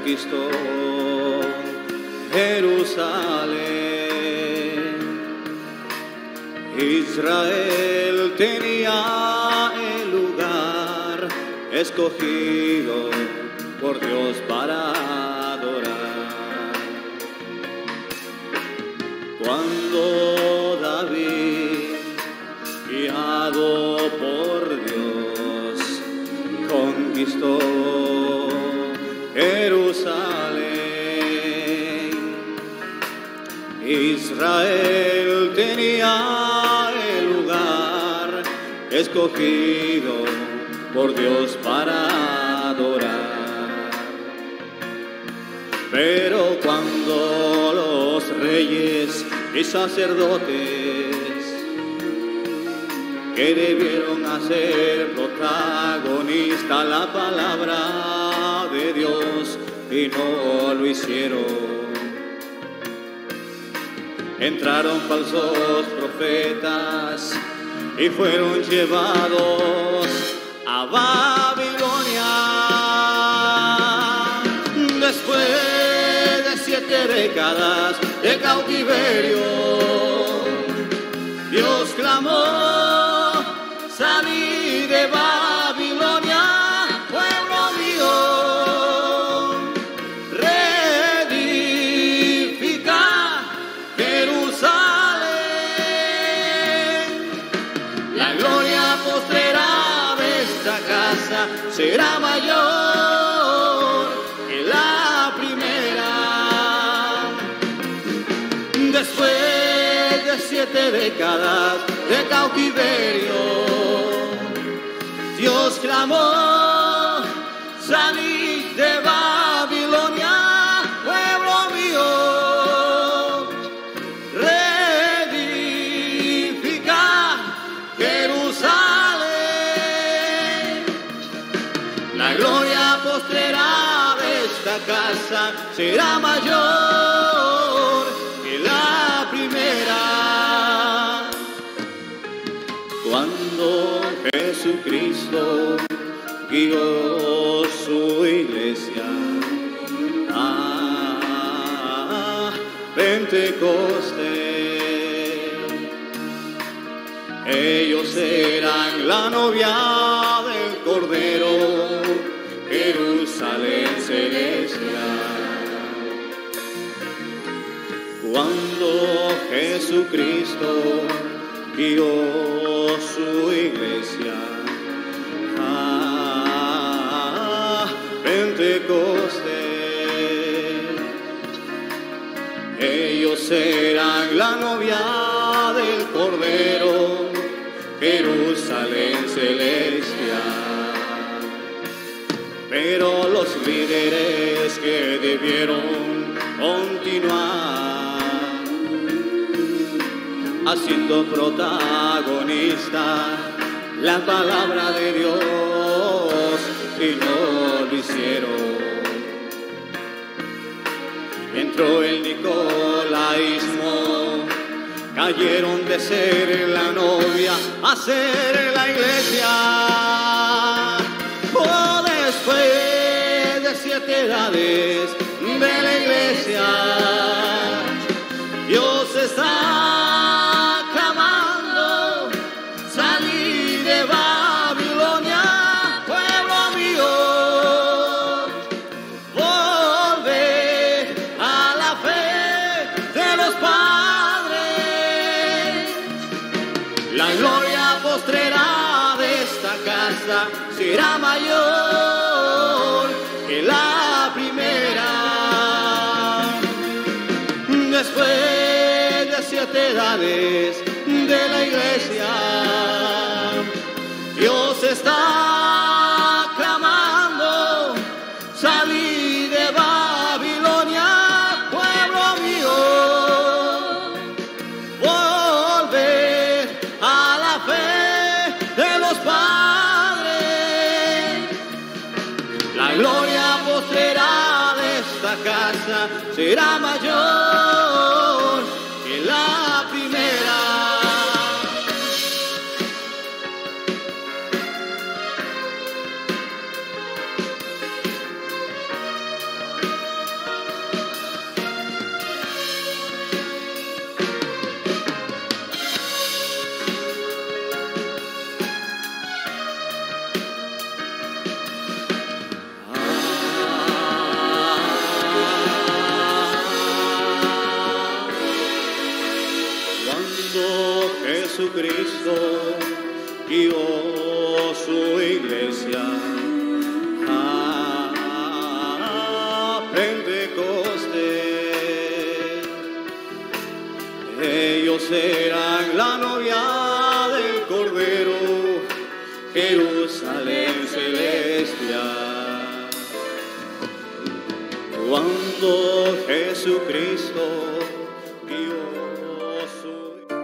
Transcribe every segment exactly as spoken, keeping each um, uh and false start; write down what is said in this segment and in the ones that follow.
conquistó Jerusalén. Israel tenía el lugar escogido por Dios para adorar. Cuando David, guiado por Dios, conquistó Jerusalén, Israel tenía el lugar escogido por Dios para adorar. Pero cuando los reyes y sacerdotes que debieron hacer protagonista la palabra de Dios y no lo hicieron, entraron falsos profetas y fueron llevados a Babilonia. Después de siete décadas de cautiverio, Dios clamó: salí de Babilonia, pueblo mío, reedifica Jerusalén. La gloria postrera de esta casa será mayor que la primera. Después de siete décadas de cautiverio, Dios clamó: salid de Babilonia, pueblo mío, reedifica Jerusalén. La gloria postrera de esta casa será mayor que la primera. Cuando Jesucristo guió su iglesia a Pentecostés, ellos eran la novia del Cordero, Jerusalén celestial. Cuando Jesucristo guió su iglesia a Pentecostés, ellos eran la novia del Cordero, Jerusalén celestial. Pero los líderes que debieron continuar haciendo protagonista la palabra de Dios y no lo hicieron, entró el nicolaísmo, cayeron de ser la novia a ser la iglesia. Oh, después de siete edades de la iglesia, Dios está clamando: salí de Babilonia, pueblo mío, volver a la fe de los padres. La gloria postrera de esta casa será mayor que la primera. Después de siete edades de la iglesia, Dios está clamando: salí de Babilonia, pueblo mío, volver a la fe de los padres. La gloria postrera de esta casa será mayor que la primera. Jesucristo, guió su iglesia a Pentecostés. Ellos eran la novia del Cordero, Jerusalén celestial. Cuando Jesucristo guió su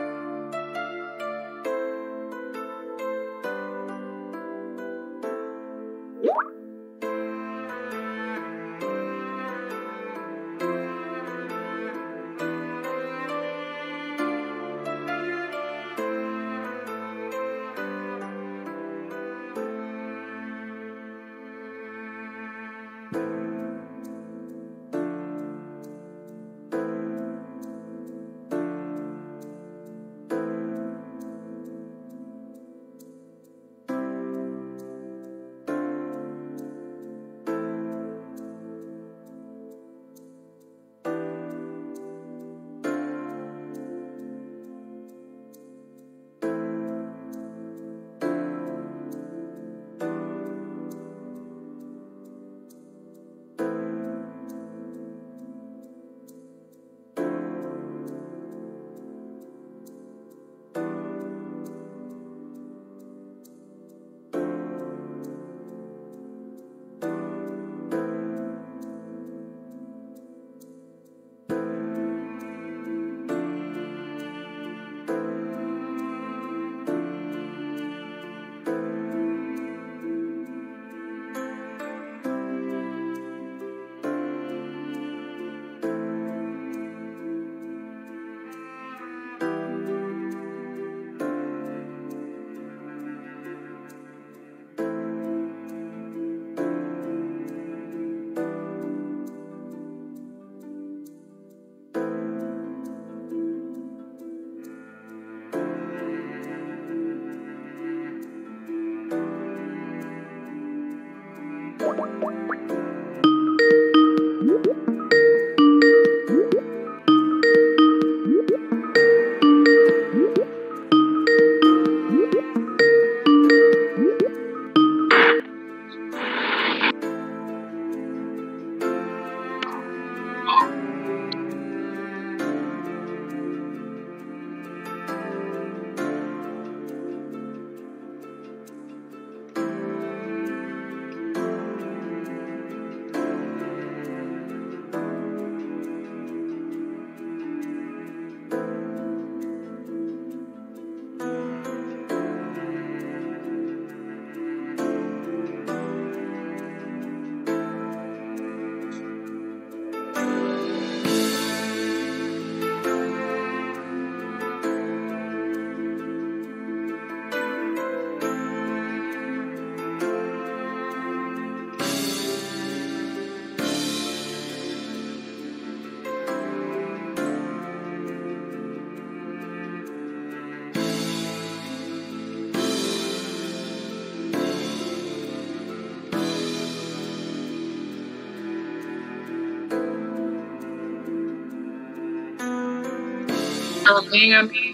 Amén, amén.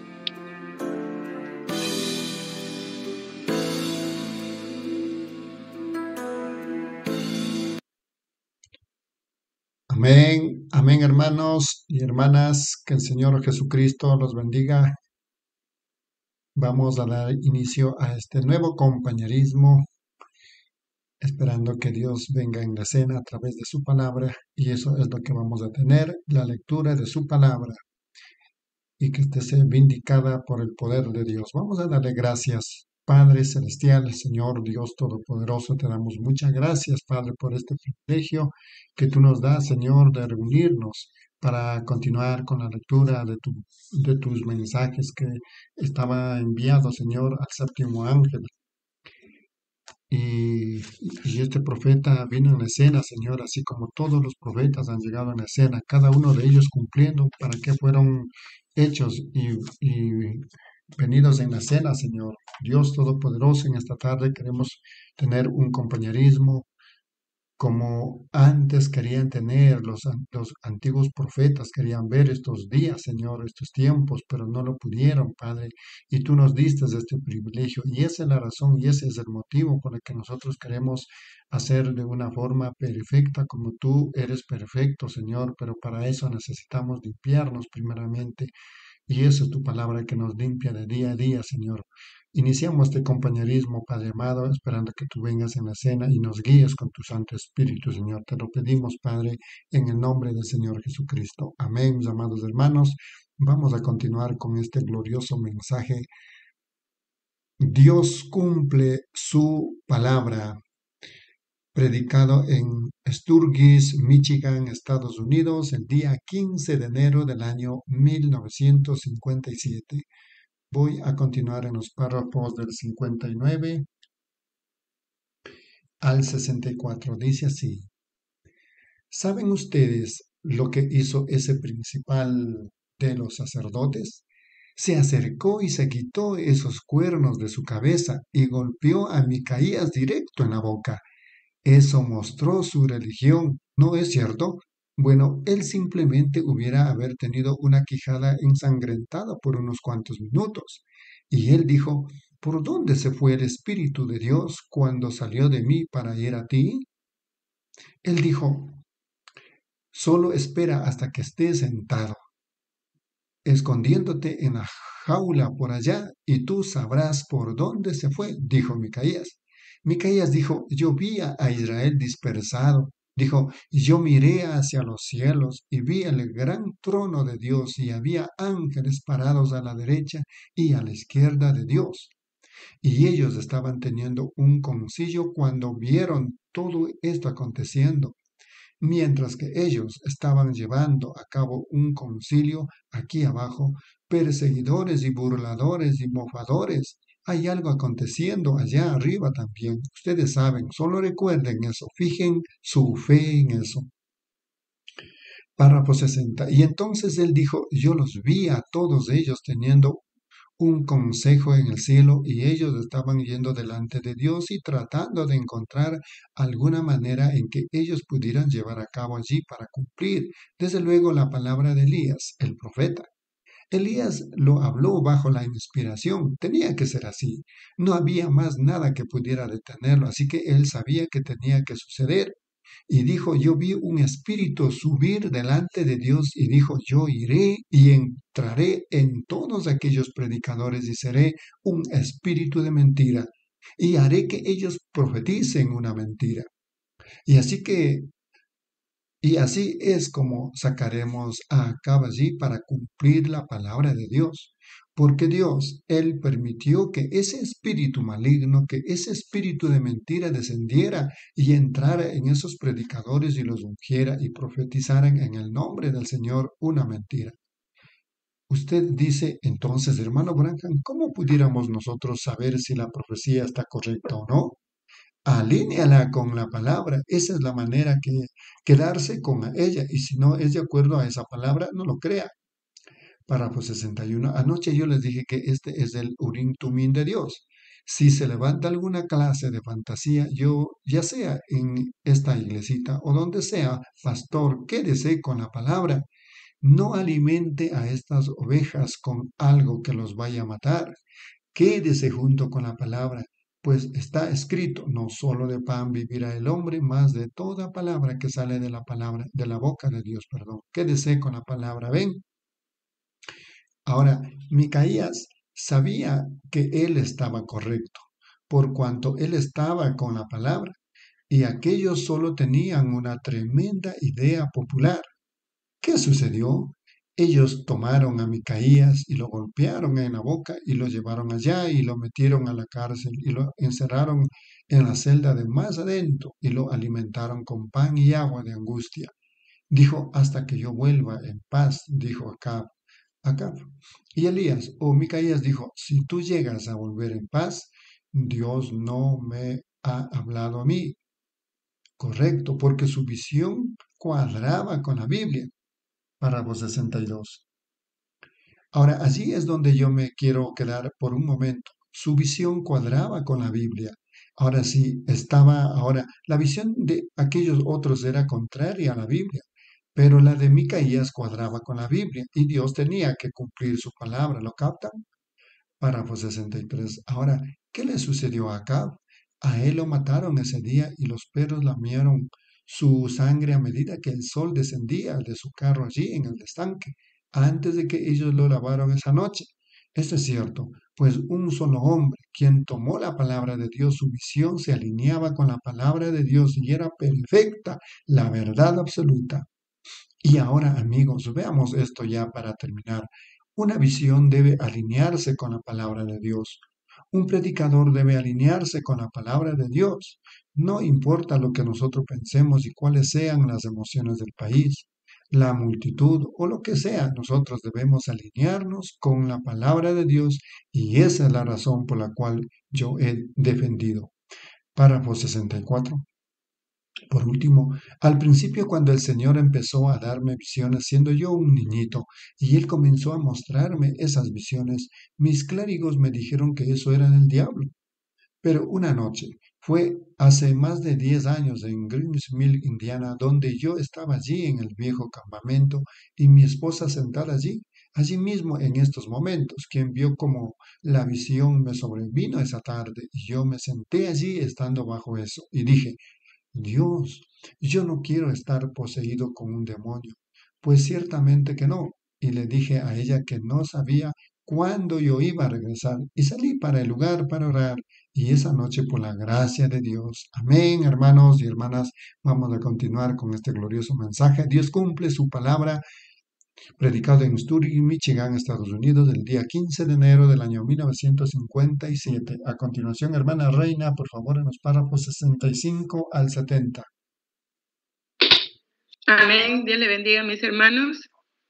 Amén, amén, hermanos y hermanas, que el Señor Jesucristo los bendiga. Vamos a dar inicio a este nuevo compañerismo, esperando que Dios venga en la escena a través de su palabra, y eso es lo que vamos a tener, la lectura de su palabra, y que esté sea vindicada por el poder de Dios. Vamos a darle gracias, Padre Celestial, Señor Dios Todopoderoso, te damos muchas gracias, Padre, por este privilegio que tú nos das, Señor, de reunirnos para continuar con la lectura de, tu, de tus mensajes que estaba enviado, Señor, al séptimo ángel. Y, y este profeta vino en la escena, Señor, así como todos los profetas han llegado en la escena, cada uno de ellos cumpliendo para que fueron hechos y, y venidos en la escena, Señor. Dios Todopoderoso, en esta tarde queremos tener un compañerismo como antes querían tener los, an- los antiguos profetas, querían ver estos días, Señor, estos tiempos, pero no lo pudieron, Padre. Y tú nos diste este privilegio. Y esa es la razón y ese es el motivo por el que nosotros queremos hacer de una forma perfecta como tú eres perfecto, Señor. Pero para eso necesitamos limpiarnos primeramente. Y esa es tu palabra que nos limpia de día a día, Señor. Iniciamos este compañerismo, Padre amado, esperando que tú vengas en la cena y nos guíes con tu Santo Espíritu, Señor. Te lo pedimos, Padre, en el nombre del Señor Jesucristo. Amén, mis amados hermanos. Vamos a continuar con este glorioso mensaje. Dios cumple su palabra, predicado en Sturgis, Michigan, Estados Unidos, el día quince de enero del año mil novecientos cincuenta y siete. Voy a continuar en los párrafos del cincuenta y nueve al sesenta y cuatro. Dice así: ¿Saben ustedes lo que hizo ese principal de los sacerdotes? Se acercó y se quitó esos cuernos de su cabeza y golpeó a Micaías directo en la boca. Eso mostró su religión, ¿no es cierto? Bueno, él simplemente hubiera haber tenido una quijada ensangrentada por unos cuantos minutos. Y él dijo, ¿por dónde se fue el Espíritu de Dios cuando salió de mí para ir a ti? Él dijo, solo espera hasta que estés sentado, escondiéndote en la jaula por allá, y tú sabrás por dónde se fue, dijo Micaías. Micaías dijo, yo vi a Israel dispersado. Dijo, yo miré hacia los cielos y vi el gran trono de Dios y había ángeles parados a la derecha y a la izquierda de Dios. Y ellos estaban teniendo un concilio cuando vieron todo esto aconteciendo. Mientras que ellos estaban llevando a cabo un concilio aquí abajo, perseguidores y burladores y mofadores, hay algo aconteciendo allá arriba también. Ustedes saben, solo recuerden eso, fijen su fe en eso. Párrafo sesenta. Y entonces él dijo, yo los vi a todos ellos teniendo un consejo en el cielo y ellos estaban yendo delante de Dios y tratando de encontrar alguna manera en que ellos pudieran llevar a cabo allí para cumplir, desde luego, la palabra de Elías, el profeta. Elías lo habló bajo la inspiración, tenía que ser así, no había más nada que pudiera detenerlo, así que él sabía que tenía que suceder. Y dijo, yo vi un espíritu subir delante de Dios y dijo, yo iré y entraré en todos aquellos predicadores y seré un espíritu de mentira y haré que ellos profeticen una mentira. Y así que, y así es como sacaremos a cabo allí para cumplir la palabra de Dios. Porque Dios, Él permitió que ese espíritu maligno, que ese espíritu de mentira descendiera y entrara en esos predicadores y los ungiera y profetizaran en el nombre del Señor una mentira. Usted dice, entonces, hermano Branham, ¿cómo pudiéramos nosotros saber si la profecía está correcta o no? Alíneala con la palabra. Esa es la manera que quedarse con ella. Y si no es de acuerdo a esa palabra, no lo crea. Párrafo sesenta y uno. Anoche yo les dije que este es el Urim Tumim de Dios. Si se levanta alguna clase de fantasía, yo, ya sea en esta iglesita o donde sea, pastor, quédese con la palabra. No alimente a estas ovejas con algo que los vaya a matar. Quédese junto con la palabra, pues está escrito, no solo de pan vivirá el hombre, más de toda palabra que sale de la palabra, de la boca de Dios, perdón. Quédese con la palabra, ven. Ahora, Micaías sabía que él estaba correcto, por cuanto él estaba con la palabra, y aquellos solo tenían una tremenda idea popular. ¿Qué sucedió? Ellos tomaron a Micaías y lo golpearon en la boca y lo llevaron allá y lo metieron a la cárcel y lo encerraron en la celda de más adentro y lo alimentaron con pan y agua de angustia. Dijo, hasta que yo vuelva en paz, dijo Acab. Acab. Y Elías o Micaías dijo, si tú llegas a volver en paz, Dios no me ha hablado a mí. Correcto, porque su visión cuadraba con la Biblia. Párrafo sesenta y dos. Ahora, allí es donde yo me quiero quedar por un momento. Su visión cuadraba con la Biblia. Ahora sí, estaba, ahora, la visión de aquellos otros era contraria a la Biblia, pero la de Micaías cuadraba con la Biblia y Dios tenía que cumplir su palabra. ¿Lo captan? Párrafo sesenta y tres. Ahora, ¿qué le sucedió a Acab? A él lo mataron ese día y los perros lamieron su sangre a medida que el sol descendía de su carro allí en el estanque, antes de que ellos lo lavaron esa noche. Esto es cierto, pues un solo hombre, quien tomó la palabra de Dios, su visión se alineaba con la palabra de Dios y era perfecta, la verdad absoluta. Y ahora, amigos, veamos esto ya para terminar. Una visión debe alinearse con la palabra de Dios. Un predicador debe alinearse con la palabra de Dios. No importa lo que nosotros pensemos y cuáles sean las emociones del país, la multitud o lo que sea, nosotros debemos alinearnos con la palabra de Dios y esa es la razón por la cual yo he defendido. Párrafo sesenta y cuatro. Por último, al principio cuando el Señor empezó a darme visiones siendo yo un niñito y Él comenzó a mostrarme esas visiones, mis clérigos me dijeron que eso era del diablo. Pero una noche, fue hace más de diez años en Greens Mill, Indiana, donde yo estaba allí en el viejo campamento y mi esposa sentada allí, allí mismo en estos momentos, quien vio como la visión me sobrevino esa tarde y yo me senté allí estando bajo eso y dije, Dios, yo no quiero estar poseído con un demonio, pues ciertamente que no. Y le dije a ella que no sabía cuándo yo iba a regresar y salí para el lugar para orar. Y esa noche, por la gracia de Dios, amén, hermanos y hermanas, vamos a continuar con este glorioso mensaje. Dios cumple su palabra predicado en Sturgis, Michigan, Estados Unidos, el día quince de enero del año mil novecientos cincuenta y siete. A continuación, hermana Reina, por favor, en los párrafos sesenta y cinco al setenta. Amén. Dios le bendiga, mis hermanos.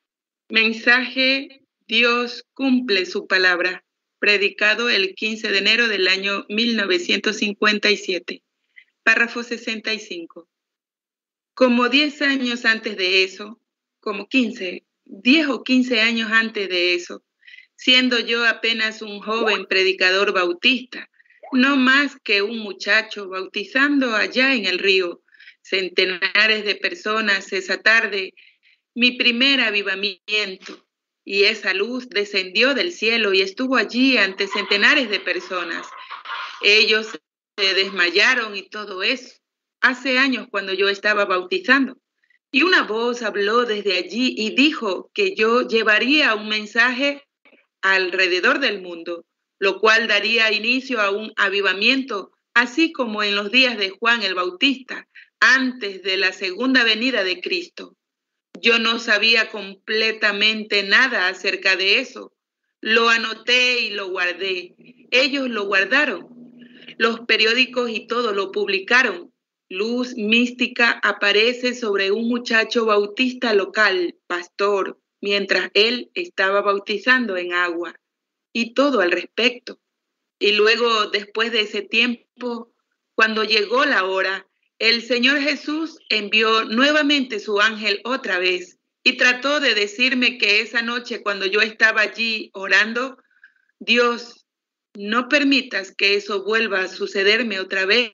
Mensaje: Dios cumple su palabra. Predicado el quince de enero del año mil novecientos cincuenta y siete. Párrafo sesenta y cinco. Como diez años antes de eso, como quince, diez o quince años antes de eso, siendo yo apenas un joven predicador bautista, no más que un muchacho bautizando allá en el río, centenares de personas esa tarde, mi primer avivamiento, y esa luz descendió del cielo y estuvo allí ante centenares de personas. Ellos se desmayaron y todo eso, hace años cuando yo estaba bautizando. Y una voz habló desde allí y dijo que yo llevaría un mensaje alrededor del mundo, lo cual daría inicio a un avivamiento, así como en los días de Juan el Bautista, antes de la segunda venida de Cristo. Yo no sabía completamente nada acerca de eso. Lo anoté y lo guardé. Ellos lo guardaron. Los periódicos y todo lo publicaron. Luz mística aparece sobre un muchacho bautista local, pastor, mientras él estaba bautizando en agua. Y todo al respecto. Y luego, después de ese tiempo, cuando llegó la hora, el Señor Jesús envió nuevamente su ángel otra vez y trató de decirme que esa noche cuando yo estaba allí orando, Dios, no permitas que eso vuelva a sucederme otra vez.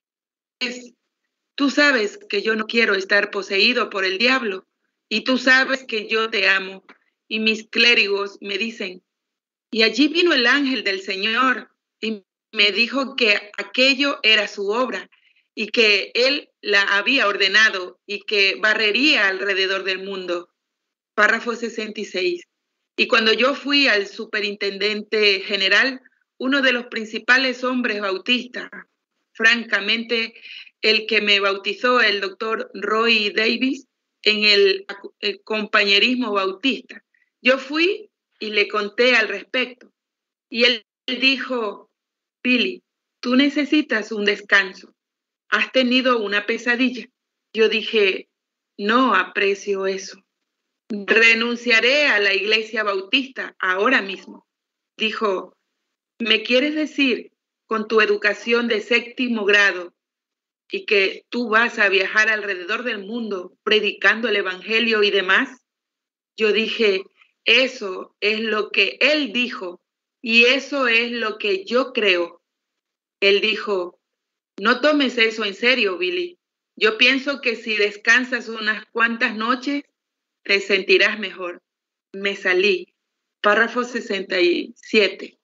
Tú sabes que yo no quiero estar poseído por el diablo y tú sabes que yo te amo. Y mis clérigos me dicen, y allí vino el ángel del Señor y me dijo que aquello era su obra y que él la había ordenado y que barrería alrededor del mundo. Párrafo sesenta y seis. Y cuando yo fui al superintendente general, uno de los principales hombres bautistas, francamente, el que me bautizó, el doctor Roy Davis, en el, el compañerismo bautista, yo fui y le conté al respecto. Y él dijo, Billy, tú necesitas un descanso. ¿Has tenido una pesadilla? Yo dije, no aprecio eso. Renunciaré a la iglesia bautista ahora mismo. Dijo, ¿me quieres decir con tu educación de séptimo grado y que tú vas a viajar alrededor del mundo predicando el evangelio y demás? Yo dije, eso es lo que él dijo y eso es lo que yo creo. Él dijo, No tomes eso en serio, Billy. Yo pienso que si descansas unas cuantas noches, te sentirás mejor. Me salí. Párrafo sesenta y siete.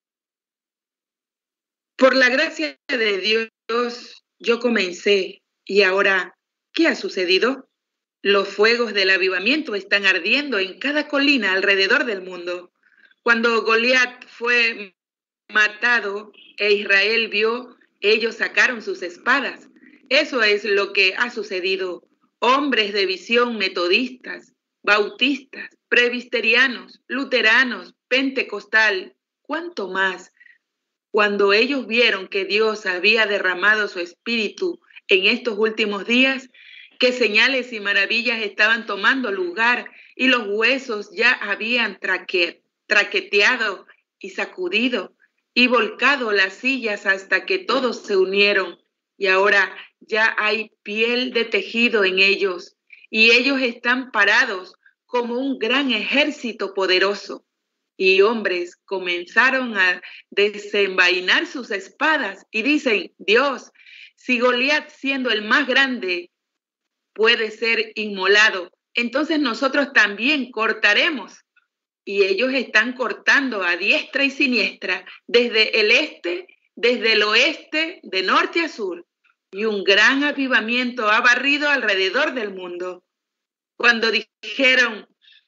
Por la gracia de Dios, yo comencé. Y ahora, ¿qué ha sucedido? Los fuegos del avivamiento están ardiendo en cada colina alrededor del mundo. Cuando Goliat fue matado e Israel vio, ellos sacaron sus espadas. Eso es lo que ha sucedido. Hombres de visión metodistas, bautistas, presbiterianos, luteranos, pentecostal, ¿cuánto más? Cuando ellos vieron que Dios había derramado su espíritu en estos últimos días, que señales y maravillas estaban tomando lugar y los huesos ya habían traque, traqueteado y sacudido y volcado las sillas hasta que todos se unieron y ahora ya hay piel de tejido en ellos y ellos están parados como un gran ejército poderoso. Y hombres comenzaron a desenvainar sus espadas y dicen, Dios, si Goliat siendo el más grande puede ser inmolado, entonces nosotros también cortaremos. Y ellos están cortando a diestra y siniestra, desde el este, desde el oeste, de norte a sur. Y un gran avivamiento ha barrido alrededor del mundo. Cuando dijeron,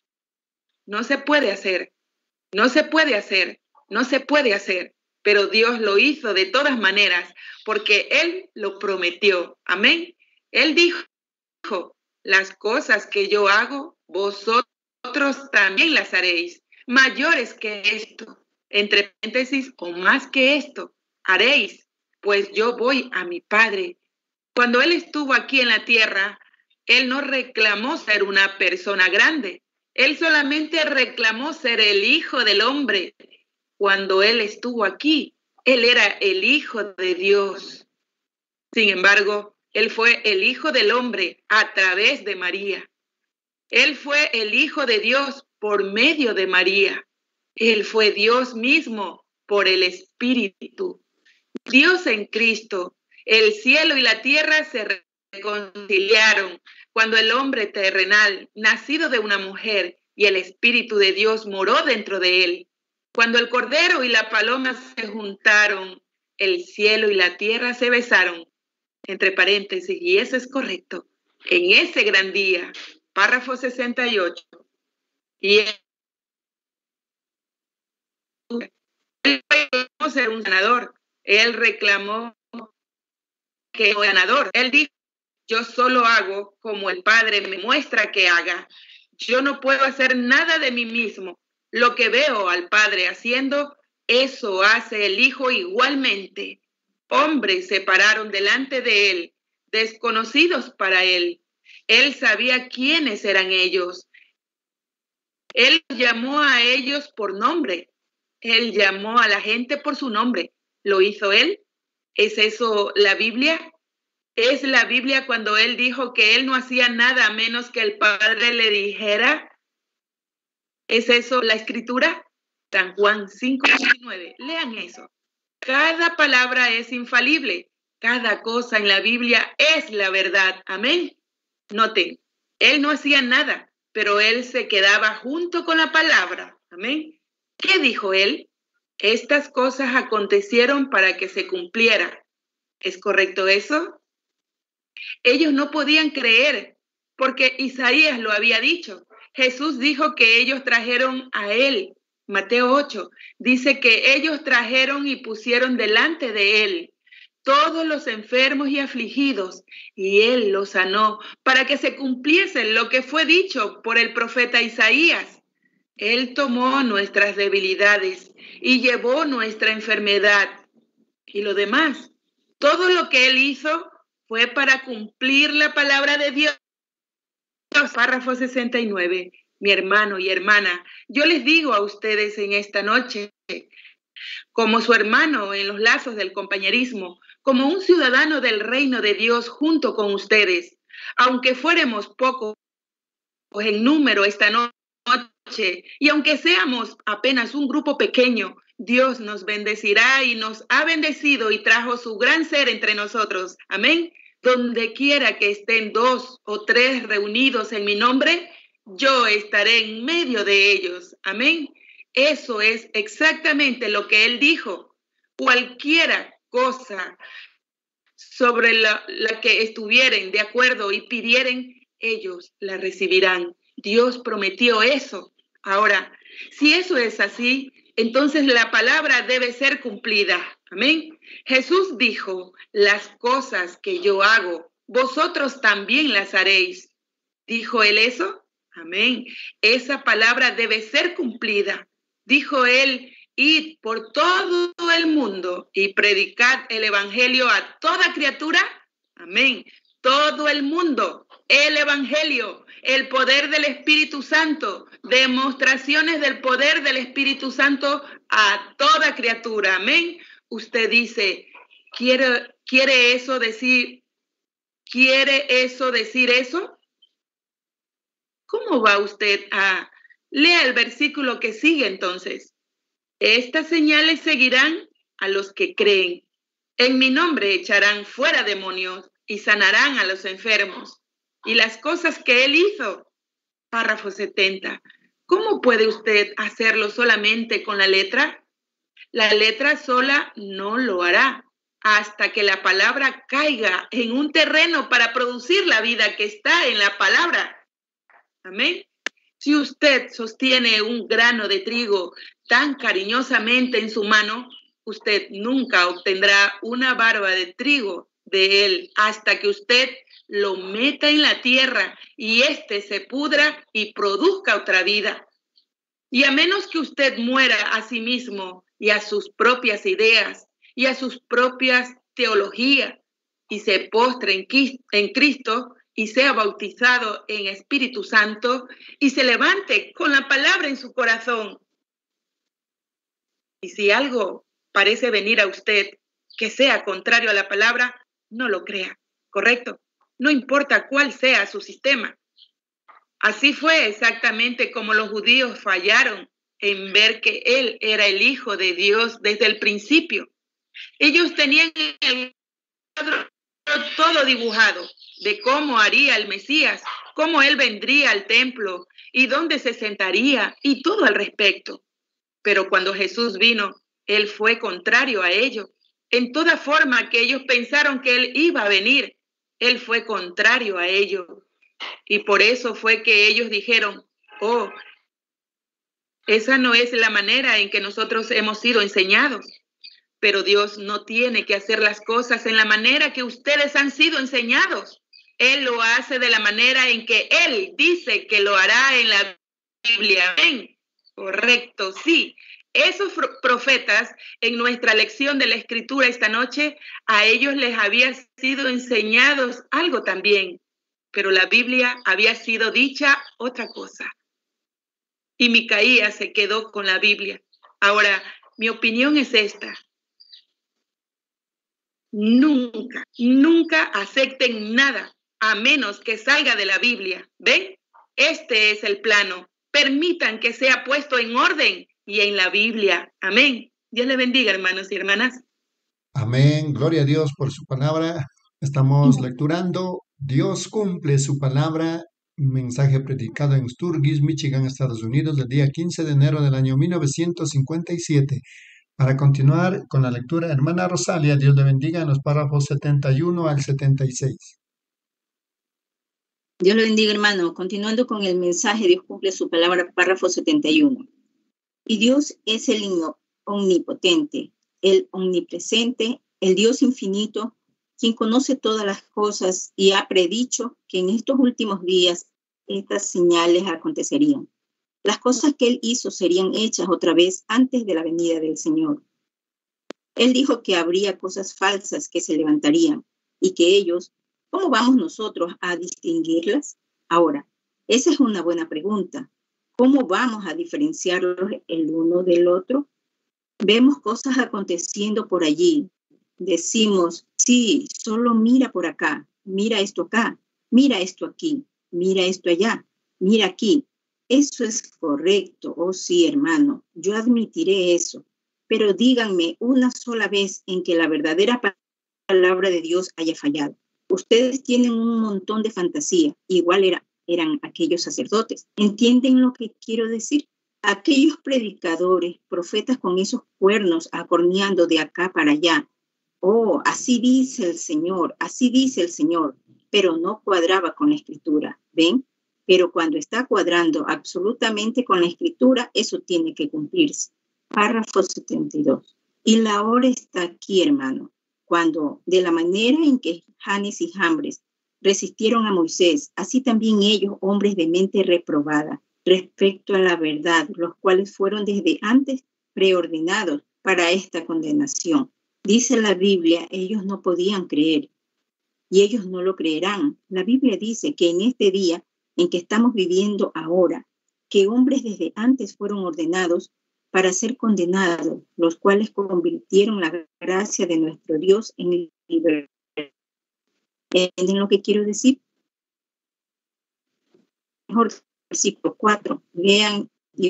no se puede hacer, no se puede hacer, no se puede hacer, pero Dios lo hizo de todas maneras, porque Él lo prometió. Amén. Él dijo, las cosas que yo hago, vosotros también las haréis, mayores que esto, entre paréntesis, o más que esto, haréis, pues yo voy a mi Padre. Cuando Él estuvo aquí en la tierra, Él no reclamó ser una persona grande, Él solamente reclamó ser el Hijo del Hombre. Cuando Él estuvo aquí, Él era el Hijo de Dios. Sin embargo, Él fue el Hijo del Hombre a través de María. Él fue el Hijo de Dios por medio de María. Él fue Dios mismo por el Espíritu. Dios en Cristo. El cielo y la tierra se reconciliaron cuando el hombre terrenal, nacido de una mujer, y el Espíritu de Dios moró dentro de él. Cuando el cordero y la paloma se juntaron, el cielo y la tierra se besaron. Entre paréntesis, y eso es correcto. En ese gran día, párrafo sesenta y ocho, y él reclamó ser un ganador. Él reclamó que era un ganador. Él dijo, yo solo hago como el Padre me muestra que haga. Yo no puedo hacer nada de mí mismo. Lo que veo al Padre haciendo, eso hace el Hijo igualmente. Hombres se pararon delante de él, desconocidos para él. Él sabía quiénes eran ellos. Él llamó a ellos por nombre. Él llamó a la gente por su nombre. ¿Lo hizo él? ¿Es eso la Biblia? ¿Es la Biblia cuando él dijo que él no hacía nada a menos que el Padre le dijera? ¿Es eso la Escritura? San Juan cinco diecinueve. Lean eso. Cada palabra es infalible. Cada cosa en la Biblia es la verdad. Amén. Noten, él no hacía nada, pero él se quedaba junto con la palabra. Amén. ¿Qué dijo él? Estas cosas acontecieron para que se cumpliera. ¿Es correcto eso? Ellos no podían creer, porque Isaías lo había dicho. Jesús dijo que ellos trajeron a él. Mateo ocho dice que ellos trajeron y pusieron delante de él todos los enfermos y afligidos, y él los sanó para que se cumpliese lo que fue dicho por el profeta Isaías. Él tomó nuestras debilidades y llevó nuestra enfermedad. Y lo demás, todo lo que él hizo fue para cumplir la palabra de Dios. Párrafo sesenta y nueve. Mi hermano y hermana, yo les digo a ustedes en esta noche, como su hermano en los lazos del compañerismo, como un ciudadano del reino de Dios junto con ustedes, aunque fuéramos pocos en número esta noche, y aunque seamos apenas un grupo pequeño, Dios nos bendecirá y nos ha bendecido y trajo su gran ser entre nosotros. Amén. Donde quiera que estén dos o tres reunidos en mi nombre, yo estaré en medio de ellos. Amén. Eso es exactamente lo que Él dijo. Cualquiera cosa sobre la, la que estuvieren de acuerdo y pidieren, ellos la recibirán. Dios prometió eso. Ahora, si eso es así, entonces la palabra debe ser cumplida. Amén. Jesús dijo, las cosas que yo hago, vosotros también las haréis. ¿Dijo Él eso? Amén. Esa palabra debe ser cumplida. Dijo Él, id por todo el mundo y predicad el evangelio a toda criatura. Amén. Todo el mundo, el evangelio, el poder del Espíritu Santo, demostraciones del poder del Espíritu Santo a toda criatura. Amén. Usted dice, ¿quiere, quiere eso decir, quiere eso decir eso? ¿Cómo va usted a lea el versículo que sigue entonces? Estas señales seguirán a los que creen. En mi nombre echarán fuera demonios y sanarán a los enfermos. Y las cosas que Él hizo. Párrafo setenta. ¿Cómo puede usted hacerlo solamente con la letra? La letra sola no lo hará hasta que la palabra caiga en un terreno para producir la vida que está en la palabra. Amén. Si usted sostiene un grano de trigo tan cariñosamente en su mano, usted nunca obtendrá una barba de trigo de él hasta que usted lo meta en la tierra y éste se pudra y produzca otra vida. Y a menos que usted muera a sí mismo y a sus propias ideas y a sus propias teologías y se postre en Cristo y sea bautizado en Espíritu Santo y se levante con la palabra en su corazón. Y si algo parece venir a usted que sea contrario a la palabra, no lo crea, ¿correcto? No importa cuál sea su sistema. Así fue exactamente como los judíos fallaron en ver que Él era el Hijo de Dios desde el principio. Ellos tenían el cuadro todo dibujado de cómo haría el Mesías, cómo Él vendría al templo y dónde se sentaría y todo al respecto. Pero cuando Jesús vino, Él fue contrario a ello. En toda forma que ellos pensaron que Él iba a venir, Él fue contrario a ello. Y por eso fue que ellos dijeron, oh, esa no es la manera en que nosotros hemos sido enseñados. Pero Dios no tiene que hacer las cosas en la manera que ustedes han sido enseñados. Él lo hace de la manera en que Él dice que lo hará en la Biblia. ¿Ven? Correcto, sí. Esos profetas, en nuestra lección de la Escritura esta noche, a ellos les había sido enseñados algo también. Pero la Biblia había sido dicha otra cosa. Y Micaías se quedó con la Biblia. Ahora, mi opinión es esta. Nunca, nunca acepten nada a menos que salga de la Biblia. ¿Ven? Este es el plano. Permitan que sea puesto en orden y en la Biblia. Amén. Dios le bendiga, hermanos y hermanas. Amén. Gloria a Dios por su palabra. Estamos lecturando Dios cumple su palabra. Mensaje predicado en Sturgis, Michigan, Estados Unidos, el día quince de enero del año mil novecientos cincuenta y siete. Para continuar con la lectura, hermana Rosalia, Dios le bendiga en los párrafos setenta y uno al setenta y seis. Dios le bendiga, hermano. Continuando con el mensaje, Dios cumple su palabra, párrafo setenta y uno. Y Dios es el omnipotente, el omnipresente, el Dios infinito, quien conoce todas las cosas y ha predicho que en estos últimos días estas señales acontecerían. Las cosas que Él hizo serían hechas otra vez antes de la venida del Señor. Él dijo que habría cosas falsas que se levantarían y que ellos, ¿cómo vamos nosotros a distinguirlas? Ahora, esa es una buena pregunta. ¿Cómo vamos a diferenciarlos el uno del otro? Vemos cosas aconteciendo por allí. Decimos, sí, solo mira por acá, mira esto acá, mira esto aquí, mira esto allá, mira aquí. Eso es correcto, oh sí, hermano, yo admitiré eso. pero díganme una sola vez en que la verdadera palabra de Dios haya fallado. Ustedes tienen un montón de fantasía, igual era, eran aquellos sacerdotes. ¿Entienden lo que quiero decir? Aquellos predicadores, profetas con esos cuernos acorneando de acá para allá. Oh, así dice el Señor, así dice el Señor, pero no cuadraba con la Escritura, ¿ven? Pero cuando está cuadrando absolutamente con la Escritura, eso tiene que cumplirse. Párrafo setenta y dos. Y la hora está aquí, hermano, cuando de la manera en que Janes y Jambres resistieron a Moisés, así también ellos, hombres de mente reprobada, respecto a la verdad, los cuales fueron desde antes preordenados para esta condenación. Dice la Biblia, ellos no podían creer y ellos no lo creerán. La Biblia dice que en este día en que estamos viviendo ahora, que hombres desde antes fueron ordenados para ser condenados, los cuales convirtieron la gracia de nuestro Dios en libertad. ¿Entienden lo que quiero decir? Mejor versículo cuatro. Vean,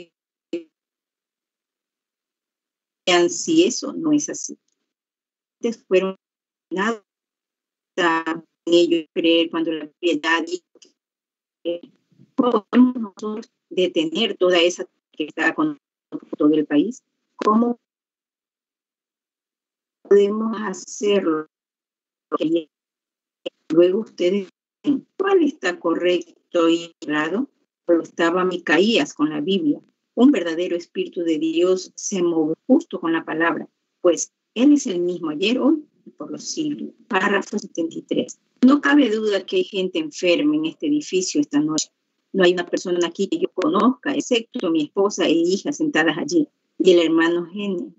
vean si eso no es así. Antes fueron ordenados a ellos creer cuando la piedad dijo que podemos nosotros detener toda esa que está con todo el país. ¿Cómo podemos hacerlo? Luego ustedes dicen, ¿cuál está correcto y errado? Pero estaba Micaías con la Biblia. Un verdadero espíritu de Dios se movió justo con la palabra, pues Él es el mismo ayer, hoy y por los siglos. Párrafo setenta y tres. No cabe duda que hay gente enferma en este edificio esta noche. No hay una persona aquí que yo conozca, excepto mi esposa e hija sentadas allí, y el hermano Gene.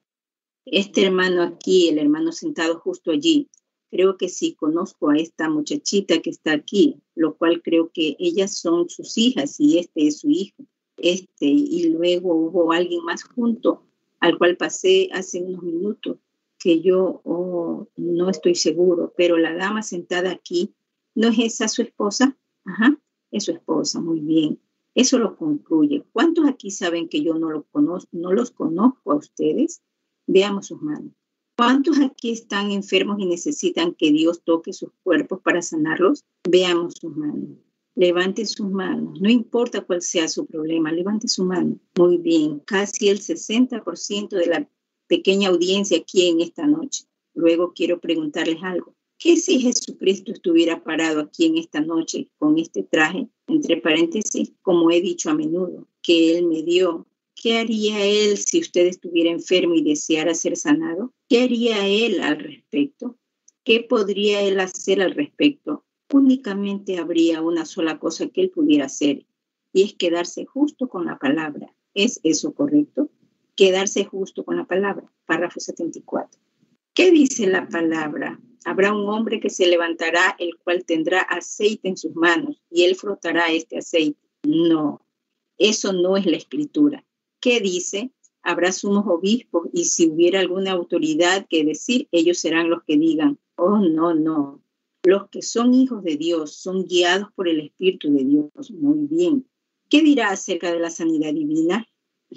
Este hermano aquí, el hermano sentado justo allí, creo que sí conozco a esta muchachita que está aquí, lo cual creo que ellas son sus hijas y este es su hijo. Este, y luego hubo alguien más junto, al cual pasé hace unos minutos, que yo oh, no estoy seguro, pero la dama sentada aquí, ¿no es esa su esposa? Ajá, es su esposa, muy bien. Eso lo concluye. ¿Cuántos aquí saben que yo no, lo conozco, no los conozco a ustedes? Veamos sus manos. ¿Cuántos aquí están enfermos y necesitan que Dios toque sus cuerpos para sanarlos? Veamos sus manos. Levante sus manos. No importa cuál sea su problema, levante su mano. Muy bien. Casi el sesenta por ciento de la pequeña audiencia aquí en esta noche. Luego quiero preguntarles algo. ¿Qué si Jesucristo estuviera parado aquí en esta noche con este traje, entre paréntesis, como he dicho a menudo, que Él me dio? ¿Qué haría Él si usted estuviera enfermo y deseara ser sanado? ¿Qué haría Él al respecto? ¿Qué podría Él hacer al respecto? Únicamente habría una sola cosa que Él pudiera hacer, y es quedarse justo con la palabra. ¿Es eso correcto? Quedarse justo con la palabra. Párrafo setenta y cuatro. ¿Qué dice la palabra? Habrá un hombre que se levantará, el cual tendrá aceite en sus manos, y él frotará este aceite. No, eso no es la Escritura. ¿Qué dice? Habrá sumos obispos, y si hubiera alguna autoridad que decir, ellos serán los que digan, oh, no, no. Los que son hijos de Dios son guiados por el Espíritu de Dios. Muy bien. ¿Qué dirá acerca de la sanidad divina?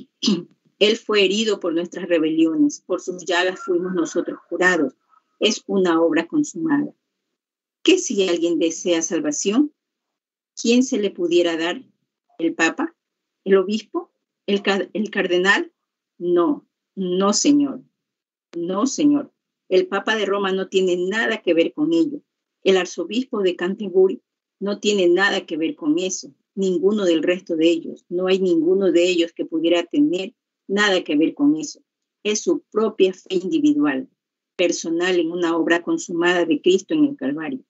Él fue herido por nuestras rebeliones, por sus llagas fuimos nosotros curados. Es una obra consumada. ¿Qué si alguien desea salvación? ¿Quién se le pudiera dar? ¿El Papa? ¿El Obispo? ¿El, el Cardenal? No, no, señor. No, señor. El Papa de Roma no tiene nada que ver con ello. El Arzobispo de Canterbury no tiene nada que ver con eso. Ninguno del resto de ellos. No hay ninguno de ellos que pudiera tener nada que ver con eso. Es su propia fe individual, personal en una obra consumada de Cristo en el Calvario.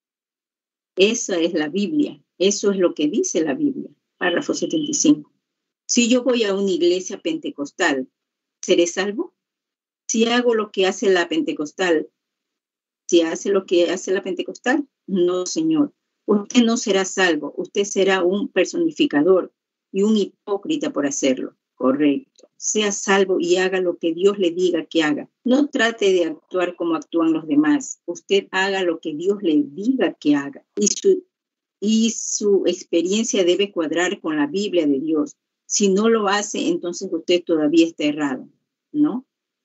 Esa es la Biblia. Eso es lo que dice la Biblia. Párrafo setenta y cinco. Si yo voy a una iglesia pentecostal, ¿seré salvo? Si hago lo que hace la pentecostal, si hace lo que hace la pentecostal, no, señor. Usted no será salvo. Usted será un personificador y un hipócrita por hacerlo. Correcto. Sea salvo y haga lo que Dios le diga que haga. No trate de actuar como actúan los demás. Usted haga lo que Dios le diga que haga. Y su, y su experiencia debe cuadrar con la Biblia de Dios. Si no lo hace, entonces usted todavía está errado, ¿no?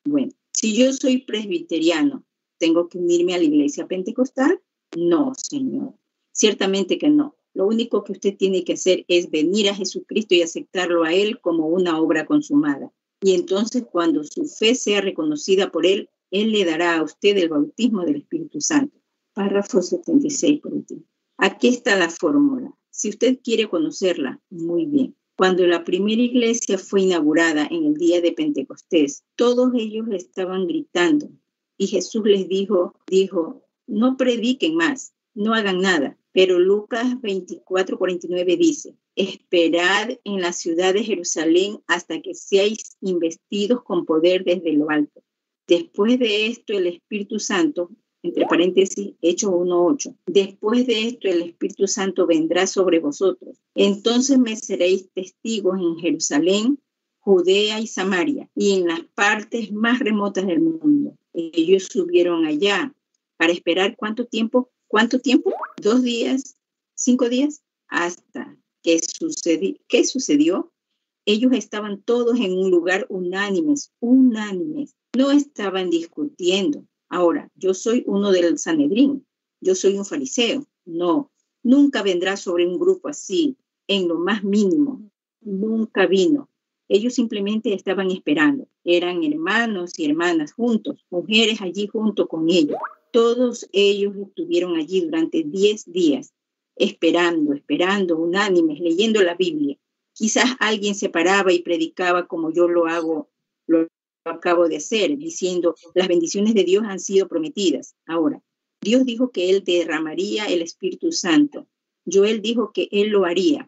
Bueno, si yo soy presbiteriano, ¿tengo que unirme a la iglesia pentecostal? No, Señor. Ciertamente que no. Lo único que usted tiene que hacer es venir a Jesucristo y aceptarlo a Él como una obra consumada. Y entonces, cuando su fe sea reconocida por Él, Él le dará a usted el bautismo del Espíritu Santo. Párrafo setenta y seis, por último. Aquí está la fórmula. Si usted quiere conocerla, muy bien. Cuando la primera iglesia fue inaugurada en el día de Pentecostés, todos ellos estaban gritando. Y Jesús les dijo, dijo, no prediquen más, no hagan nada. Pero Lucas veinticuatro, cuarenta y nueve dice, esperad en la ciudad de Jerusalén hasta que seáis investidos con poder desde lo alto. Después de esto, el Espíritu Santo, entre paréntesis, Hechos uno ocho, después de esto el Espíritu Santo vendrá sobre vosotros. Entonces me seréis testigos en Jerusalén, Judea y Samaria, y en las partes más remotas del mundo. Ellos subieron allá para esperar ¿cuánto tiempo? ¿Cuánto tiempo? ¿Dos días? ¿Cinco días? Hasta que sucedió. ¿Qué sucedió? Ellos estaban todos en un lugar unánimes, unánimes. No estaban discutiendo. Ahora, yo soy uno del Sanedrín. Yo soy un fariseo. No, nunca vendrá sobre un grupo así, en lo más mínimo. Nunca vino. Ellos simplemente estaban esperando. Eran hermanos y hermanas juntos, mujeres allí junto con ellos. Todos ellos estuvieron allí durante diez días, esperando, esperando, unánimes, leyendo la Biblia. Quizás alguien se paraba y predicaba como yo lo hago, lo acabo de hacer, diciendo, las bendiciones de Dios han sido prometidas. Ahora, Dios dijo que Él derramaría el Espíritu Santo. Joel dijo que Él lo haría.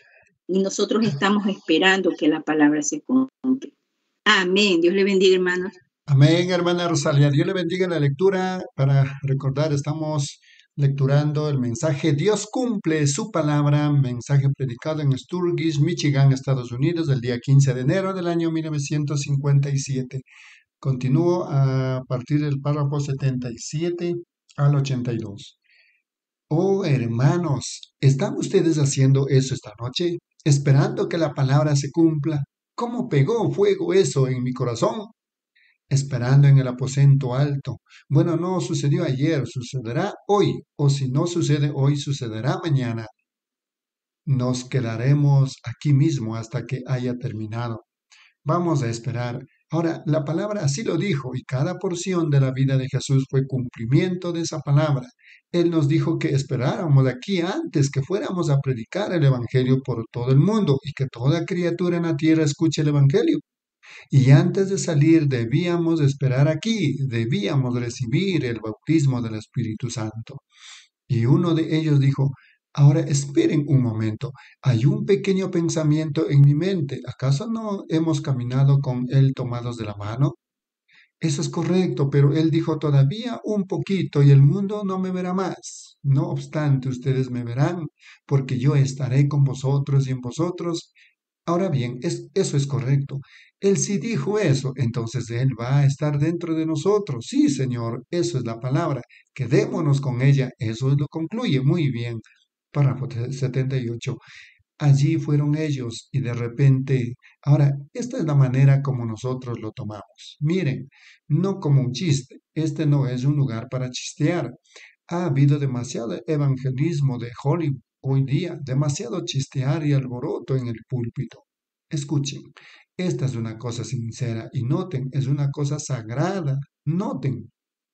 Y nosotros estamos esperando que la palabra se cumpla. Amén. Dios le bendiga, hermanos. Amén, hermana Rosalia. Dios le bendiga la lectura. Para recordar, estamos lecturando el mensaje Dios cumple su palabra, mensaje predicado en Sturgis, Michigan, Estados Unidos, del día quince de enero del año mil novecientos cincuenta y siete. Continúo a partir del párrafo setenta y siete al ochenta y dos. Oh, hermanos, ¿están ustedes haciendo eso esta noche? Esperando que la palabra se cumpla. ¿Cómo pegó fuego eso en mi corazón? Esperando en el aposento alto. Bueno, no sucedió ayer, sucederá hoy, o si no sucede hoy, sucederá mañana. Nos quedaremos aquí mismo hasta que haya terminado. Vamos a esperar. Ahora, la palabra así lo dijo, y cada porción de la vida de Jesús fue cumplimiento de esa palabra. Él nos dijo que esperáramos aquí antes que fuéramos a predicar el Evangelio por todo el mundo y que toda criatura en la tierra escuche el Evangelio. Y antes de salir debíamos esperar aquí, debíamos recibir el bautismo del Espíritu Santo. Y uno de ellos dijo, ahora esperen un momento, hay un pequeño pensamiento en mi mente, ¿acaso no hemos caminado con él tomados de la mano? Eso es correcto, pero él dijo todavía un poquito y el mundo no me verá más. No obstante, ustedes me verán, porque yo estaré con vosotros y en vosotros. Ahora bien, es, eso es correcto. Él sí dijo eso, entonces Él va a estar dentro de nosotros. Sí, Señor, eso es la palabra. Quedémonos con ella. Eso lo concluye muy bien. Párrafo setenta y ocho. Allí fueron ellos y de repente, ahora, esta es la manera como nosotros lo tomamos. Miren, no como un chiste. Este no es un lugar para chistear. Ha habido demasiado evangelismo de Hollywood hoy día, demasiado chistear y alboroto en el púlpito. Escuchen, esta es una cosa sincera y noten, es una cosa sagrada. Noten.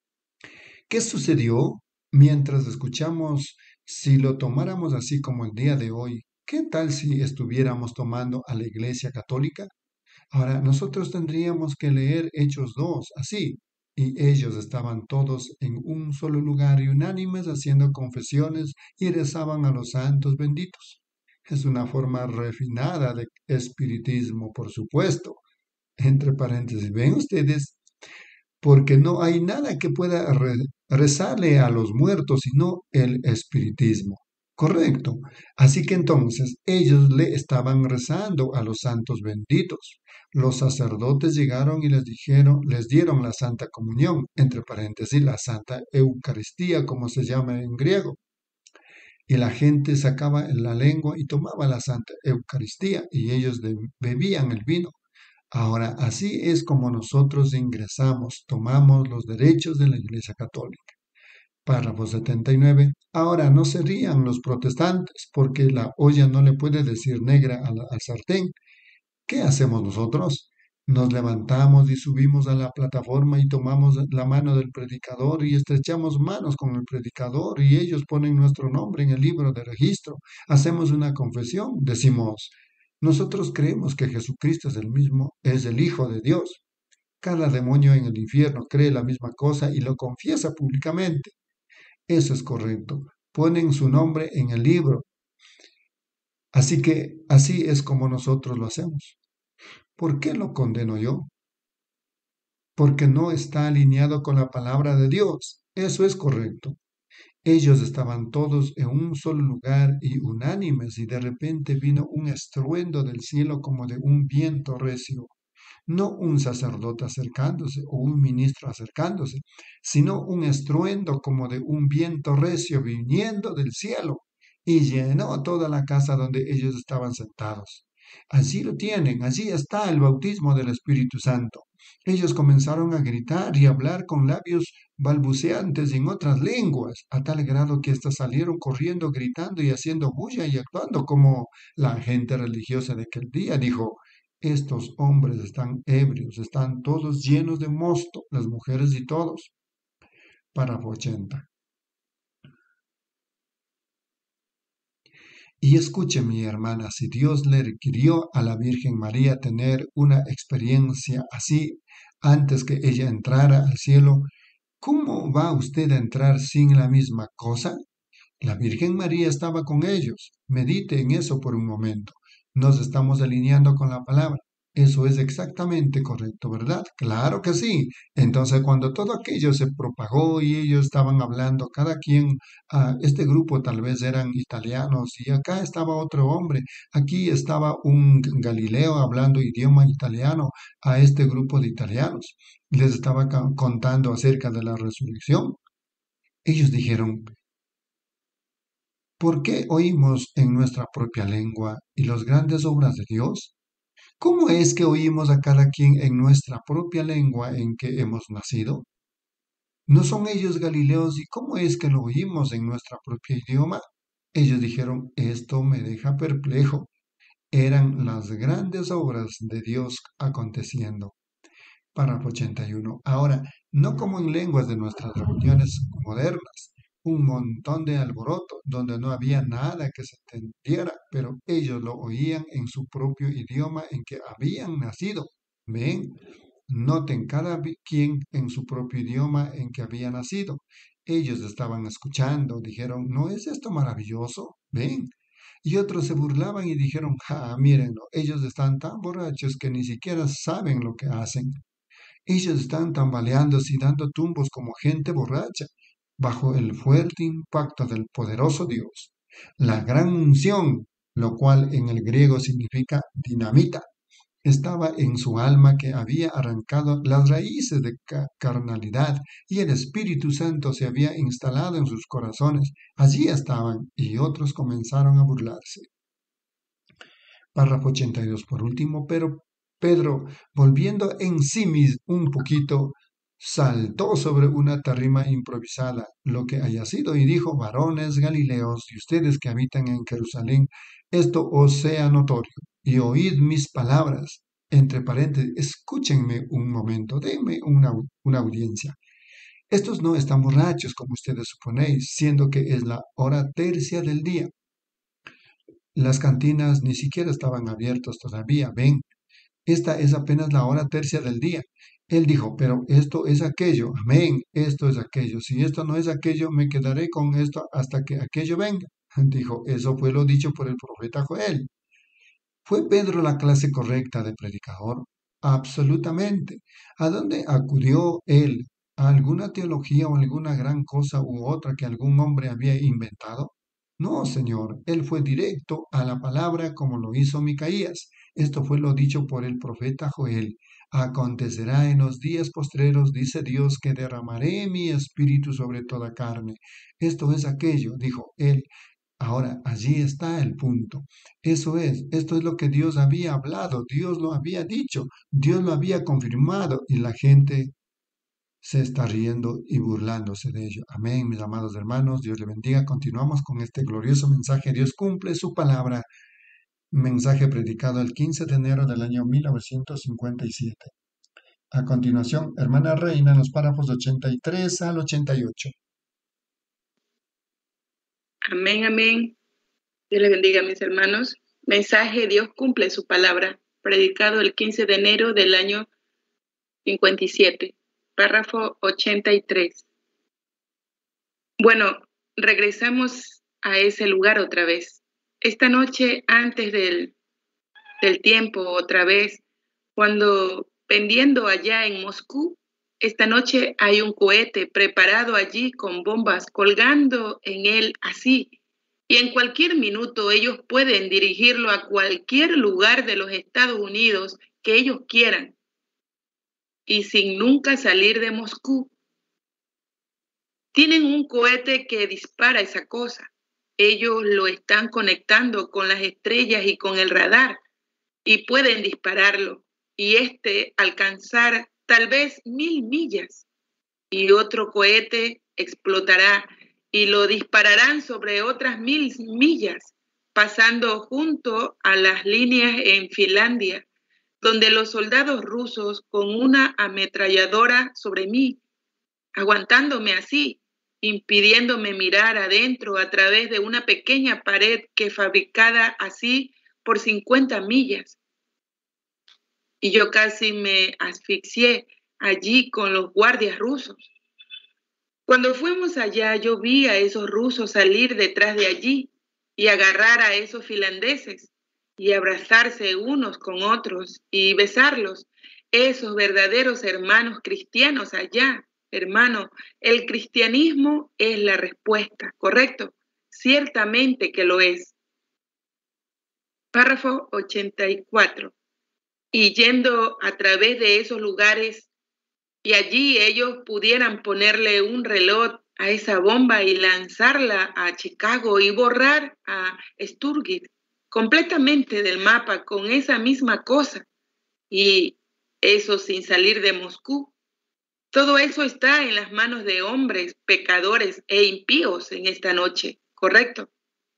¿Qué sucedió mientras escuchamos? Si lo tomáramos así como el día de hoy, ¿qué tal si estuviéramos tomando a la Iglesia Católica? Ahora, nosotros tendríamos que leer Hechos dos, así. Y ellos estaban todos en un solo lugar y unánimes haciendo confesiones y rezaban a los santos benditos. Es una forma refinada de espiritismo, por supuesto. Entre paréntesis, ¿ven ustedes? Porque no hay nada que pueda re rezarle a los muertos sino el espiritismo. Correcto. Así que entonces ellos le estaban rezando a los santos benditos. Los sacerdotes llegaron y les dijeron, les dieron la Santa Comunión, entre paréntesis, la Santa Eucaristía, como se llama en griego. Y la gente sacaba la lengua y tomaba la Santa Eucaristía y ellos bebían el vino. Ahora, así es como nosotros ingresamos, tomamos los derechos de la Iglesia Católica. Párrafo setenta y nueve. Ahora no se rían los protestantes, porque la olla no le puede decir negra al, al sartén. ¿Qué hacemos nosotros? Nos levantamos y subimos a la plataforma y tomamos la mano del predicador y estrechamos manos con el predicador y ellos ponen nuestro nombre en el libro de registro. Hacemos una confesión, decimos, nosotros creemos que Jesucristo es el mismo, es el Hijo de Dios. Cada demonio en el infierno cree la misma cosa y lo confiesa públicamente. Eso es correcto. Ponen su nombre en el libro. Así que así es como nosotros lo hacemos. ¿Por qué lo condeno yo? Porque no está alineado con la palabra de Dios. Eso es correcto. Ellos estaban todos en un solo lugar y unánimes y de repente vino un estruendo del cielo como de un viento recio. No un sacerdote acercándose o un ministro acercándose, sino un estruendo como de un viento recio viniendo del cielo y llenó toda la casa donde ellos estaban sentados. Así lo tienen, así está el bautismo del Espíritu Santo. Ellos comenzaron a gritar y hablar con labios balbuceantes en otras lenguas, a tal grado que hasta salieron corriendo, gritando y haciendo bulla y actuando como la gente religiosa de aquel día. Dijo, estos hombres están ebrios, están todos llenos de mosto, las mujeres y todos. Párrafo ochenta. Y escuche, mi hermana, si Dios le requirió a la Virgen María tener una experiencia así antes que ella entrara al cielo, ¿cómo va usted a entrar sin la misma cosa? La Virgen María estaba con ellos. Medite en eso por un momento. Nos estamos alineando con la palabra. Eso es exactamente correcto, ¿verdad? Claro que sí. Entonces, cuando todo aquello se propagó y ellos estaban hablando, cada quien, ah, este grupo tal vez eran italianos y acá estaba otro hombre, aquí estaba un Galileo hablando idioma italiano a este grupo de italianos. Les estaba ca- contando acerca de la resurrección. Ellos dijeron, ¿por qué oímos en nuestra propia lengua y las grandes obras de Dios? ¿Cómo es que oímos a cada quien en nuestra propia lengua en que hemos nacido? ¿No son ellos galileos y cómo es que lo oímos en nuestra propia idioma? Ellos dijeron, esto me deja perplejo. Eran las grandes obras de Dios aconteciendo. Párrafo ochenta y uno. Ahora, no como en lenguas de nuestras reuniones modernas, un montón de alboroto donde no había nada que se entendiera, pero ellos lo oían en su propio idioma en que habían nacido. Ven, noten cada vi- quien en su propio idioma en que había nacido. Ellos estaban escuchando, dijeron, ¿no es esto maravilloso? Ven. Y otros se burlaban y dijeron, ja, mírenlo, ellos están tan borrachos que ni siquiera saben lo que hacen. Ellos están tambaleándose y dando tumbos como gente borracha, bajo el fuerte impacto del poderoso Dios. La gran unción, lo cual en el griego significa dinamita, estaba en su alma que había arrancado las raíces de ca- carnalidad y el Espíritu Santo se había instalado en sus corazones. Allí estaban y otros comenzaron a burlarse. Párrafo ochenta y dos por último, pero Pedro, volviendo en sí mismo un poquito, saltó sobre una tarima improvisada, lo que haya sido, y dijo, varones galileos y ustedes que habitan en Jerusalén, esto os sea notorio, y oíd mis palabras. Entre paréntesis, escúchenme un momento, denme una, una audiencia. Estos no están borrachos, como ustedes suponéis, siendo que es la hora tercia del día. Las cantinas ni siquiera estaban abiertas todavía. Ven, esta es apenas la hora tercia del día. Él dijo, pero esto es aquello. Amén, esto es aquello. Si esto no es aquello, me quedaré con esto hasta que aquello venga. Dijo, eso fue lo dicho por el profeta Joel. ¿Fue Pedro la clase correcta de predicador? Absolutamente. ¿A dónde acudió él? ¿A alguna teología o alguna gran cosa u otra que algún hombre había inventado? No, señor, él fue directo a la palabra como lo hizo Micaías. Esto fue lo dicho por el profeta Joel. Acontecerá en los días postreros, dice Dios, que derramaré mi espíritu sobre toda carne. Esto es aquello, dijo él, Ahora, allí está el punto. Eso es, esto es lo que Dios había hablado, Dios lo había dicho, Dios lo había confirmado y la gente se está riendo y burlándose de ello. Amén, mis amados hermanos, Dios le bendiga. Continuamos con este glorioso mensaje. Dios cumple su palabra. Mensaje predicado el quince de enero del año mil novecientos cincuenta y siete. A continuación, hermana Reina, en los párrafos ochenta y tres al ochenta y ocho. Amén, amén. Dios les bendiga, mis hermanos. Mensaje, Dios cumple su palabra, predicado el quince de enero del año cincuenta y siete, párrafo ochenta y tres. Bueno, regresamos a ese lugar otra vez. Esta noche, antes del, del tiempo, otra vez, cuando pendiendo allá en Moscú, esta noche hay un cohete preparado allí con bombas colgando en él así. Y en cualquier minuto ellos pueden dirigirlo a cualquier lugar de los Estados Unidos que ellos quieran. Y sin nunca salir de Moscú. Tienen un cohete que dispara esa cosa. Ellos lo están conectando con las estrellas y con el radar. Y pueden dispararlo. Y este alcanzar tal vez mil millas. Y otro cohete explotará. Y lo dispararán sobre otras mil millas, pasando junto a las líneas en Finlandia, donde los soldados rusos con una ametralladora sobre mí, aguantándome así, impidiéndome mirar adentro a través de una pequeña pared que fabricada así por cincuenta millas. Y yo casi me asfixié allí con los guardias rusos. Cuando fuimos allá, yo vi a esos rusos salir detrás de allí y agarrar a esos finlandeses y abrazarse unos con otros y besarlos, esos verdaderos hermanos cristianos allá. Hermano, el cristianismo es la respuesta, ¿correcto? Ciertamente que lo es. Párrafo ochenta y cuatro. Y yendo a través de esos lugares, y allí ellos pudieran ponerle un reloj a esa bomba y lanzarla a Chicago y borrar a Sturgis completamente del mapa con esa misma cosa. Y eso sin salir de Moscú. Todo eso está en las manos de hombres, pecadores e impíos en esta noche, ¿correcto?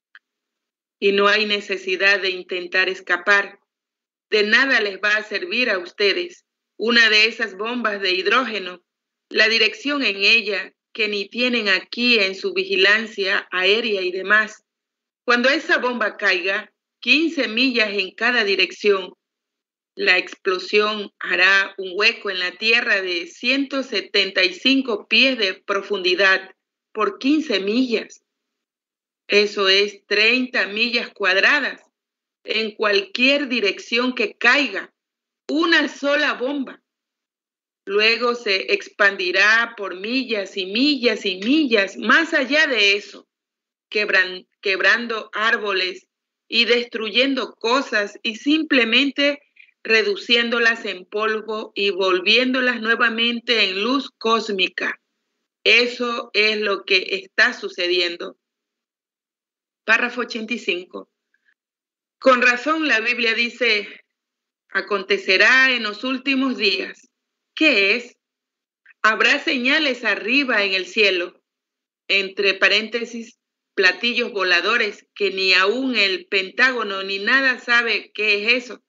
Y no hay necesidad de intentar escapar. De nada les va a servir a ustedes una de esas bombas de hidrógeno, la dirección en ella que ni tienen aquí en su vigilancia aérea y demás. Cuando esa bomba caiga, quince millas en cada dirección, la explosión hará un hueco en la tierra de ciento setenta y cinco pies de profundidad por quince millas. Eso es treinta millas cuadradas en cualquier dirección que caiga. Una sola bomba. Luego se expandirá por millas y millas y millas más allá de eso, quebran, quebrando árboles y destruyendo cosas y simplemente reduciéndolas en polvo y volviéndolas nuevamente en luz cósmica. Eso es lo que está sucediendo. Párrafo ochenta y cinco. Con razón la Biblia dice: acontecerá en los últimos días. ¿Qué es? Habrá señales arriba en el cielo, entre paréntesis, platillos voladores que ni aún el Pentágono ni nada sabe qué es eso.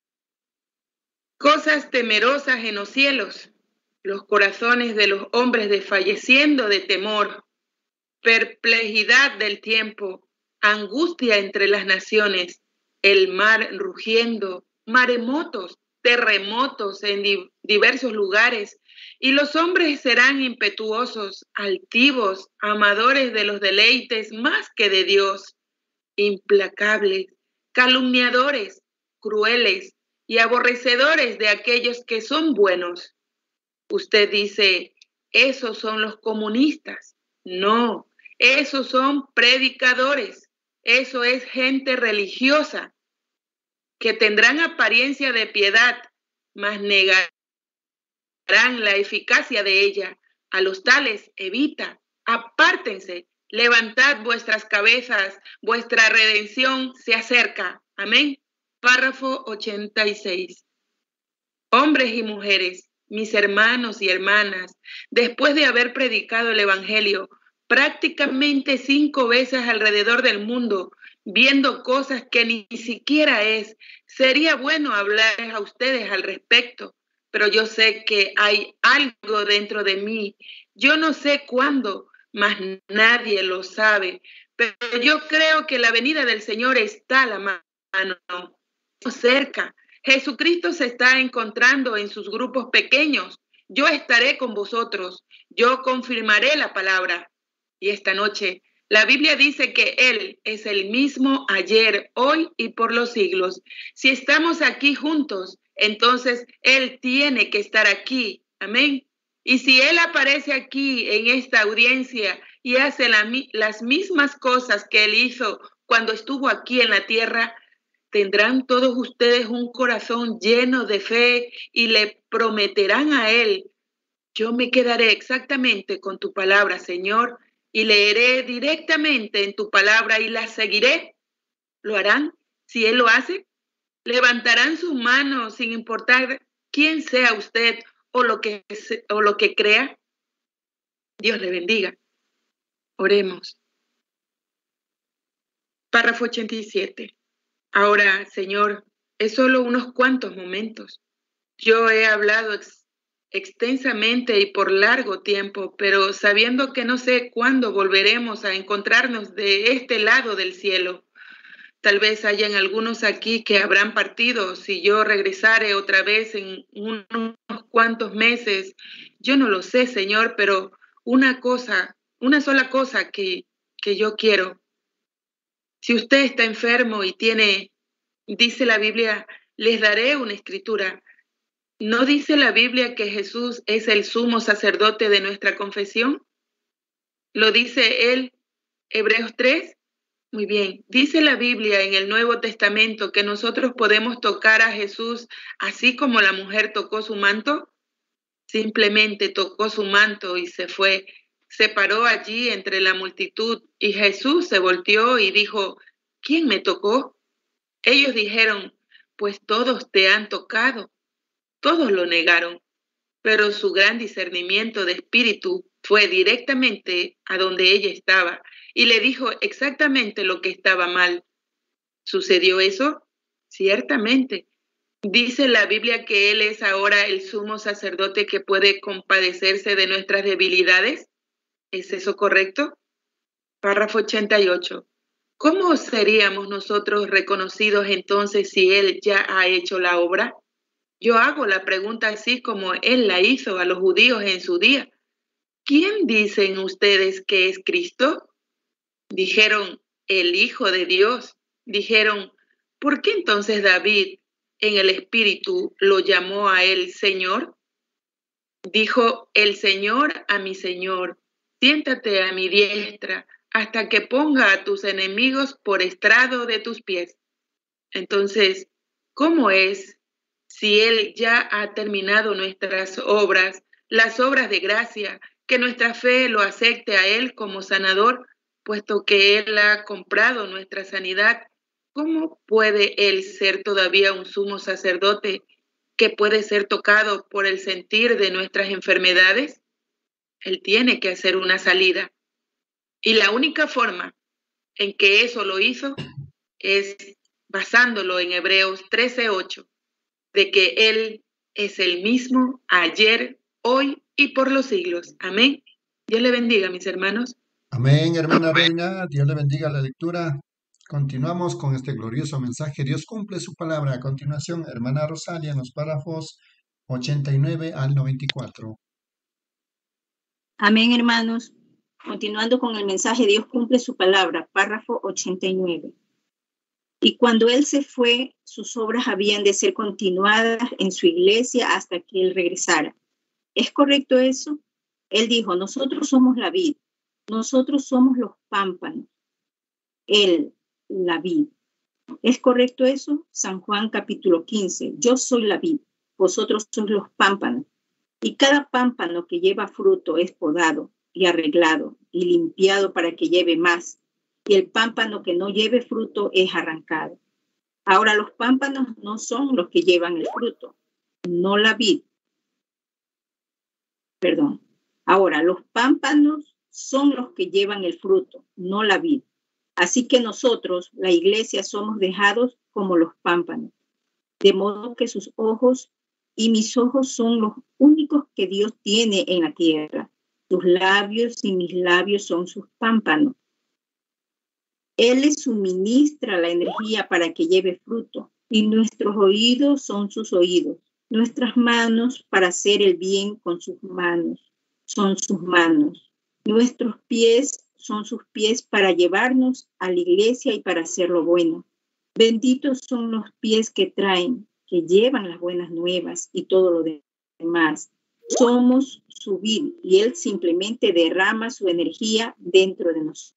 Cosas temerosas en los cielos, los corazones de los hombres desfalleciendo de temor, perplejidad del tiempo, angustia entre las naciones, el mar rugiendo, maremotos, terremotos en di- diversos lugares, y los hombres serán impetuosos, altivos, amadores de los deleites más que de Dios, implacables, calumniadores, crueles y aborrecedores de aquellos que son buenos. Usted dice, esos son los comunistas. No, esos son predicadores. Eso es gente religiosa que tendrán apariencia de piedad, mas negarán la eficacia de ella. A los tales evita, apártense, levantad vuestras cabezas, vuestra redención se acerca. Amén. Párrafo ochenta y seis. Hombres y mujeres, mis hermanos y hermanas, después de haber predicado el Evangelio prácticamente cinco veces alrededor del mundo, viendo cosas que ni siquiera es, sería bueno hablarles a ustedes al respecto, pero yo sé que hay algo dentro de mí. Yo no sé cuándo, mas nadie lo sabe, pero yo creo que la venida del Señor está a la mano, cerca. Jesucristo se está encontrando en sus grupos pequeños. Yo estaré con vosotros. Yo confirmaré la palabra. Y esta noche, la Biblia dice que Él es el mismo ayer, hoy y por los siglos. Si estamos aquí juntos, entonces Él tiene que estar aquí. Amén. Y si Él aparece aquí en esta audiencia y hace la, las mismas cosas que Él hizo cuando estuvo aquí en la tierra, tendrán todos ustedes un corazón lleno de fe y le prometerán a Él: yo me quedaré exactamente con tu palabra, Señor, y leeré directamente en tu palabra y la seguiré. ¿Lo harán? Si Él lo hace, levantarán sus manos sin importar quién sea usted o lo que, o lo que crea. Dios le bendiga. Oremos. Párrafo ochenta y siete. Ahora, Señor, es solo unos cuantos momentos. Yo he hablado ex extensamente y por largo tiempo, pero sabiendo que no sé cuándo volveremos a encontrarnos de este lado del cielo. Tal vez hayan algunos aquí que habrán partido si yo regresare otra vez en unos cuantos meses. Yo no lo sé, Señor, pero una cosa, una sola cosa que, que yo quiero. Si usted está enfermo y tiene, dice la Biblia, les daré una escritura. ¿No dice la Biblia que Jesús es el sumo sacerdote de nuestra confesión? ¿Lo dice él, Hebreos tres? Muy bien. ¿Dice la Biblia en el Nuevo Testamento que nosotros podemos tocar a Jesús así como la mujer tocó su manto? Simplemente tocó su manto y se fue. Se paró allí entre la multitud y Jesús se volteó y dijo: ¿quién me tocó? Ellos dijeron: pues todos te han tocado. Todos lo negaron, pero su gran discernimiento de espíritu fue directamente a donde ella estaba y le dijo exactamente lo que estaba mal. ¿Sucedió eso? Ciertamente. Dice la Biblia que Él es ahora el sumo sacerdote que puede compadecerse de nuestras debilidades. ¿Es eso correcto? Párrafo ochenta y ocho. ¿Cómo seríamos nosotros reconocidos entonces si Él ya ha hecho la obra? Yo hago la pregunta así como Él la hizo a los judíos en su día. ¿Quién dicen ustedes que es Cristo? Dijeron: el Hijo de Dios. Dijeron: ¿por qué entonces David en el Espíritu lo llamó a Él Señor? Dijo el Señor a mi Señor: siéntate a mi diestra hasta que ponga a tus enemigos por estrado de tus pies. Entonces, ¿cómo es si Él ya ha terminado nuestras obras, las obras de gracia, que nuestra fe lo acepte a Él como sanador, puesto que Él ha comprado nuestra sanidad? ¿Cómo puede Él ser todavía un sumo sacerdote que puede ser tocado por el sentir de nuestras enfermedades? Él tiene que hacer una salida. Y la única forma en que eso lo hizo es basándolo en Hebreos trece ocho, de que Él es el mismo ayer, hoy y por los siglos. Amén. Dios le bendiga, mis hermanos. Amén, hermana Reina. Dios le bendiga la lectura. Continuamos con este glorioso mensaje. Dios cumple su palabra. A continuación, hermana Rosalia, en los párrafos ochenta y nueve al noventa y cuatro. Amén, hermanos. Continuando con el mensaje, Dios cumple su palabra, párrafo ochenta y nueve. Y cuando Él se fue, sus obras habían de ser continuadas en su iglesia hasta que Él regresara. ¿Es correcto eso? Él dijo: nosotros somos la vid, nosotros somos los pámpanos. Él, la vid. ¿Es correcto eso? San Juan capítulo quince. Yo soy la vid, vosotros sois los pámpanos. Y cada pámpano que lleva fruto es podado, y arreglado y limpiado para que lleve más, y el pámpano que no lleve fruto es arrancado. Ahora los pámpanos no son los que llevan el fruto, no la vid. Perdón. Ahora los pámpanos son los que llevan el fruto, no la vid. Así que nosotros, la iglesia, somos dejados como los pámpanos, de modo que sus ojos y mis ojos son los únicos que Dios tiene en la tierra. Sus labios y mis labios son sus pámpanos. Él les suministra la energía para que lleve fruto, y nuestros oídos son sus oídos. Nuestras manos para hacer el bien con sus manos, son sus manos. Nuestros pies son sus pies para llevarnos a la iglesia y para hacer lo bueno. Benditos son los pies que traen, que llevan las buenas nuevas y todo lo demás. Somos su vid y Él simplemente derrama su energía dentro de nosotros.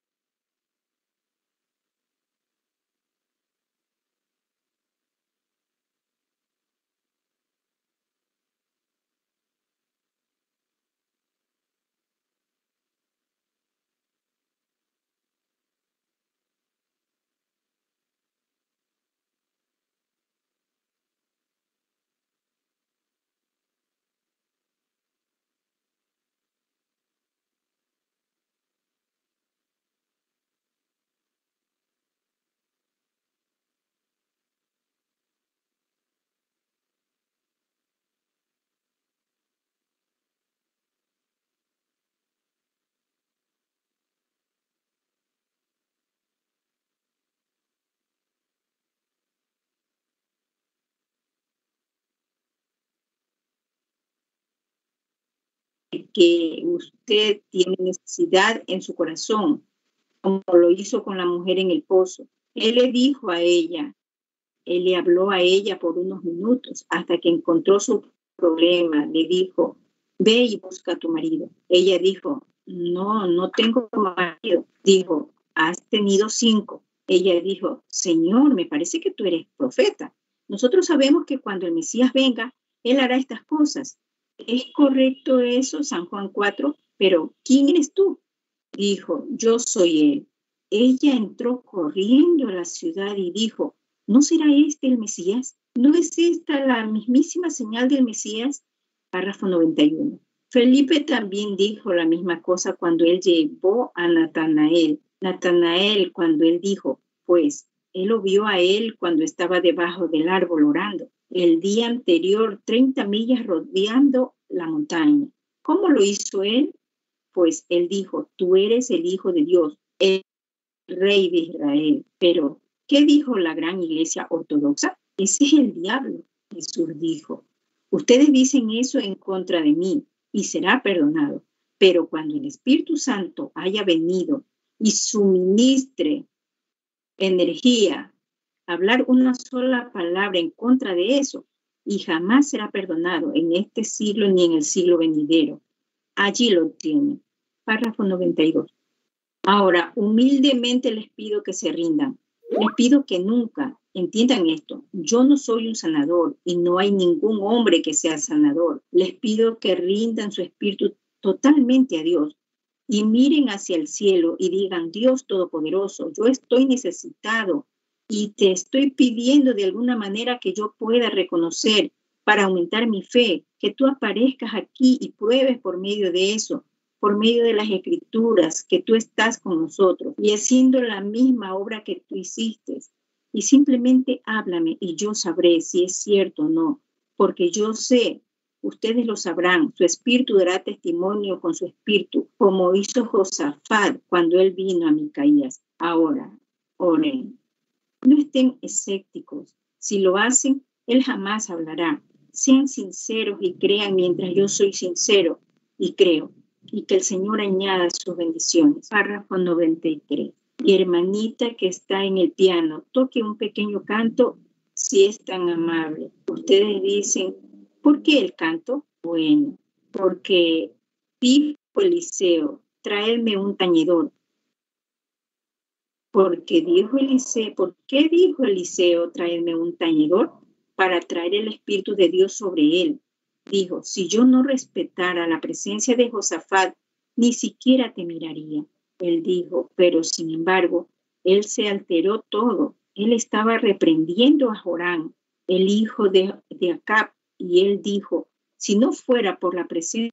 Que usted tiene necesidad en su corazón, como lo hizo con la mujer en el pozo. Él le dijo a ella, él le habló a ella por unos minutos hasta que encontró su problema. Le dijo, ve y busca a tu marido. Ella dijo, no, no tengo marido. Dijo, has tenido cinco. Ella dijo, Señor, me parece que tú eres profeta. Nosotros sabemos que cuando el Mesías venga, Él hará estas cosas. ¿Es correcto eso, San Juan cuatro? Pero, ¿quién eres tú? Dijo, yo soy Él. Ella entró corriendo a la ciudad y dijo, ¿no será este el Mesías? ¿No es esta la mismísima señal del Mesías? Párrafo noventa y uno. Felipe también dijo la misma cosa cuando él llevó a Natanael. Natanael, cuando él dijo, pues, él lo vio a él cuando estaba debajo del árbol orando. El día anterior, treinta millas rodeando la montaña. ¿Cómo lo hizo él? Pues él dijo, tú eres el Hijo de Dios, el Rey de Israel. Pero, ¿qué dijo la gran iglesia ortodoxa? Ese es el diablo. Jesús dijo, ustedes dicen eso en contra de mí y será perdonado. Pero cuando el Espíritu Santo haya venido y suministre energía, hablar una sola palabra en contra de eso, y jamás será perdonado en este siglo ni en el siglo venidero. Allí lo tienen. Párrafo noventa y dos. Ahora, humildemente les pido que se rindan. Les pido que nunca, entiendan esto, yo no soy un sanador y no hay ningún hombre que sea sanador. Les pido que rindan su espíritu totalmente a Dios y miren hacia el cielo y digan, Dios Todopoderoso, yo estoy necesitado y te estoy pidiendo de alguna manera que yo pueda reconocer para aumentar mi fe, que tú aparezcas aquí y pruebes por medio de eso, por medio de las escrituras, que tú estás con nosotros y haciendo la misma obra que tú hiciste. Y simplemente háblame y yo sabré si es cierto o no, porque yo sé, ustedes lo sabrán, su espíritu dará testimonio con su espíritu, como hizo Josafat cuando él vino a Micaías. Ahora, oren. No estén escépticos. Si lo hacen, Él jamás hablará. Sean sinceros y crean mientras yo soy sincero y creo. Y que el Señor añada sus bendiciones. Párrafo noventa y tres. Y hermanita que está en el piano, toque un pequeño canto si es tan amable. Ustedes dicen, ¿por qué el canto? Bueno, porque dijo Eliseo, tráeme un tañedor. Porque dijo Eliseo, ¿por qué dijo Eliseo traerme un tañedor? Para traer el Espíritu de Dios sobre él. Dijo, si yo no respetara la presencia de Josafat ni siquiera te miraría. Él dijo, pero sin embargo, él se alteró todo. Él estaba reprendiendo a Joram, el hijo de, de Acab, y él dijo, si no fuera por la presencia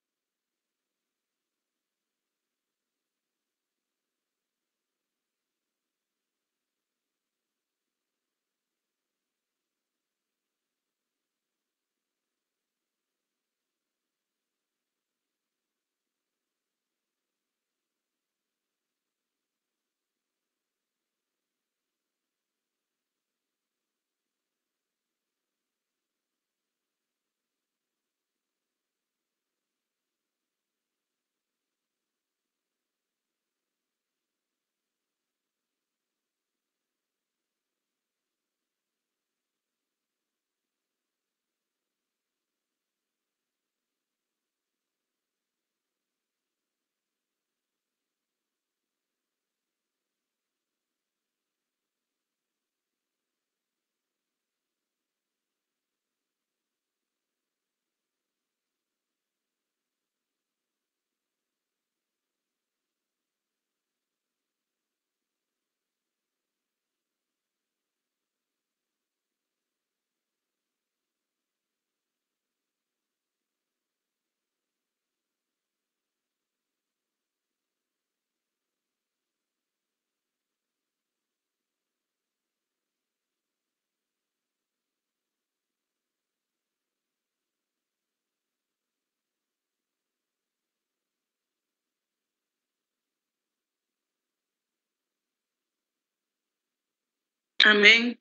Amén.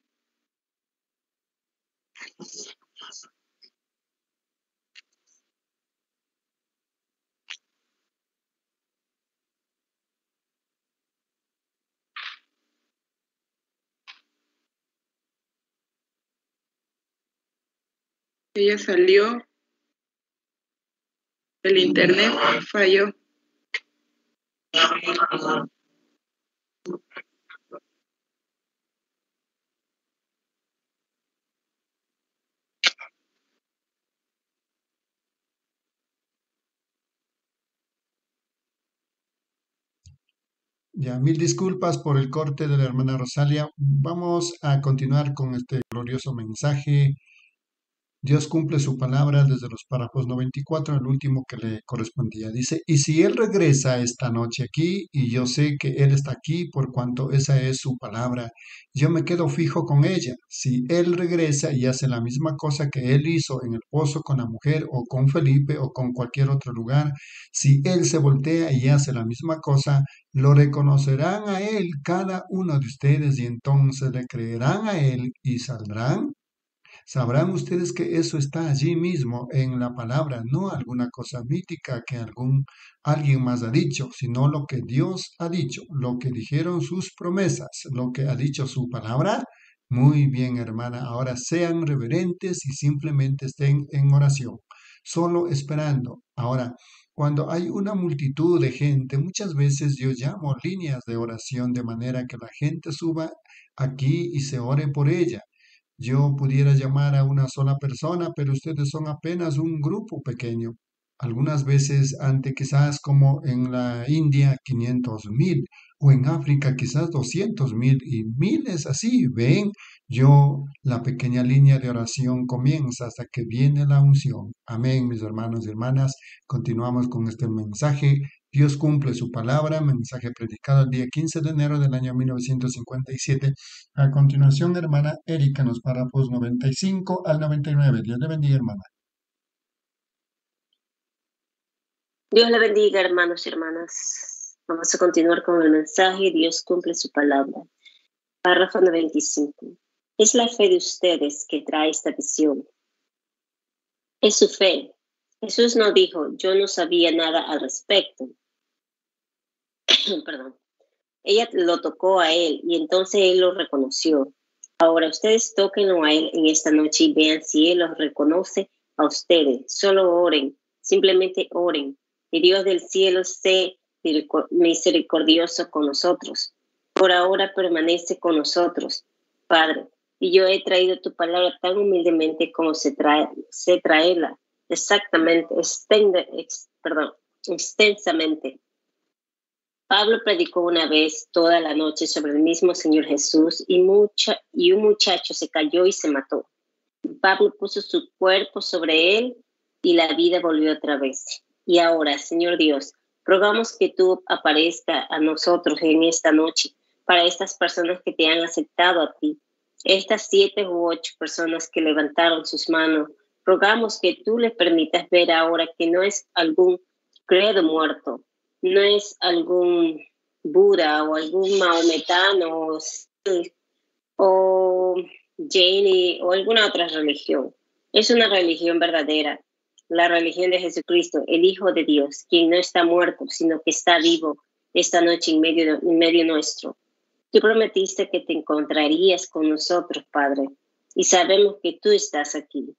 Ella salió, el internet falló. Ya, mil disculpas por el corte de la hermana Rosalia. Vamos a continuar con este glorioso mensaje. Dios cumple su palabra desde los párrafos noventa y cuatro al último que le correspondía. Dice, y si Él regresa esta noche aquí, y yo sé que Él está aquí por cuanto esa es su palabra, yo me quedo fijo con ella. Si Él regresa y hace la misma cosa que Él hizo en el pozo con la mujer o con Felipe o con cualquier otro lugar, si Él se voltea y hace la misma cosa, lo reconocerán a Él cada uno de ustedes y entonces le creerán a Él y saldrán. Sabrán ustedes que eso está allí mismo en la palabra, no alguna cosa mítica que algún alguien más ha dicho, sino lo que Dios ha dicho, lo que dijeron sus promesas, lo que ha dicho su palabra. Muy bien, hermana, ahora sean reverentes y simplemente estén en oración, solo esperando. Ahora, cuando hay una multitud de gente, muchas veces yo llamo líneas de oración de manera que la gente suba aquí y se ore por ella. Yo pudiera llamar a una sola persona, pero ustedes son apenas un grupo pequeño. Algunas veces ante quizás como en la India quinientos mil o en África quizás doscientos mil y miles así. Ven, yo la pequeña línea de oración comienza hasta que viene la unción. Amén, mis hermanos y hermanas. Continuamos con este mensaje. Dios cumple su palabra, mensaje predicado el día quince de enero del año mil novecientos cincuenta y siete. A continuación, hermana Erika, en los párrafos noventa y cinco al noventa y nueve. Dios le bendiga, hermana. Dios le bendiga, hermanos y hermanas. Vamos a continuar con el mensaje. Dios cumple su palabra. Párrafo noventa y cinco. Es la fe de ustedes que trae esta visión. Es su fe. Jesús no dijo, yo no sabía nada al respecto. Perdón. Ella lo tocó a él y entonces él lo reconoció. Ahora ustedes tóquenlo a él en esta noche y vean si él los reconoce a ustedes. Solo oren, simplemente oren. Y Dios del cielo sea misericordioso con nosotros. Por ahora permanece con nosotros, Padre. Y yo he traído tu palabra tan humildemente como se trae, se traela, exactamente, extende, ex, perdón, extensamente. Pablo predicó una vez toda la noche sobre el mismo Señor Jesús y, mucha, y un muchacho se cayó y se mató. Pablo puso su cuerpo sobre él y la vida volvió otra vez. Y ahora, Señor Dios, rogamos que tú aparezca a nosotros en esta noche para estas personas que te han aceptado a ti. Estas siete u ocho personas que levantaron sus manos, rogamos que tú les permitas ver ahora que no es algún credo muerto, no es algún Buda o algún maometano o, o Jaini o alguna otra religión. Es una religión verdadera, la religión de Jesucristo, el Hijo de Dios, quien no está muerto, sino que está vivo esta noche en medio, en medio nuestro. Tú prometiste que te encontrarías con nosotros, Padre, y sabemos que tú estás aquí.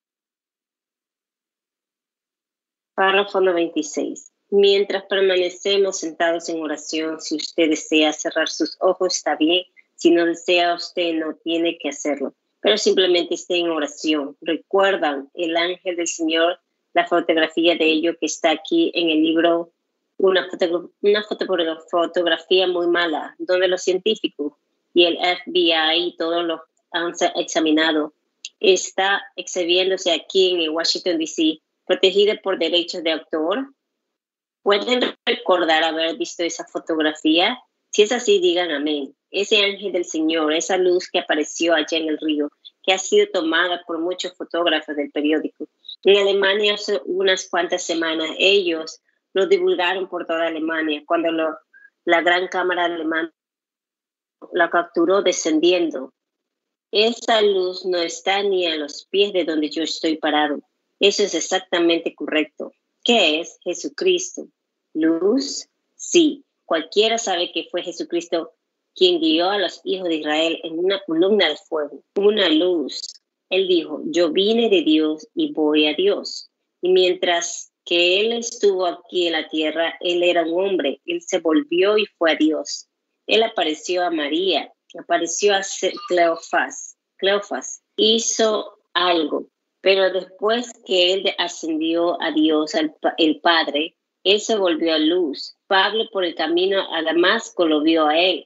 Párrafo noventa y seis. Mientras permanecemos sentados en oración, si usted desea cerrar sus ojos, está bien. Si no desea, usted no tiene que hacerlo. Pero simplemente esté en oración. ¿Recuerdan el ángel del Señor? La fotografía de ello que está aquí en el libro, una, foto, una foto, fotografía muy mala, donde los científicos y el F B I y todos los han examinado. Está exhibiéndose aquí en Washington, D C, protegida por derechos de autor. ¿Pueden recordar haber visto esa fotografía? Si es así, digan amén. Ese ángel del Señor, esa luz que apareció allá en el río, que ha sido tomada por muchos fotógrafos del periódico. En Alemania hace unas cuantas semanas, ellos lo divulgaron por toda Alemania, cuando lo, la gran cámara alemana la capturó descendiendo. Esa luz no está ni a los pies de donde yo estoy parado. Eso es exactamente correcto. ¿Qué es Jesucristo? ¿Luz? Sí, cualquiera sabe que fue Jesucristo quien guió a los hijos de Israel en una columna de fuego, una luz. Él dijo, yo vine de Dios y voy a Dios. Y mientras que él estuvo aquí en la tierra, él era un hombre, él se volvió y fue a Dios. Él apareció a María, apareció a Cleofás, Cleofás, hizo algo. Pero después que él ascendió a Dios, al, el Padre, él se volvió a luz. Pablo por el camino a Damasco lo vio a él.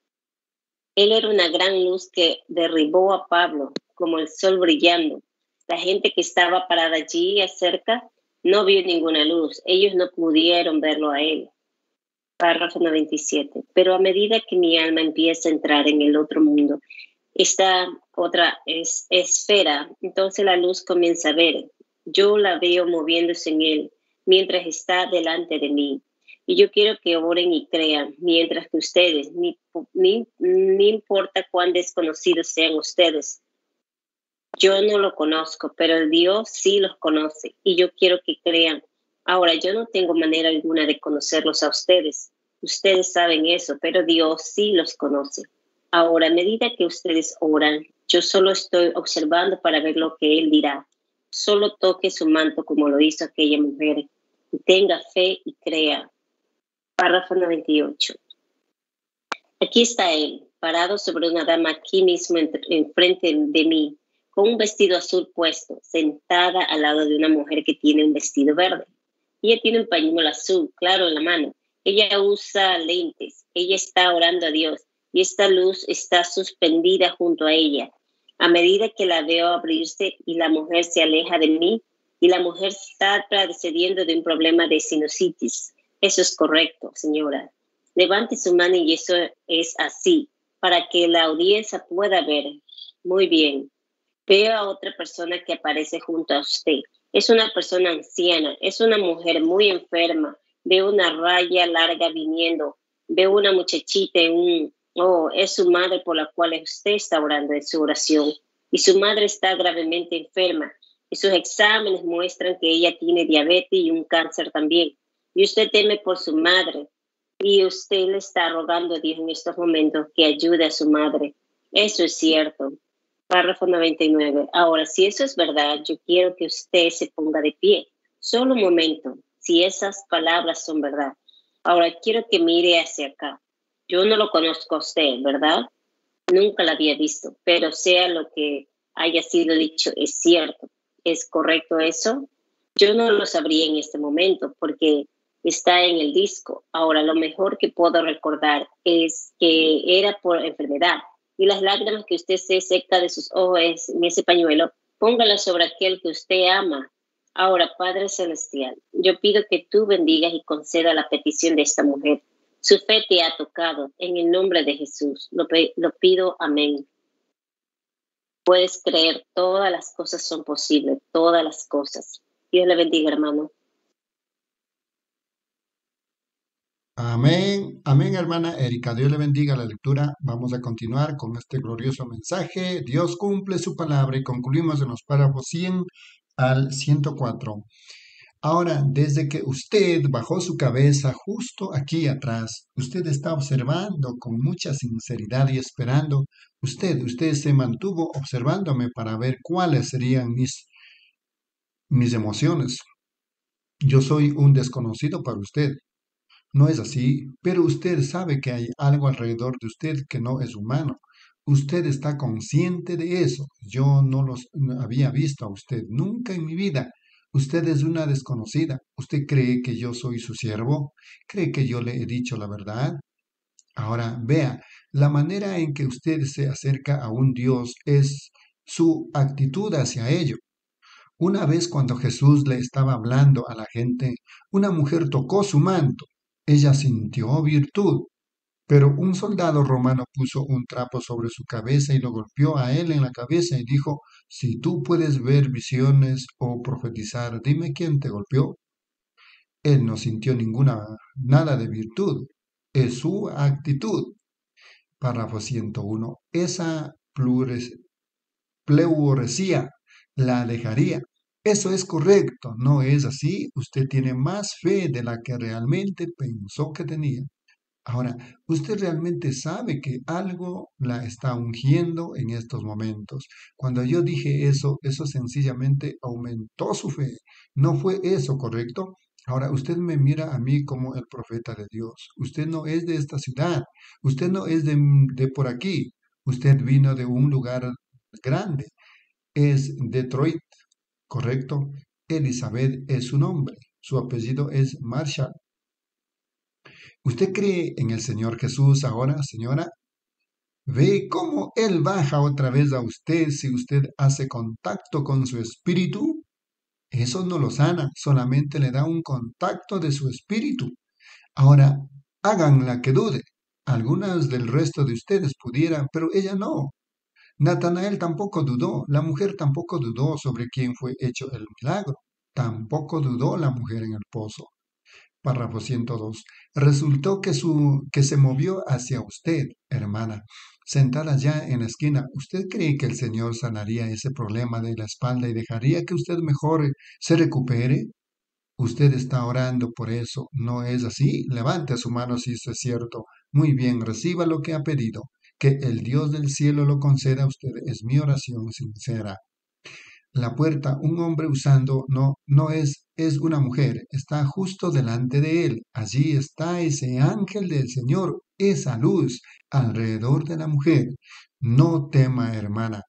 Él era una gran luz que derribó a Pablo, como el sol brillando. La gente que estaba parada allí cerca no vio ninguna luz. Ellos no pudieron verlo a él. Párrafo noventa y siete. Pero a medida que mi alma empieza a entrar en el otro mundo, esta otra es, esfera, entonces la luz comienza a ver. Yo la veo moviéndose en él mientras está delante de mí. Y yo quiero que oren y crean, mientras que ustedes, ni, ni, ni importa cuán desconocidos sean ustedes. Yo no lo conozco, pero Dios sí los conoce. Y yo quiero que crean. Ahora, yo no tengo manera alguna de conocerlos a ustedes. Ustedes saben eso, pero Dios sí los conoce. Ahora, a medida que ustedes oran, yo solo estoy observando para ver lo que Él dirá. Solo toque su manto como lo hizo aquella mujer. Y tenga fe y crea. Párrafo noventa y ocho. Aquí está Él, parado sobre una dama aquí mismo enfrente de mí, con un vestido azul puesto, sentada al lado de una mujer que tiene un vestido verde. Ella tiene un pañuelo azul, claro, en la mano. Ella usa lentes. Ella está orando a Dios. Y esta luz está suspendida junto a ella. A medida que la veo abrirse y la mujer se aleja de mí, y la mujer está padeciendo de un problema de sinusitis. Eso es correcto, señora. Levante su mano y eso es así, para que la audiencia pueda ver. Muy bien. Veo a otra persona que aparece junto a usted. Es una persona anciana, es una mujer muy enferma. Veo una raya larga viniendo. Veo una muchachita en un... Oh, es su madre por la cual usted está orando en su oración. Y su madre está gravemente enferma. Y sus exámenes muestran que ella tiene diabetes y un cáncer también. Y usted teme por su madre. Y usted le está rogando a Dios en estos momentos que ayude a su madre. Eso es cierto. Párrafo noventa y nueve. Ahora, si eso es verdad, yo quiero que usted se ponga de pie. Solo un momento. Si esas palabras son verdad. Ahora, quiero que mire hacia acá. Yo no lo conozco a usted, ¿verdad? Nunca la había visto, pero sea lo que haya sido dicho, es cierto. ¿Es correcto eso? Yo no lo sabría en este momento porque está en el disco. Ahora, lo mejor que puedo recordar es que era por enfermedad. Y las lágrimas que usted se seca de sus ojos en ese pañuelo, póngalas sobre aquel que usted ama. Ahora, Padre Celestial, yo pido que tú bendigas y conceda la petición de esta mujer. Su fe te ha tocado. En el nombre de Jesús, lo, lo pido. Amén. Puedes creer, todas las cosas son posibles, todas las cosas. Dios le bendiga, hermano. Amén, amén, hermana Erika. Dios le bendiga la lectura. Vamos a continuar con este glorioso mensaje. Dios cumple su palabra y concluimos en los párrafos cien al ciento cuatro. Ahora, desde que usted bajó su cabeza justo aquí atrás, usted está observando con mucha sinceridad y esperando. Usted, usted se mantuvo observándome para ver cuáles serían mis, mis emociones. Yo soy un desconocido para usted. No es así, pero usted sabe que hay algo alrededor de usted que no es humano. Usted está consciente de eso. Yo no los no había visto a usted nunca en mi vida. Usted es una desconocida. ¿Usted cree que yo soy su siervo? ¿Cree que yo le he dicho la verdad? Ahora, vea, la manera en que usted se acerca a un Dios es su actitud hacia ello. Una vez cuando Jesús le estaba hablando a la gente, una mujer tocó su manto. Ella sintió virtud, pero un soldado romano puso un trapo sobre su cabeza y lo golpeó a él en la cabeza y dijo, si tú puedes ver visiones o profetizar, dime quién te golpeó. Él no sintió ninguna, nada de virtud, es su actitud. Párrafo ciento uno. Esa pleuresía la dejaría. Eso es correcto, no es así. Usted tiene más fe de la que realmente pensó que tenía. Ahora, usted realmente sabe que algo la está ungiendo en estos momentos. Cuando yo dije eso, eso sencillamente aumentó su fe. ¿No fue eso correcto? Ahora, usted me mira a mí como el profeta de Dios. Usted no es de esta ciudad. Usted no es de, de por aquí. Usted vino de un lugar grande. Es Detroit, ¿correcto? Elizabeth es su nombre. Su apellido es Marshall. ¿Usted cree en el Señor Jesús ahora, señora? ¿Ve cómo Él baja otra vez a usted si usted hace contacto con su espíritu? Eso no lo sana, solamente le da un contacto de su espíritu. Ahora, háganla que dude. Algunas del resto de ustedes pudieran, pero ella no. Natanael tampoco dudó, la mujer tampoco dudó sobre quién fue hecho el milagro. Tampoco dudó la mujer en el pozo. Párrafo ciento dos. Resultó que, su, que se movió hacia usted, hermana, sentada ya en la esquina. ¿Usted cree que el Señor sanaría ese problema de la espalda y dejaría que usted mejor se recupere? Usted está orando por eso, ¿no es así? Levante su mano si eso es cierto. Muy bien, reciba lo que ha pedido. Que el Dios del cielo lo conceda a usted. Es mi oración sincera. La puerta, un hombre usando, no, no es, es una mujer, está justo delante de él. Allí está ese ángel del Señor, esa luz alrededor de la mujer. No tema, hermana.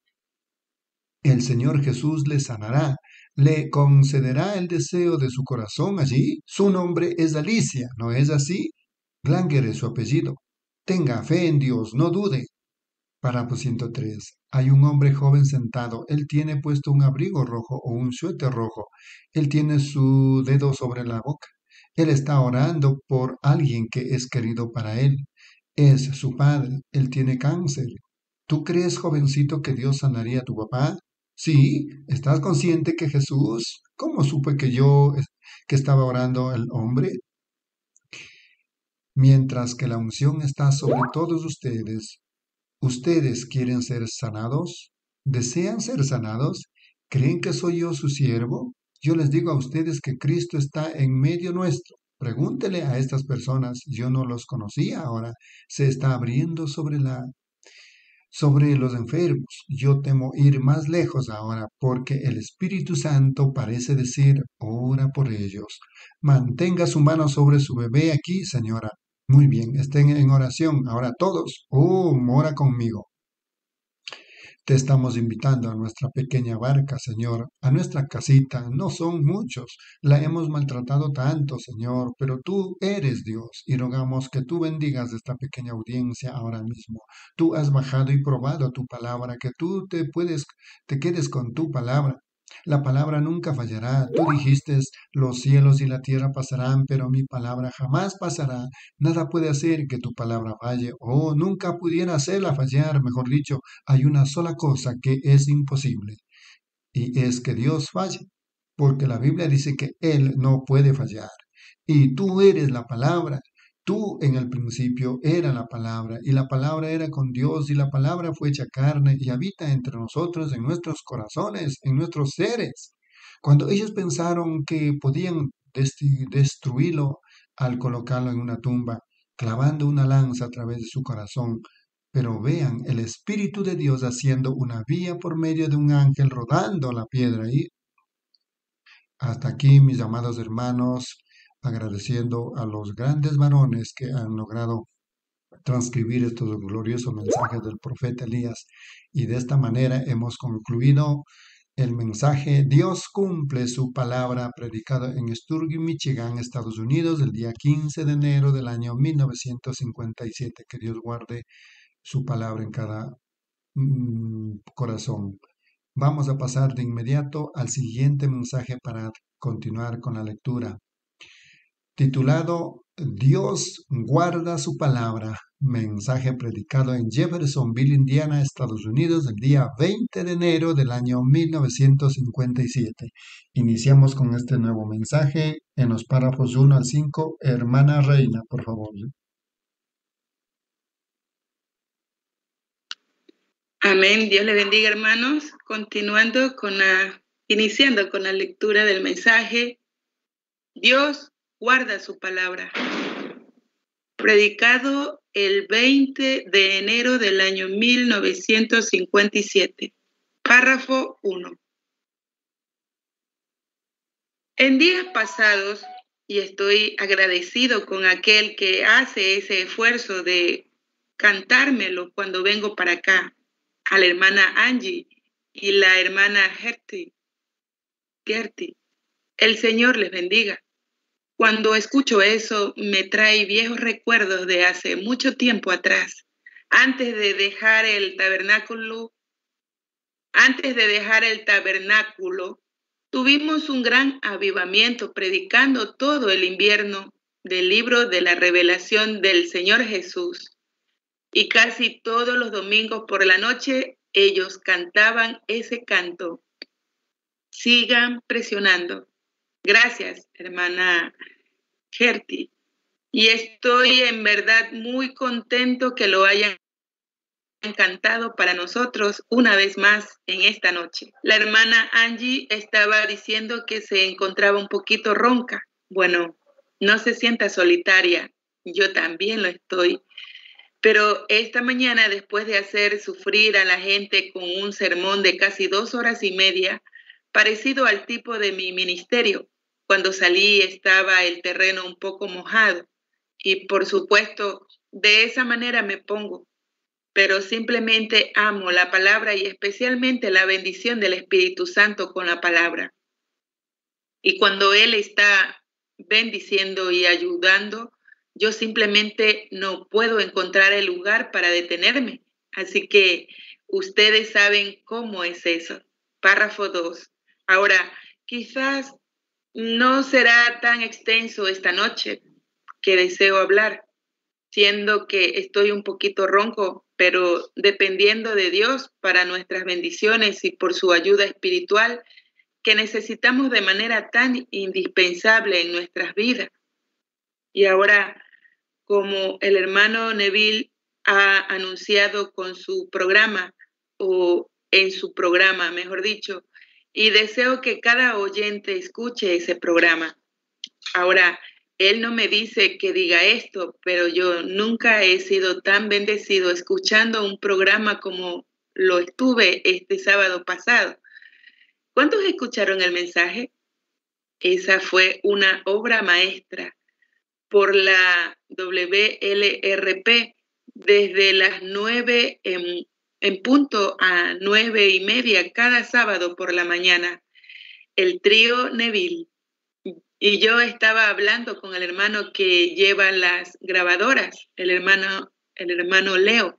El Señor Jesús le sanará, le concederá el deseo de su corazón allí. Su nombre es Alicia, ¿no es así? Glanger es su apellido. Tenga fe en Dios, no dude. Párrafo ciento tres. Hay un hombre joven sentado. Él tiene puesto un abrigo rojo o un suéter rojo. Él tiene su dedo sobre la boca. Él está orando por alguien que es querido para él. Es su padre. Él tiene cáncer. ¿Tú crees, jovencito, que Dios sanaría a tu papá? Sí. ¿Estás consciente que Jesús? ¿Cómo supe que yo que estaba orando el hombre? Mientras que la unción está sobre todos ustedes, ¿ustedes quieren ser sanados? ¿Desean ser sanados? ¿Creen que soy yo su siervo? Yo les digo a ustedes que Cristo está en medio nuestro. Pregúntele a estas personas, yo no los conocía ahora, se está abriendo sobre la sobre los enfermos. Yo temo ir más lejos ahora porque el Espíritu Santo parece decir, ora por ellos. Mantenga su mano sobre su bebé aquí, señora. Muy bien, estén en oración. Ahora todos, oh, ora conmigo. Te estamos invitando a nuestra pequeña barca, Señor, a nuestra casita. No son muchos, la hemos maltratado tanto, Señor, pero tú eres Dios y rogamos que tú bendigas esta pequeña audiencia ahora mismo. Tú has bajado y probado tu palabra, que tú te puedes, te quedes con tu palabra. La palabra nunca fallará. Tú dijiste, los cielos y la tierra pasarán, pero mi palabra jamás pasará. Nada puede hacer que tu palabra falle, o nunca pudiera hacerla fallar. Mejor dicho, hay una sola cosa que es imposible, y es que Dios falle, porque la Biblia dice que Él no puede fallar. Y tú eres la palabra. Tú en el principio era la palabra, y la palabra era con Dios, y la palabra fue hecha carne y habita entre nosotros, en nuestros corazones, en nuestros seres. Cuando ellos pensaron que podían desti- destruirlo al colocarlo en una tumba, clavando una lanza a través de su corazón, pero vean el Espíritu de Dios haciendo una vía por medio de un ángel rodando la piedra ahí. Hasta aquí, mis amados hermanos, agradeciendo a los grandes varones que han logrado transcribir estos gloriosos mensajes del profeta Elías. Y de esta manera hemos concluido el mensaje Dios cumple su palabra, predicado en Sturgeon, Michigan, Estados Unidos, el día quince de enero del año mil novecientos cincuenta y siete. Que Dios guarde su palabra en cada mm, corazón. Vamos a pasar de inmediato al siguiente mensaje para continuar con la lectura, titulado Dios guarda su palabra, mensaje predicado en Jeffersonville, Indiana, Estados Unidos, el día veinte de enero del año mil novecientos cincuenta y siete. Iniciamos con este nuevo mensaje en los párrafos uno al cinco. Hermana Reina, por favor. Amén. Dios le bendiga, hermanos. Continuando con la, iniciando con la lectura del mensaje, Dios guarda su palabra. Predicado el veinte de enero del año mil novecientos cincuenta y siete. Párrafo uno. En días pasados, y estoy agradecido con aquel que hace ese esfuerzo de cantármelo cuando vengo para acá, a la hermana Angie y la hermana Gertie. Gertie, el Señor les bendiga. Cuando escucho eso, me trae viejos recuerdos de hace mucho tiempo atrás, antes de dejar el tabernáculo, antes de dejar el tabernáculo, tuvimos un gran avivamiento predicando todo el invierno del libro de la revelación del Señor Jesús. Y casi todos los domingos por la noche ellos cantaban ese canto. Sigan presionando. Gracias, hermana Gertie. Y estoy en verdad muy contento que lo hayan cantado para nosotros una vez más en esta noche. La hermana Angie estaba diciendo que se encontraba un poquito ronca. Bueno, no se sienta solitaria. Yo también lo estoy. Pero esta mañana, después de hacer sufrir a la gente con un sermón de casi dos horas y media, parecido al tipo de mi ministerio, cuando salí estaba el terreno un poco mojado y, por supuesto, de esa manera me pongo. Pero simplemente amo la palabra y especialmente la bendición del Espíritu Santo con la palabra. Y cuando Él está bendiciendo y ayudando, yo simplemente no puedo encontrar el lugar para detenerme. Así que ustedes saben cómo es eso. Párrafo dos. Ahora, quizás no será tan extenso esta noche que deseo hablar, siendo que estoy un poquito ronco, pero dependiendo de Dios para nuestras bendiciones y por su ayuda espiritual que necesitamos de manera tan indispensable en nuestras vidas. Y ahora, como el hermano Neville ha anunciado con su programa, o en su programa, mejor dicho, y deseo que cada oyente escuche ese programa. Ahora, él no me dice que diga esto, pero yo nunca he sido tan bendecido escuchando un programa como lo estuve este sábado pasado. ¿Cuántos escucharon el mensaje? Esa fue una obra maestra por la W L R P desde las nueve en en punto a nueve y media cada sábado por la mañana, el trío Neville. Y yo estaba hablando con el hermano que lleva las grabadoras, el hermano, el hermano Leo,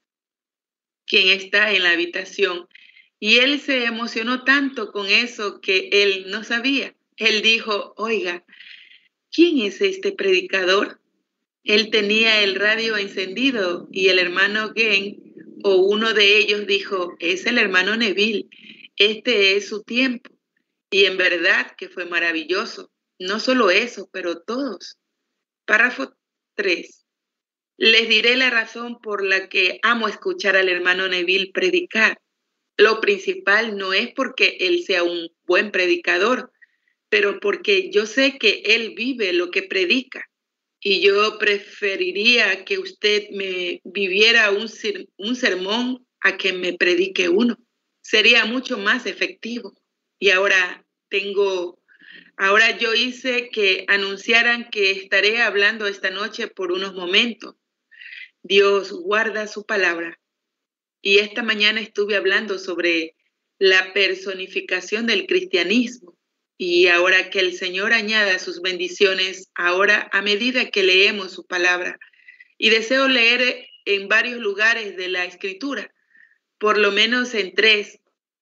quien está en la habitación. Y él se emocionó tanto con eso que él no sabía. Él dijo, oiga, ¿quién es este predicador? Él tenía el radio encendido y el hermano Gen, o uno de ellos, dijo, es el hermano Neville, este es su tiempo. Y en verdad que fue maravilloso. No solo eso, pero todos. Párrafo tres. Les diré la razón por la que amo escuchar al hermano Neville predicar. Lo principal no es porque él sea un buen predicador, pero porque yo sé que él vive lo que predica. Y yo preferiría que usted me viviera un, un sermón a que me predique uno. Sería mucho más efectivo. Y ahora tengo, ahora yo hice que anunciaran que estaré hablando esta noche por unos momentos. Dios guarda su palabra. Y esta mañana estuve hablando sobre la personificación del cristianismo. Y ahora que el Señor añada sus bendiciones, ahora a medida que leemos su palabra. Y deseo leer en varios lugares de la Escritura, por lo menos en tres,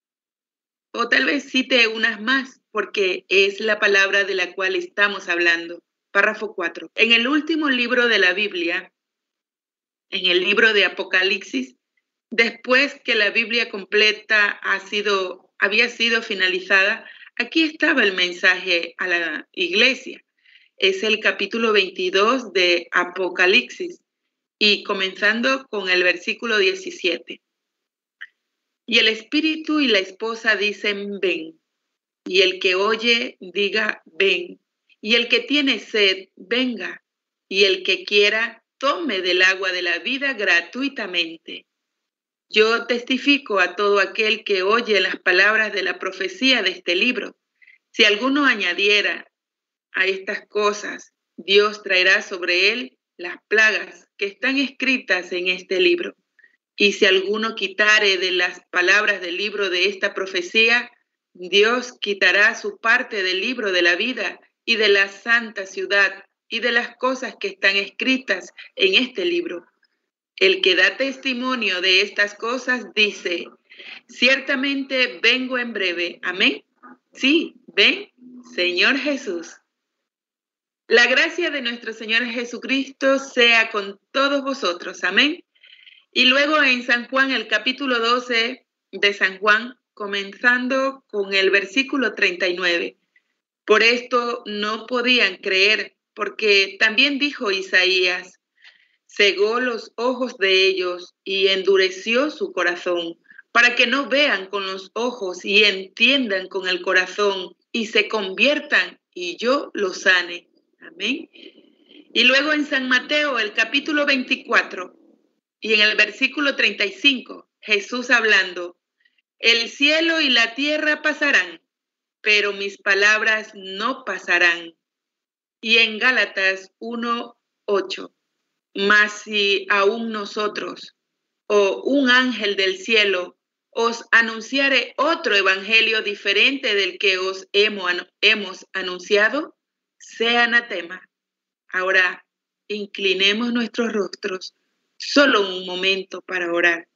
o tal vez cite unas más, porque es la palabra de la cual estamos hablando. Párrafo cuatro. En el último libro de la Biblia, en el libro de Apocalipsis, después que la Biblia completa ha sido, había sido finalizada, aquí estaba el mensaje a la iglesia. Es el capítulo veintidós de Apocalipsis y comenzando con el versículo diecisiete. Y el espíritu y la esposa dicen, ven. Y el que oye, diga, ven. Y el que tiene sed, venga. Y el que quiera, tome del agua de la vida gratuitamente. Yo testifico a todo aquel que oye las palabras de la profecía de este libro. Si alguno añadiera a estas cosas, Dios traerá sobre él las plagas que están escritas en este libro. Y si alguno quitare de las palabras del libro de esta profecía, Dios quitará su parte del libro de la vida y de la santa ciudad y de las cosas que están escritas en este libro. El que da testimonio de estas cosas dice, ciertamente vengo en breve. Amén. Sí, ven, Señor Jesús. La gracia de nuestro Señor Jesucristo sea con todos vosotros. Amén. Y luego en San Juan, el capítulo doce de San Juan, comenzando con el versículo treinta y nueve. Por esto no podían creer, porque también dijo Isaías, cegó los ojos de ellos y endureció su corazón, para que no vean con los ojos y entiendan con el corazón y se conviertan y yo los sane. Amén. Y luego en San Mateo, el capítulo veinticuatro, y en el versículo treinta y cinco, Jesús hablando, el cielo y la tierra pasarán, pero mis palabras no pasarán. Y en Gálatas uno, ocho, mas si aún nosotros, o un ángel del cielo, os anunciare otro evangelio diferente del que os hemos, hemos anunciado, sea anatema. Ahora, inclinemos nuestros rostros solo un momento para orar.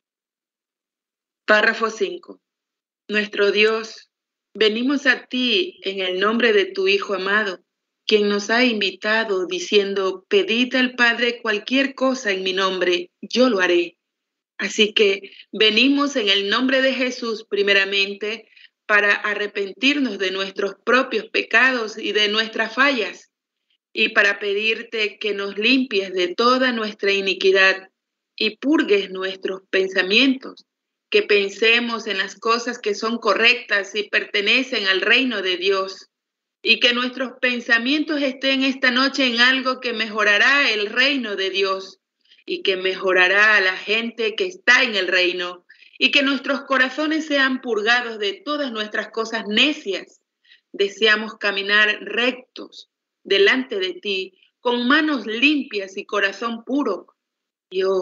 Párrafo cinco. Nuestro Dios, venimos a ti en el nombre de tu Hijo amado, quien nos ha invitado diciendo, pedid al Padre cualquier cosa en mi nombre, yo lo haré. Así que venimos en el nombre de Jesús primeramente para arrepentirnos de nuestros propios pecados y de nuestras fallas y para pedirte que nos limpies de toda nuestra iniquidad y purgues nuestros pensamientos, que pensemos en las cosas que son correctas y pertenecen al reino de Dios, y que nuestros pensamientos estén esta noche en algo que mejorará el reino de Dios y que mejorará a la gente que está en el reino, y que nuestros corazones sean purgados de todas nuestras cosas necias. Deseamos caminar rectos delante de ti, con manos limpias y corazón puro. Y oh,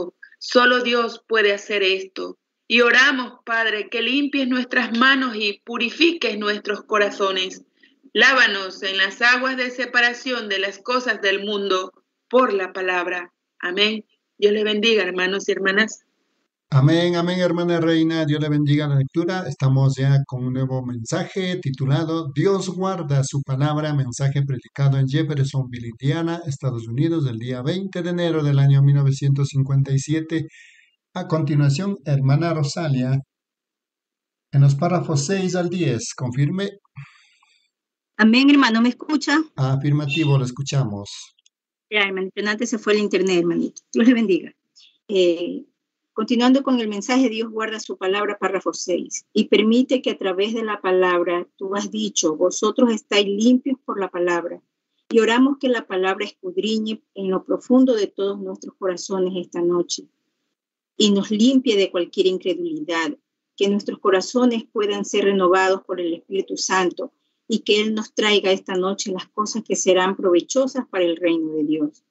Solo Dios puede hacer esto. Y oramos, Padre, que limpies nuestras manos y purifiques nuestros corazones. Lávanos en las aguas de separación de las cosas del mundo por la palabra. Amén. Dios le bendiga, hermanos y hermanas. Amén, amén, hermana Reina. Dios le bendiga la lectura. Estamos ya con un nuevo mensaje titulado Dios guarda su palabra, mensaje predicado en Jeffersonville, Indiana, Estados Unidos, el día veinte de enero del año mil novecientos cincuenta y siete. A continuación, hermana Rosalia, en los párrafos seis al diez, confirme. Amén, hermano, ¿me escucha? Afirmativo, lo escuchamos. Ya, hermanito, antes se fue el internet, hermanito. Dios le bendiga. Eh, continuando con el mensaje, Dios guarda su palabra, párrafo seis, y permite que a través de la palabra, tú has dicho, vosotros estáis limpios por la palabra, y oramos que la palabra escudriñe en lo profundo de todos nuestros corazones esta noche, y nos limpie de cualquier incredulidad, que nuestros corazones puedan ser renovados por el Espíritu Santo, y que Él nos traiga esta noche las cosas que serán provechosas para el reino de Dios.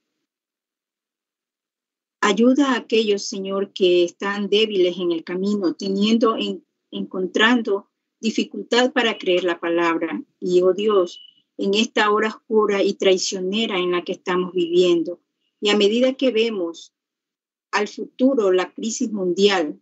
Ayuda a aquellos, Señor, que están débiles en el camino, teniendo, en, encontrando dificultad para creer la palabra. Y, oh Dios, en esta hora oscura y traicionera en la que estamos viviendo, y a medida que vemos al futuro la crisis mundial,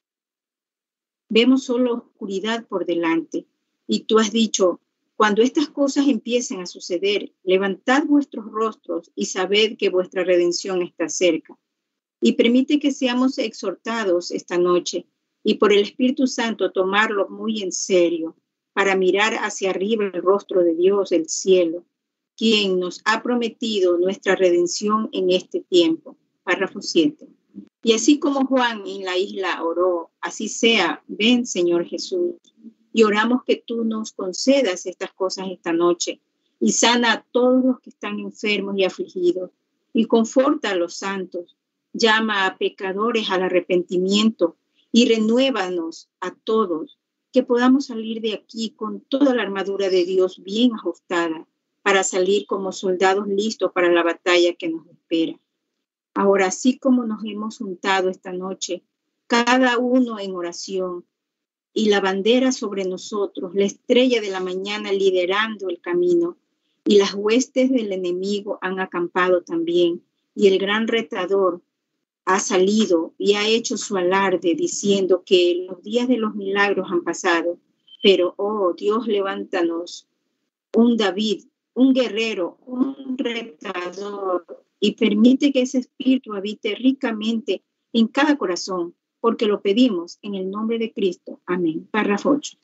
vemos solo oscuridad por delante. Y tú has dicho, cuando estas cosas empiecen a suceder, levantad vuestros rostros y sabed que vuestra redención está cerca. Y permite que seamos exhortados esta noche y por el Espíritu Santo tomarlo muy en serio para mirar hacia arriba el rostro de Dios, el cielo, quien nos ha prometido nuestra redención en este tiempo. Párrafo siete. Y así como Juan en la isla oró, así sea, ven Señor Jesús. Y oramos que tú nos concedas estas cosas esta noche y sana a todos los que están enfermos y afligidos y conforta a los santos. Llama a pecadores al arrepentimiento y renuévanos a todos, que podamos salir de aquí con toda la armadura de Dios bien ajustada para salir como soldados listos para la batalla que nos espera. Ahora, así como nos hemos juntado esta noche, cada uno en oración, y la bandera sobre nosotros, la estrella de la mañana liderando el camino, y las huestes del enemigo han acampado también, y el gran retador ha salido y ha hecho su alarde diciendo que los días de los milagros han pasado, pero, oh Dios, levántanos un David, un guerrero, un retador, y permite que ese espíritu habite ricamente en cada corazón, porque lo pedimos en el nombre de Cristo. Amén. Párrafo ocho.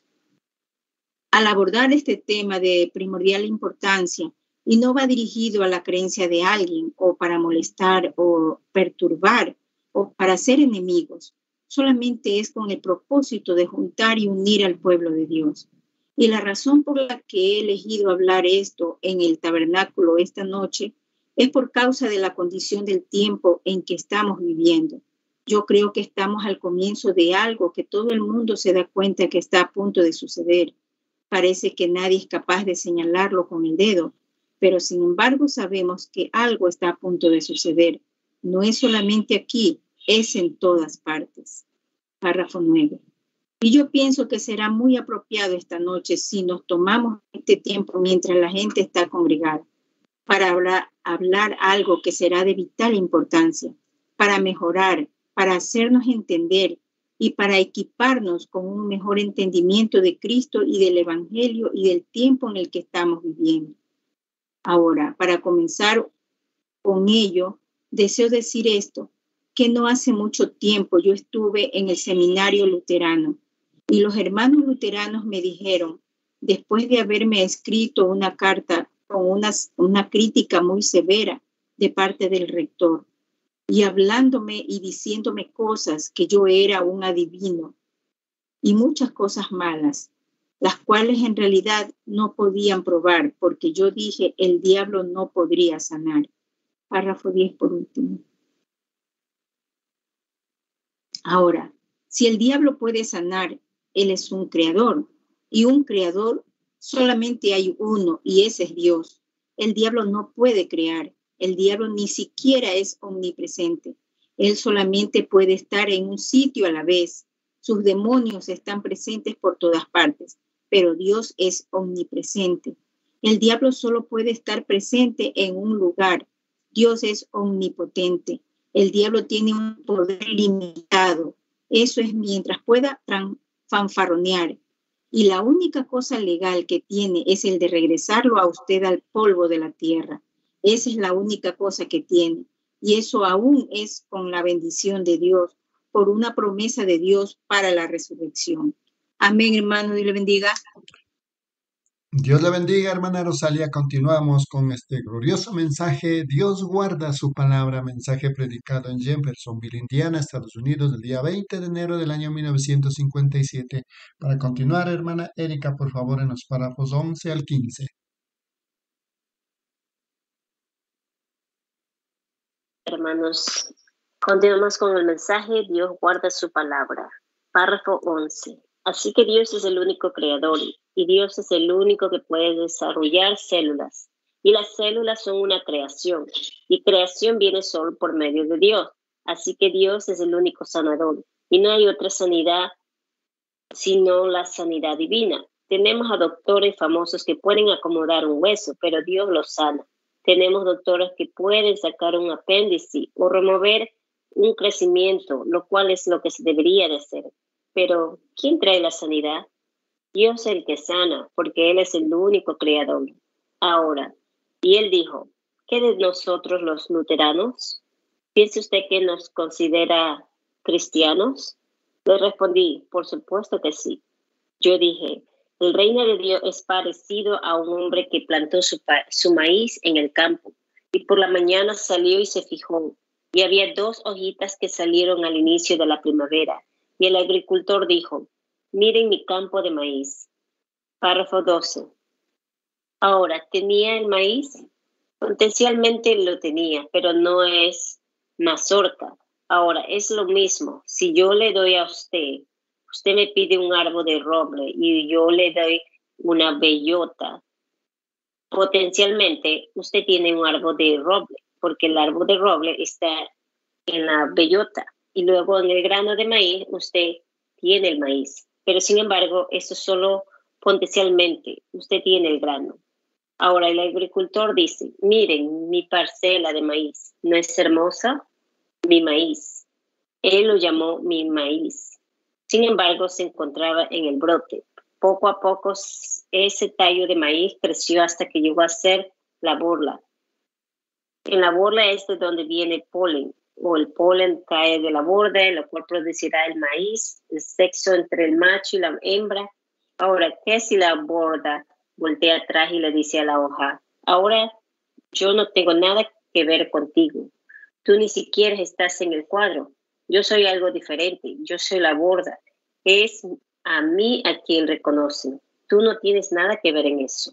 Al abordar este tema de primordial importancia, y no va dirigido a la creencia de alguien o para molestar o perturbar o para ser enemigos, solamente es con el propósito de juntar y unir al pueblo de Dios. Y la razón por la que he elegido hablar esto en el tabernáculo esta noche es por causa de la condición del tiempo en que estamos viviendo. Yo creo que estamos al comienzo de algo que todo el mundo se da cuenta que está a punto de suceder. Parece que nadie es capaz de señalarlo con el dedo, pero sin embargo sabemos que algo está a punto de suceder. No es solamente aquí, es en todas partes. Párrafo nueve. Y yo pienso que será muy apropiado esta noche si nos tomamos este tiempo mientras la gente está congregada para hablar, hablar algo que será de vital importancia, para mejorar, para hacernos entender y para equiparnos con un mejor entendimiento de Cristo y del Evangelio y del tiempo en el que estamos viviendo. Ahora, para comenzar con ello, deseo decir esto, que no hace mucho tiempo yo estuve en el seminario luterano y los hermanos luteranos me dijeron, después de haberme escrito una carta con una, una crítica muy severa de parte del rector, y hablándome y diciéndome cosas que yo era un adivino y muchas cosas malas, las cuales en realidad no podían probar porque yo dije el diablo no podría sanar. Párrafo diez por último. Ahora, si el diablo puede sanar, él es un creador y un creador solamente hay uno y ese es Dios. El diablo no puede crear. El diablo ni siquiera es omnipresente. Él solamente puede estar en un sitio a la vez. Sus demonios están presentes por todas partes, pero Dios es omnipresente. El diablo solo puede estar presente en un lugar. Dios es omnipotente. El diablo tiene un poder limitado. Eso es mientras pueda fanfarronear. Y la única cosa legal que tiene es el de regresarlo a usted al polvo de la tierra. Esa es la única cosa que tiene. Y eso aún es con la bendición de Dios, por una promesa de Dios para la resurrección. Amén, hermano, Dios le bendiga. Dios le bendiga, hermana Rosalia. Continuamos con este glorioso mensaje. Dios guarda su palabra, mensaje predicado en Jeffersonville, Indiana, Estados Unidos, el día veinte de enero del año mil novecientos cincuenta y siete. Para continuar, hermana Erika, por favor, en los párrafos once al quince. Hermanos, continuamos con el mensaje. Dios guarda su palabra. Párrafo once. Así que Dios es el único creador y Dios es el único que puede desarrollar células. Y las células son una creación y creación viene solo por medio de Dios. Así que Dios es el único sanador y no hay otra sanidad sino la sanidad divina. Tenemos a doctores famosos que pueden acomodar un hueso, pero Dios los sana. Tenemos doctores que pueden sacar un apéndice o remover un crecimiento, lo cual es lo que se debería de hacer. Pero, ¿quién trae la sanidad? Dios es el que sana, porque Él es el único creador. Ahora, y Él dijo, ¿qué de nosotros los luteranos? ¿Piensa usted que nos considera cristianos? Le respondí, por supuesto que sí. Yo dije, el reino de Dios es parecido a un hombre que plantó su, su maíz en el campo y por la mañana salió y se fijó. Y había dos hojitas que salieron al inicio de la primavera. Y el agricultor dijo, miren mi campo de maíz. Párrafo doce. Ahora, ¿tenía el maíz? Potencialmente lo tenía, pero no es mazorca. Ahora, es lo mismo. Si yo le doy a usted, usted me pide un árbol de roble y yo le doy una bellota. Potencialmente, usted tiene un árbol de roble, porque el árbol de roble está en la bellota. Y luego en el grano de maíz, usted tiene el maíz. Pero sin embargo, eso solo potencialmente, usted tiene el grano. Ahora el agricultor dice, miren mi parcela de maíz, ¿no es hermosa? Mi maíz. Él lo llamó mi maíz. Sin embargo, se encontraba en el brote. Poco a poco, ese tallo de maíz creció hasta que llegó a ser la borla. En la borla es de donde viene el polen. O el polen cae de la borda, lo cual producirá el maíz, el sexo entre el macho y la hembra. Ahora, ¿qué si la borda voltea atrás y le dice a la hoja, ahora yo no tengo nada que ver contigo, tú ni siquiera estás en el cuadro, yo soy algo diferente, yo soy la borda, es a mí a quien reconocen, tú no tienes nada que ver en eso.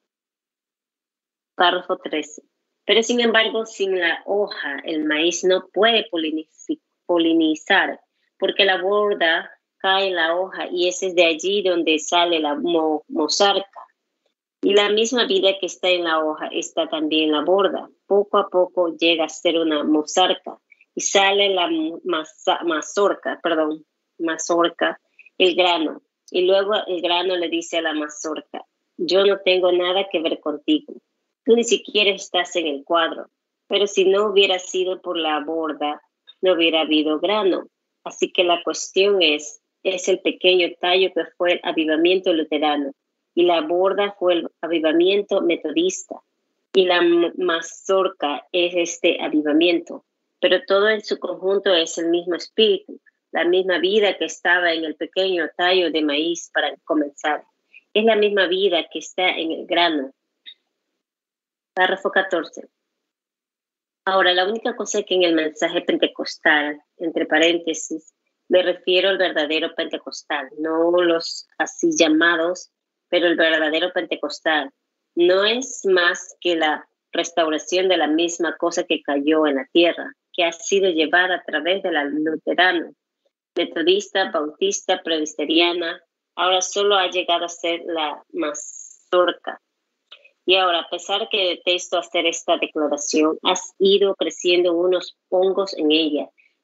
Párrafo trece. Pero sin embargo, sin la hoja, el maíz no puede polinizar, porque la borda cae en la hoja y ese es de allí donde sale la mo mozarca. Y la misma vida que está en la hoja está también en la borda. Poco a poco llega a ser una mozarca y sale la maza mazorca, perdón, mazorca, el grano. Y luego el grano le dice a la mazorca, yo no tengo nada que ver contigo. Tú ni siquiera estás en el cuadro, pero si no hubiera sido por la borda, no hubiera habido grano. Así que la cuestión es, es el pequeño tallo que fue el avivamiento luterano, y la borda fue el avivamiento metodista, y la mazorca es este avivamiento. Pero todo en su conjunto es el mismo espíritu, la misma vida que estaba en el pequeño tallo de maíz para comenzar. Es la misma vida que está en el grano. Párrafo catorce. Ahora, la única cosa que en el mensaje pentecostal, entre paréntesis, me refiero al verdadero pentecostal, no los así llamados, pero el verdadero pentecostal, no es más que la restauración de la misma cosa que cayó en la tierra, que ha sido llevada a través de la luterana, metodista, bautista, presbiteriana, ahora solo ha llegado a ser la mazorca. Y ahora, a pesar que detesto hacer esta declaración, has ido creciendo unos hongos en ella.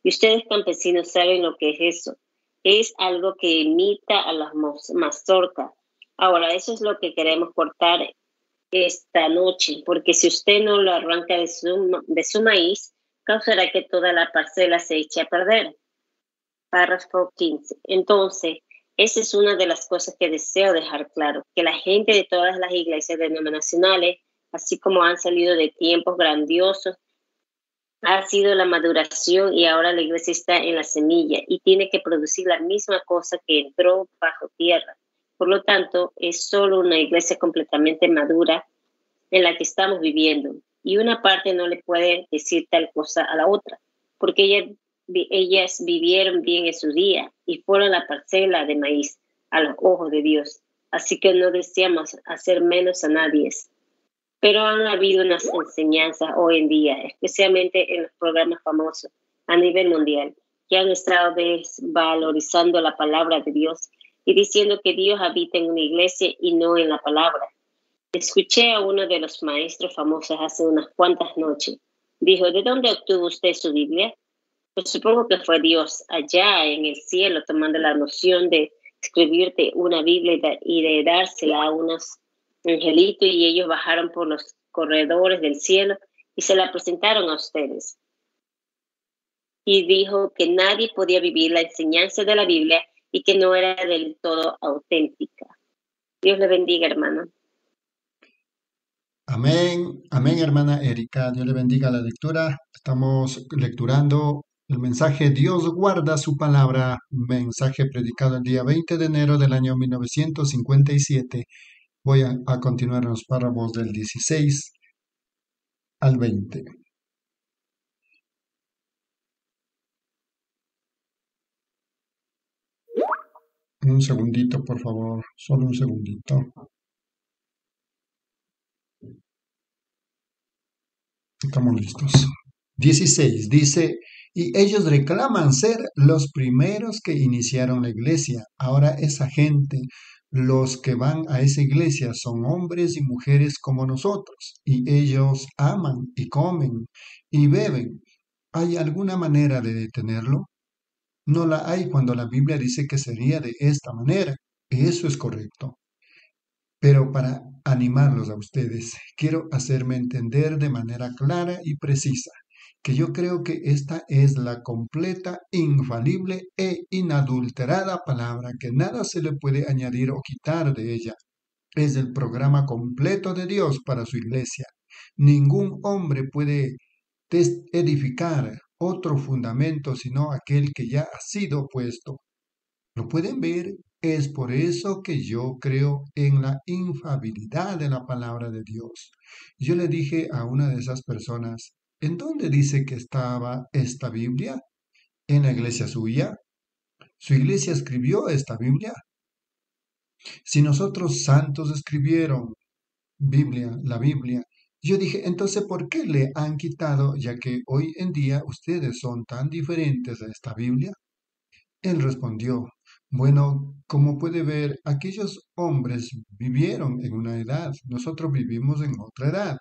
Y ustedes campesinos saben lo que es eso. Es algo que imita a las mazorcas. Ahora, eso es lo que queremos cortar esta noche, porque si usted no lo arranca de su, de su maíz, causará que toda la parcela se eche a perder. Párrafo quince. Entonces, esa es una de las cosas que deseo dejar claro, que la gente de todas las iglesias denominacionales, así como han salido de tiempos grandiosos, ha sido la maduración y ahora la iglesia está en la semilla y tiene que producir la misma cosa que entró bajo tierra. Por lo tanto, es solo una iglesia completamente madura en la que estamos viviendo. Y una parte no le puede decir tal cosa a la otra, porque ella, ellas vivieron bien en su día y fueron la parcela de maíz a los ojos de Dios. Así que no deseamos hacer menos a nadie. Pero han habido unas enseñanzas hoy en día, especialmente en los programas famosos a nivel mundial, que han estado desvalorizando la palabra de Dios y diciendo que Dios habita en una iglesia y no en la palabra. Escuché a uno de los maestros famosos hace unas cuantas noches. Dijo, ¿de dónde obtuvo usted su Biblia? Pues supongo que fue Dios allá en el cielo tomando la noción de escribirte una Biblia y de dársela a unos angelitos y ellos bajaron por los corredores del cielo y se la presentaron a ustedes. Y dijo que nadie podía vivir la enseñanza de la Biblia y que no era del todo auténtica. Dios le bendiga, hermano. Amén, amén, hermana Erika. Dios le bendiga la lectura. Estamos lecturando el mensaje Dios guarda su palabra, mensaje predicado el día veinte de enero del año mil novecientos cincuenta y siete. Voy a, a continuar en los párrafos del dieciséis al veinte. Un segundito, por favor, solo un segundito. Estamos listos. dieciséis dice, y ellos reclaman ser los primeros que iniciaron la iglesia. Ahora esa gente, los que van a esa iglesia son hombres y mujeres como nosotros, y ellos aman y comen y beben. ¿Hay alguna manera de detenerlo? No la hay cuando la Biblia dice que sería de esta manera. Eso es correcto. Pero para animarlos a ustedes, quiero hacerme entender de manera clara y precisa que yo creo que esta es la completa, infalible e inadulterada palabra, que nada se le puede añadir o quitar de ella. Es el programa completo de Dios para su iglesia. Ningún hombre puede edificar otro fundamento sino aquel que ya ha sido puesto. ¿Lo pueden ver? Es por eso que yo creo en la infalibilidad de la palabra de Dios. Yo le dije a una de esas personas, ¿en dónde dice que estaba esta Biblia? ¿En la iglesia suya? ¿Su iglesia escribió esta Biblia? Si nosotros santos escribieron Biblia, la Biblia, yo dije, entonces, ¿por qué le han quitado, ya que hoy en día ustedes son tan diferentes a esta Biblia? Él respondió, bueno, como puede ver, aquellos hombres vivieron en una edad, nosotros vivimos en otra edad.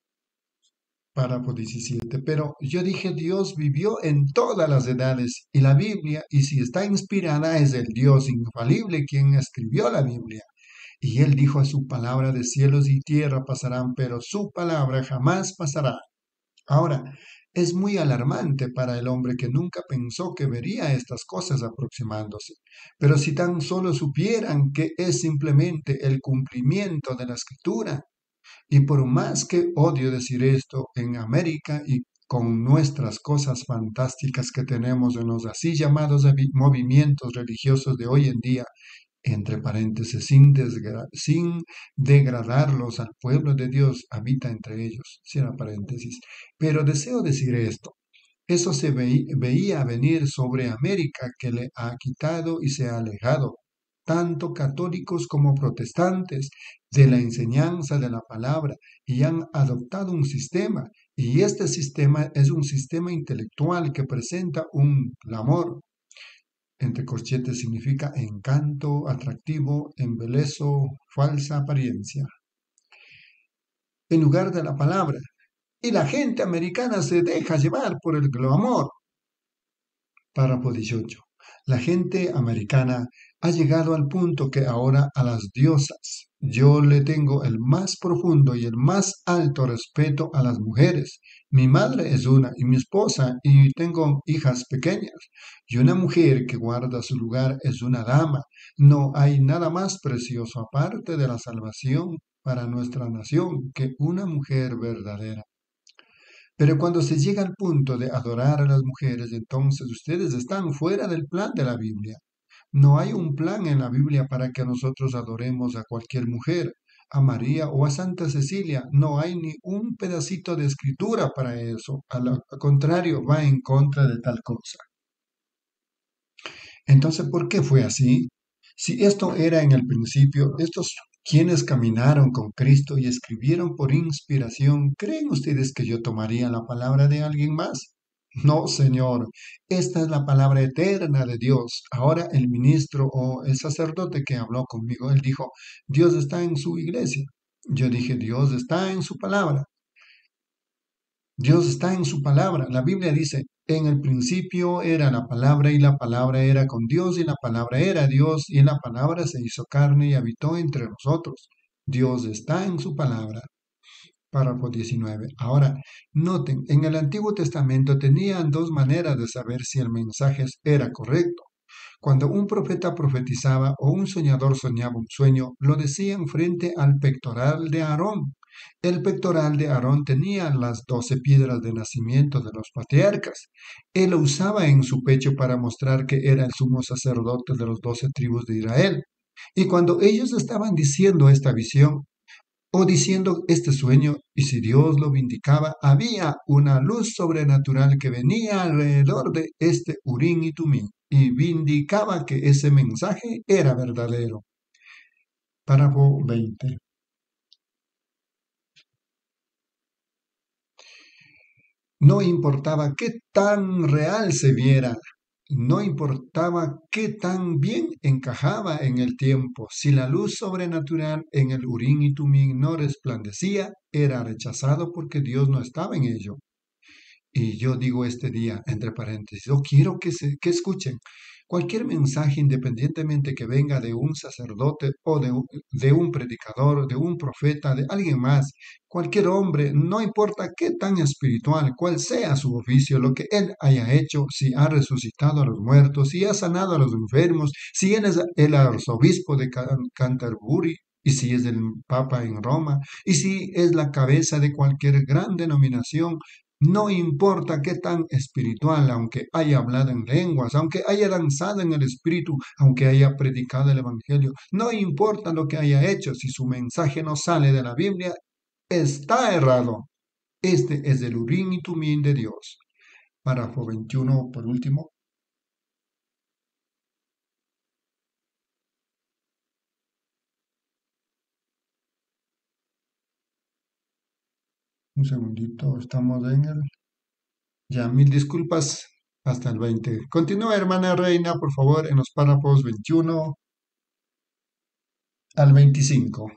Párrafo diecisiete. Pero yo dije, Dios vivió en todas las edades y la Biblia, y si está inspirada, es el Dios infalible quien escribió la Biblia. Y él dijo, a su palabra de cielos y tierra pasarán, pero su palabra jamás pasará. Ahora, es muy alarmante para el hombre que nunca pensó que vería estas cosas aproximándose. Pero si tan solo supieran que es simplemente el cumplimiento de la Escritura. Y por más que odio decir esto, en América y con nuestras cosas fantásticas que tenemos en los así llamados movimientos religiosos de hoy en día, entre paréntesis, sin, sin degradarlos al pueblo de Dios, habita entre ellos, cierra paréntesis. Pero deseo decir esto, eso se ve, veía venir sobre América, que le ha quitado y se ha alejado, tanto católicos como protestantes, de la enseñanza de la palabra, y han adoptado un sistema, y este sistema es un sistema intelectual que presenta un clamor, entre corchetes significa encanto, atractivo, embelezo, falsa apariencia, en lugar de la palabra. Y la gente americana se deja llevar por el glamour. Párrafo dieciocho. La gente americana ha llegado al punto que ahora a las diosas yo le tengo el más profundo y el más alto respeto a las mujeres. Mi madre es una y mi esposa y tengo hijas pequeñas. Y una mujer que guarda su lugar es una dama. No hay nada más precioso aparte de la salvación para nuestra nación que una mujer verdadera. Pero cuando se llega al punto de adorar a las mujeres, entonces ustedes están fuera del plan de la Biblia. No hay un plan en la Biblia para que nosotros adoremos a cualquier mujer, a María o a Santa Cecilia. No hay ni un pedacito de escritura para eso. Al contrario, va en contra de tal cosa. Entonces, ¿por qué fue así? Si esto era en el principio, estos quienes caminaron con Cristo y escribieron por inspiración, ¿creen ustedes que yo tomaría la palabra de alguien más? No, Señor, esta es la palabra eterna de Dios. Ahora el ministro o el sacerdote que habló conmigo, él dijo, Dios está en su iglesia. Yo dije, Dios está en su palabra. Dios está en su palabra. La Biblia dice, en el principio era la palabra y la palabra era con Dios y la palabra era Dios y la palabra se hizo carne y habitó entre nosotros. Dios está en su palabra. Párrafo diecinueve. Ahora, noten, en el Antiguo Testamento tenían dos maneras de saber si el mensaje era correcto. Cuando un profeta profetizaba o un soñador soñaba un sueño, lo decían frente al pectoral de Aarón. El pectoral de Aarón tenía las doce piedras de nacimiento de los patriarcas. Él lo usaba en su pecho para mostrar que era el sumo sacerdote de los doce tribus de Israel. Y cuando ellos estaban diciendo esta visión, o diciendo este sueño, y si Dios lo vindicaba, había una luz sobrenatural que venía alrededor de este Urim y Tumim, y vindicaba que ese mensaje era verdadero. Párrafo veinte. No importaba qué tan real se viera, no importaba qué tan bien encajaba en el tiempo, si la luz sobrenatural en el Urim y Tumim no resplandecía, era rechazado porque Dios no estaba en ello. Y yo digo este día, entre paréntesis, yo quiero que, se, que escuchen cualquier mensaje, independientemente que venga de un sacerdote o de un, de un predicador, de un profeta, de alguien más, cualquier hombre, no importa qué tan espiritual, cuál sea su oficio, lo que él haya hecho, si ha resucitado a los muertos, si ha sanado a los enfermos, si él es el arzobispo de Canterbury, y si es el Papa en Roma, y si es la cabeza de cualquier gran denominación, no importa qué tan espiritual, aunque haya hablado en lenguas, aunque haya danzado en el espíritu, aunque haya predicado el evangelio, no importa lo que haya hecho, si su mensaje no sale de la Biblia, está errado. Este es el Urim y Tumim de Dios. Párrafo veintiuno, por último. Un segundito, estamos en el... Ya, mil disculpas, hasta el veinte. Continúa, hermana Reina, por favor, en los párrafos veintiuno al veinticinco.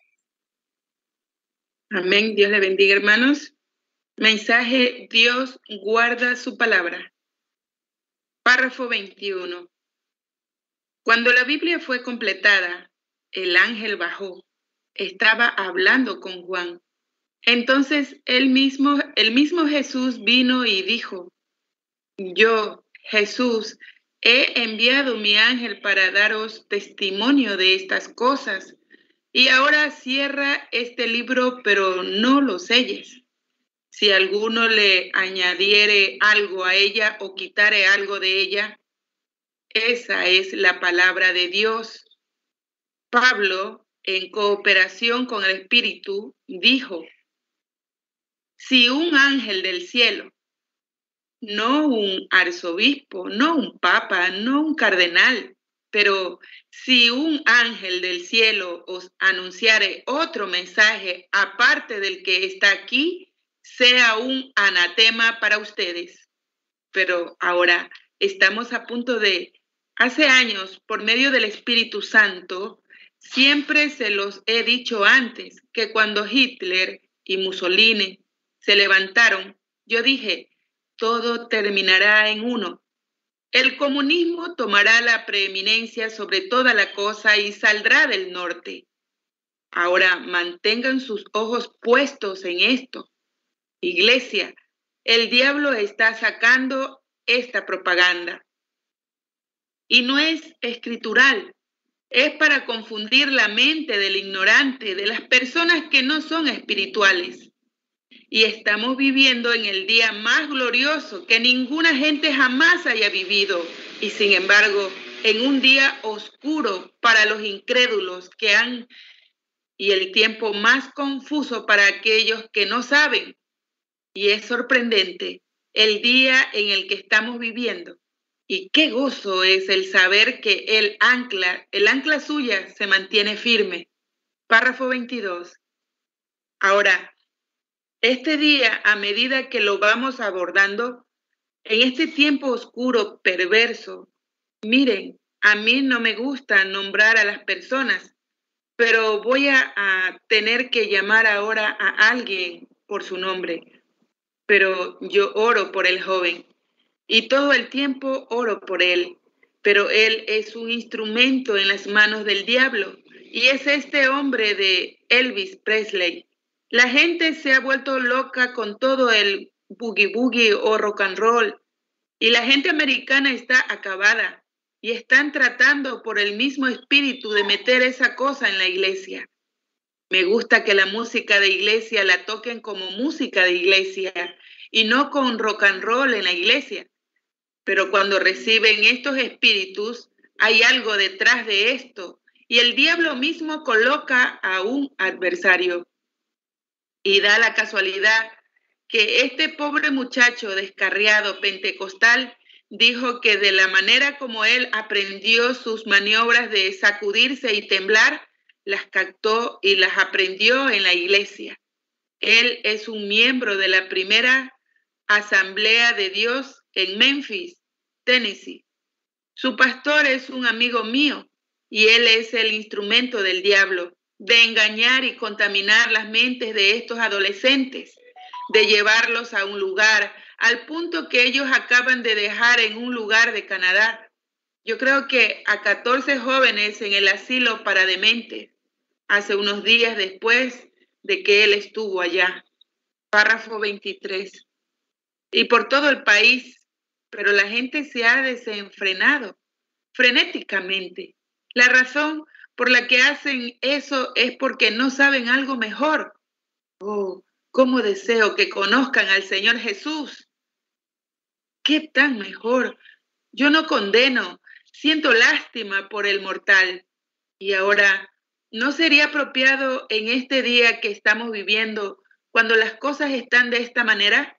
Amén. Dios le bendiga, hermanos. Mensaje, Dios guarda su palabra. Párrafo veintiuno. Cuando la Biblia fue completada, el ángel bajó. Estaba hablando con Juan. Entonces él mismo, el mismo Jesús vino y dijo, yo, Jesús, he enviado mi ángel para daros testimonio de estas cosas. Y ahora cierra este libro, pero no lo selles. Si alguno le añadiere algo a ella o quitare algo de ella, esa es la palabra de Dios. Pablo, en cooperación con el Espíritu, dijo, si un ángel del cielo, no un arzobispo, no un papa, no un cardenal, pero si un ángel del cielo os anunciare otro mensaje aparte del que está aquí, sea un anatema para ustedes. Pero ahora estamos a punto de, hace años, por medio del Espíritu Santo, siempre se los he dicho antes, que cuando Hitler y Mussolini se levantaron, yo dije, todo terminará en uno. El comunismo tomará la preeminencia sobre toda la cosa y saldrá del norte. Ahora mantengan sus ojos puestos en esto. Iglesia, el diablo está sacando esta propaganda. Y no es escritural, es para confundir la mente del ignorante, de las personas que no son espirituales. Y estamos viviendo en el día más glorioso que ninguna gente jamás haya vivido. Y sin embargo, en un día oscuro para los incrédulos que han, y el tiempo más confuso para aquellos que no saben. Y es sorprendente el día en el que estamos viviendo. Y qué gozo es el saber que el ancla, el ancla suya se mantiene firme. Párrafo veintidós. Ahora, este día, a medida que lo vamos abordando, en este tiempo oscuro, perverso, miren, a mí no me gusta nombrar a las personas, pero voy a, a tener que llamar ahora a alguien por su nombre. Pero yo oro por el joven y todo el tiempo oro por él, pero él es un instrumento en las manos del diablo y es este hombre de Elvis Presley. La gente se ha vuelto loca con todo el boogie boogie o rock and roll y la gente americana está acabada y están tratando por el mismo espíritu de meter esa cosa en la iglesia. Me gusta que la música de iglesia la toquen como música de iglesia y no con rock and roll en la iglesia. Pero cuando reciben estos espíritus, hay algo detrás de esto y el diablo mismo coloca a un adversario. Y da la casualidad que este pobre muchacho descarriado pentecostal dijo que de la manera como él aprendió sus maniobras de sacudirse y temblar, las captó y las aprendió en la iglesia. Él es un miembro de la primera Asamblea de Dios en Memphis, Tennessee. Su pastor es un amigo mío y él es el instrumento del diablo de engañar y contaminar las mentes de estos adolescentes, de llevarlos a un lugar, al punto que ellos acaban de dejar en un lugar de Canadá. Yo creo que a catorce jóvenes en el asilo para dementes, hace unos días después de que él estuvo allá. Párrafo veintitrés. Y por todo el país, pero la gente se ha desenfrenado frenéticamente. La razón por la que hacen eso es porque no saben algo mejor. Oh, cómo deseo que conozcan al Señor Jesús. ¿Qué tan mejor? Yo no condeno, siento lástima por el mortal. Y ahora, ¿no sería apropiado en este día que estamos viviendo, cuando las cosas están de esta manera?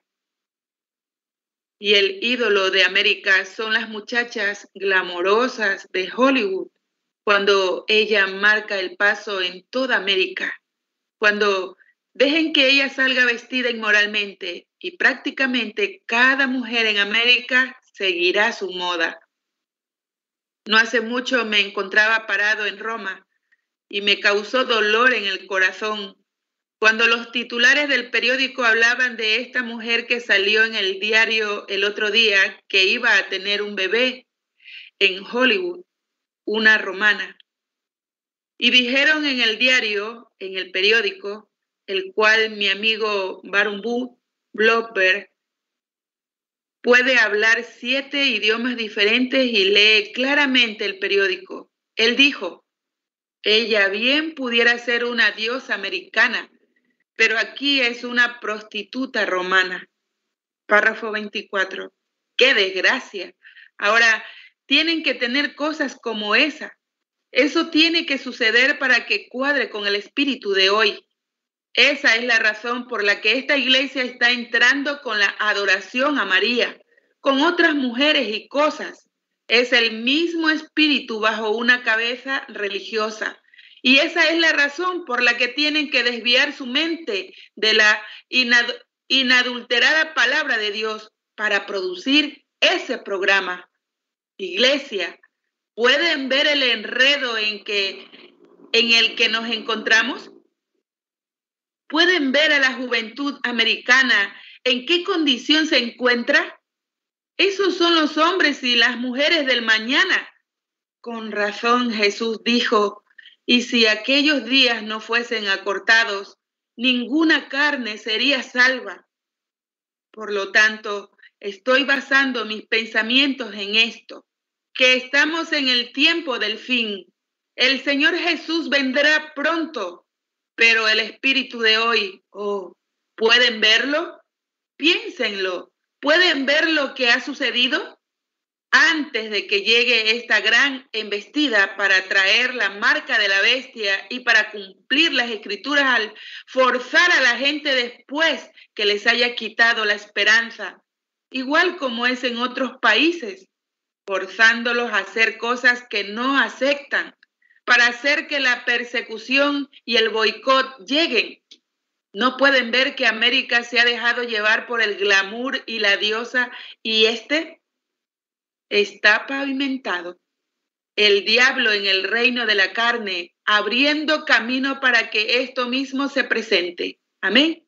Y el ídolo de América son las muchachas glamorosas de Hollywood, cuando ella marca el paso en toda América, cuando dejen que ella salga vestida inmoralmente y prácticamente cada mujer en América seguirá su moda. No hace mucho me encontraba parado en Roma y me causó dolor en el corazón cuando los titulares del periódico hablaban de esta mujer que salió en el diario el otro día que iba a tener un bebé en Hollywood, una romana. Y dijeron en el diario, en el periódico, el cual mi amigo Barumbu Blobberg puede hablar siete idiomas diferentes y lee claramente el periódico. Él dijo, ella bien pudiera ser una diosa americana, pero aquí es una prostituta romana. Párrafo veinticuatro. ¡Qué desgracia! Ahora, tienen que tener cosas como esa. Eso tiene que suceder para que cuadre con el espíritu de hoy. Esa es la razón por la que esta iglesia está entrando con la adoración a María, con otras mujeres y cosas. Es el mismo espíritu bajo una cabeza religiosa. Y esa es la razón por la que tienen que desviar su mente de la inad- inadulterada palabra de Dios para producir ese programa. Iglesia, ¿pueden ver el enredo en, que, en el que nos encontramos? ¿Pueden ver a la juventud americana en qué condición se encuentra? Esos son los hombres y las mujeres del mañana. Con razón Jesús dijo, y si aquellos días no fuesen acortados, ninguna carne sería salva. Por lo tanto, estoy basando mis pensamientos en esto, que estamos en el tiempo del fin. El Señor Jesús vendrá pronto, pero el espíritu de hoy, oh, ¿pueden verlo? Piénsenlo. ¿Pueden ver lo que ha sucedido? Antes de que llegue esta gran embestida para traer la marca de la bestia y para cumplir las escrituras al forzar a la gente después que les haya quitado la esperanza, igual como es en otros países, forzándolos a hacer cosas que no aceptan, para hacer que la persecución y el boicot lleguen. ¿No pueden ver que América se ha dejado llevar por el glamour y la diosa y este está pavimentado? El diablo en el reino de la carne, abriendo camino para que esto mismo se presente. Amén.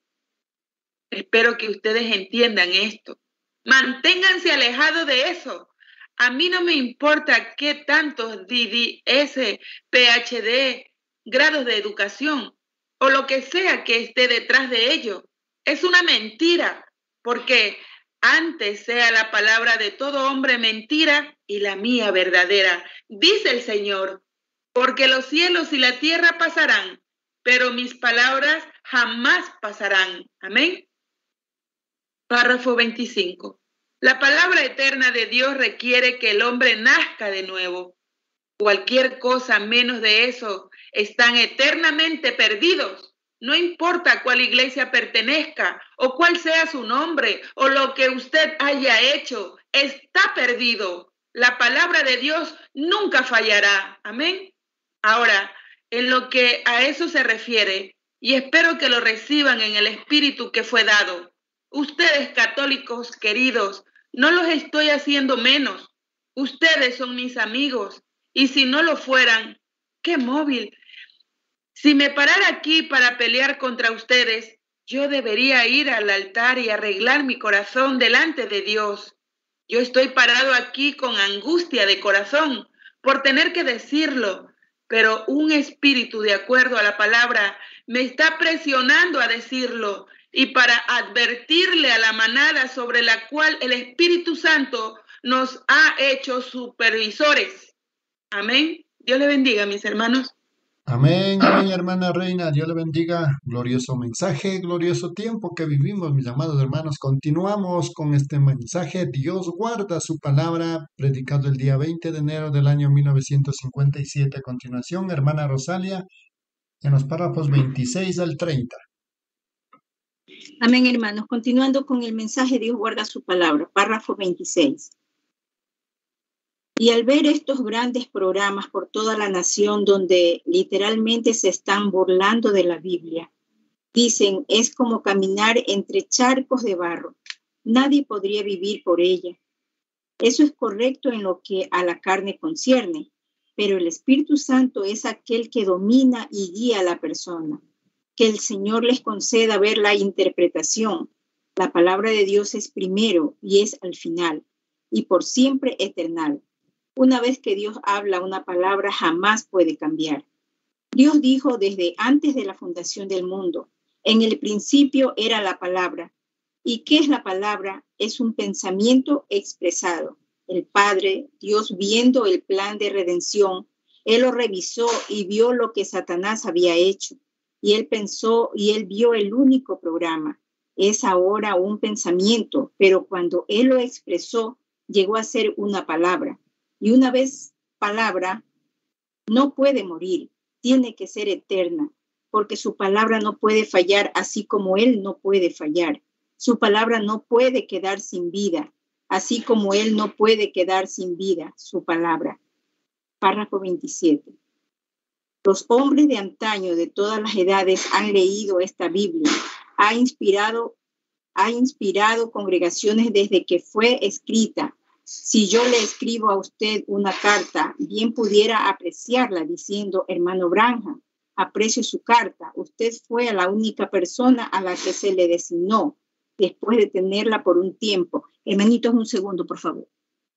Espero que ustedes entiendan esto. Manténganse alejados de eso. A mí no me importa qué tantos D D S, P H D, grados de educación o lo que sea que esté detrás de ello. Es una mentira, porque antes sea la palabra de todo hombre mentira y la mía verdadera, dice el Señor, porque los cielos y la tierra pasarán, pero mis palabras jamás pasarán. Amén. Párrafo veinticinco. La palabra eterna de Dios requiere que el hombre nazca de nuevo. Cualquier cosa menos de eso están eternamente perdidos. No importa a cuál iglesia pertenezca o cuál sea su nombre o lo que usted haya hecho, está perdido. La palabra de Dios nunca fallará. Amén. Ahora, en lo que a eso se refiere, y espero que lo reciban en el espíritu que fue dado, ustedes católicos queridos, no los estoy haciendo menos. Ustedes son mis amigos, y si no lo fueran, qué móvil. Si me parara aquí para pelear contra ustedes, yo debería ir al altar y arreglar mi corazón delante de Dios. Yo estoy parado aquí con angustia de corazón por tener que decirlo, pero un espíritu de acuerdo a la palabra me está presionando a decirlo y para advertirle a la manada sobre la cual el Espíritu Santo nos ha hecho supervisores. Amén. Dios le bendiga, mis hermanos. Amén, amén, hermana Reina, Dios le bendiga. Glorioso mensaje, glorioso tiempo que vivimos, mis amados hermanos. Continuamos con este mensaje. Dios guarda su palabra, predicado el día veinte de enero del año mil novecientos cincuenta y siete. A continuación, hermana Rosalia, en los párrafos veintiséis al treinta. Amén, hermanos. Continuando con el mensaje, Dios guarda su palabra. Párrafo veintiséis. Y al ver estos grandes programas por toda la nación donde literalmente se están burlando de la Biblia, dicen, es como caminar entre charcos de barro. Nadie podría vivir por ella. Eso es correcto en lo que a la carne concierne, pero el Espíritu Santo es aquel que domina y guía a la persona. Que el Señor les conceda ver la interpretación. La palabra de Dios es primero y es al final, y por siempre eternal. Una vez que Dios habla una palabra, jamás puede cambiar. Dios dijo desde antes de la fundación del mundo, en el principio era la palabra. ¿Y qué es la palabra? Es un pensamiento expresado. El Padre, Dios, viendo el plan de redención, Él lo revisó y vio lo que Satanás había hecho. Y Él pensó y Él vio el único programa. Es ahora un pensamiento, pero cuando Él lo expresó, llegó a ser una palabra. Y una vez palabra, no puede morir, tiene que ser eterna, porque su palabra no puede fallar, así como Él no puede fallar. Su palabra no puede quedar sin vida, así como Él no puede quedar sin vida, su palabra. Párrafo veintisiete. Los hombres de antaño, de todas las edades, han leído esta Biblia. Ha inspirado, ha inspirado congregaciones desde que fue escrita. Si yo le escribo a usted una carta, bien pudiera apreciarla diciendo, hermano Branham, aprecio su carta. Usted fue la única persona a la que se le designó. después de tenerla por un tiempo. Hermanitos, un segundo, por favor.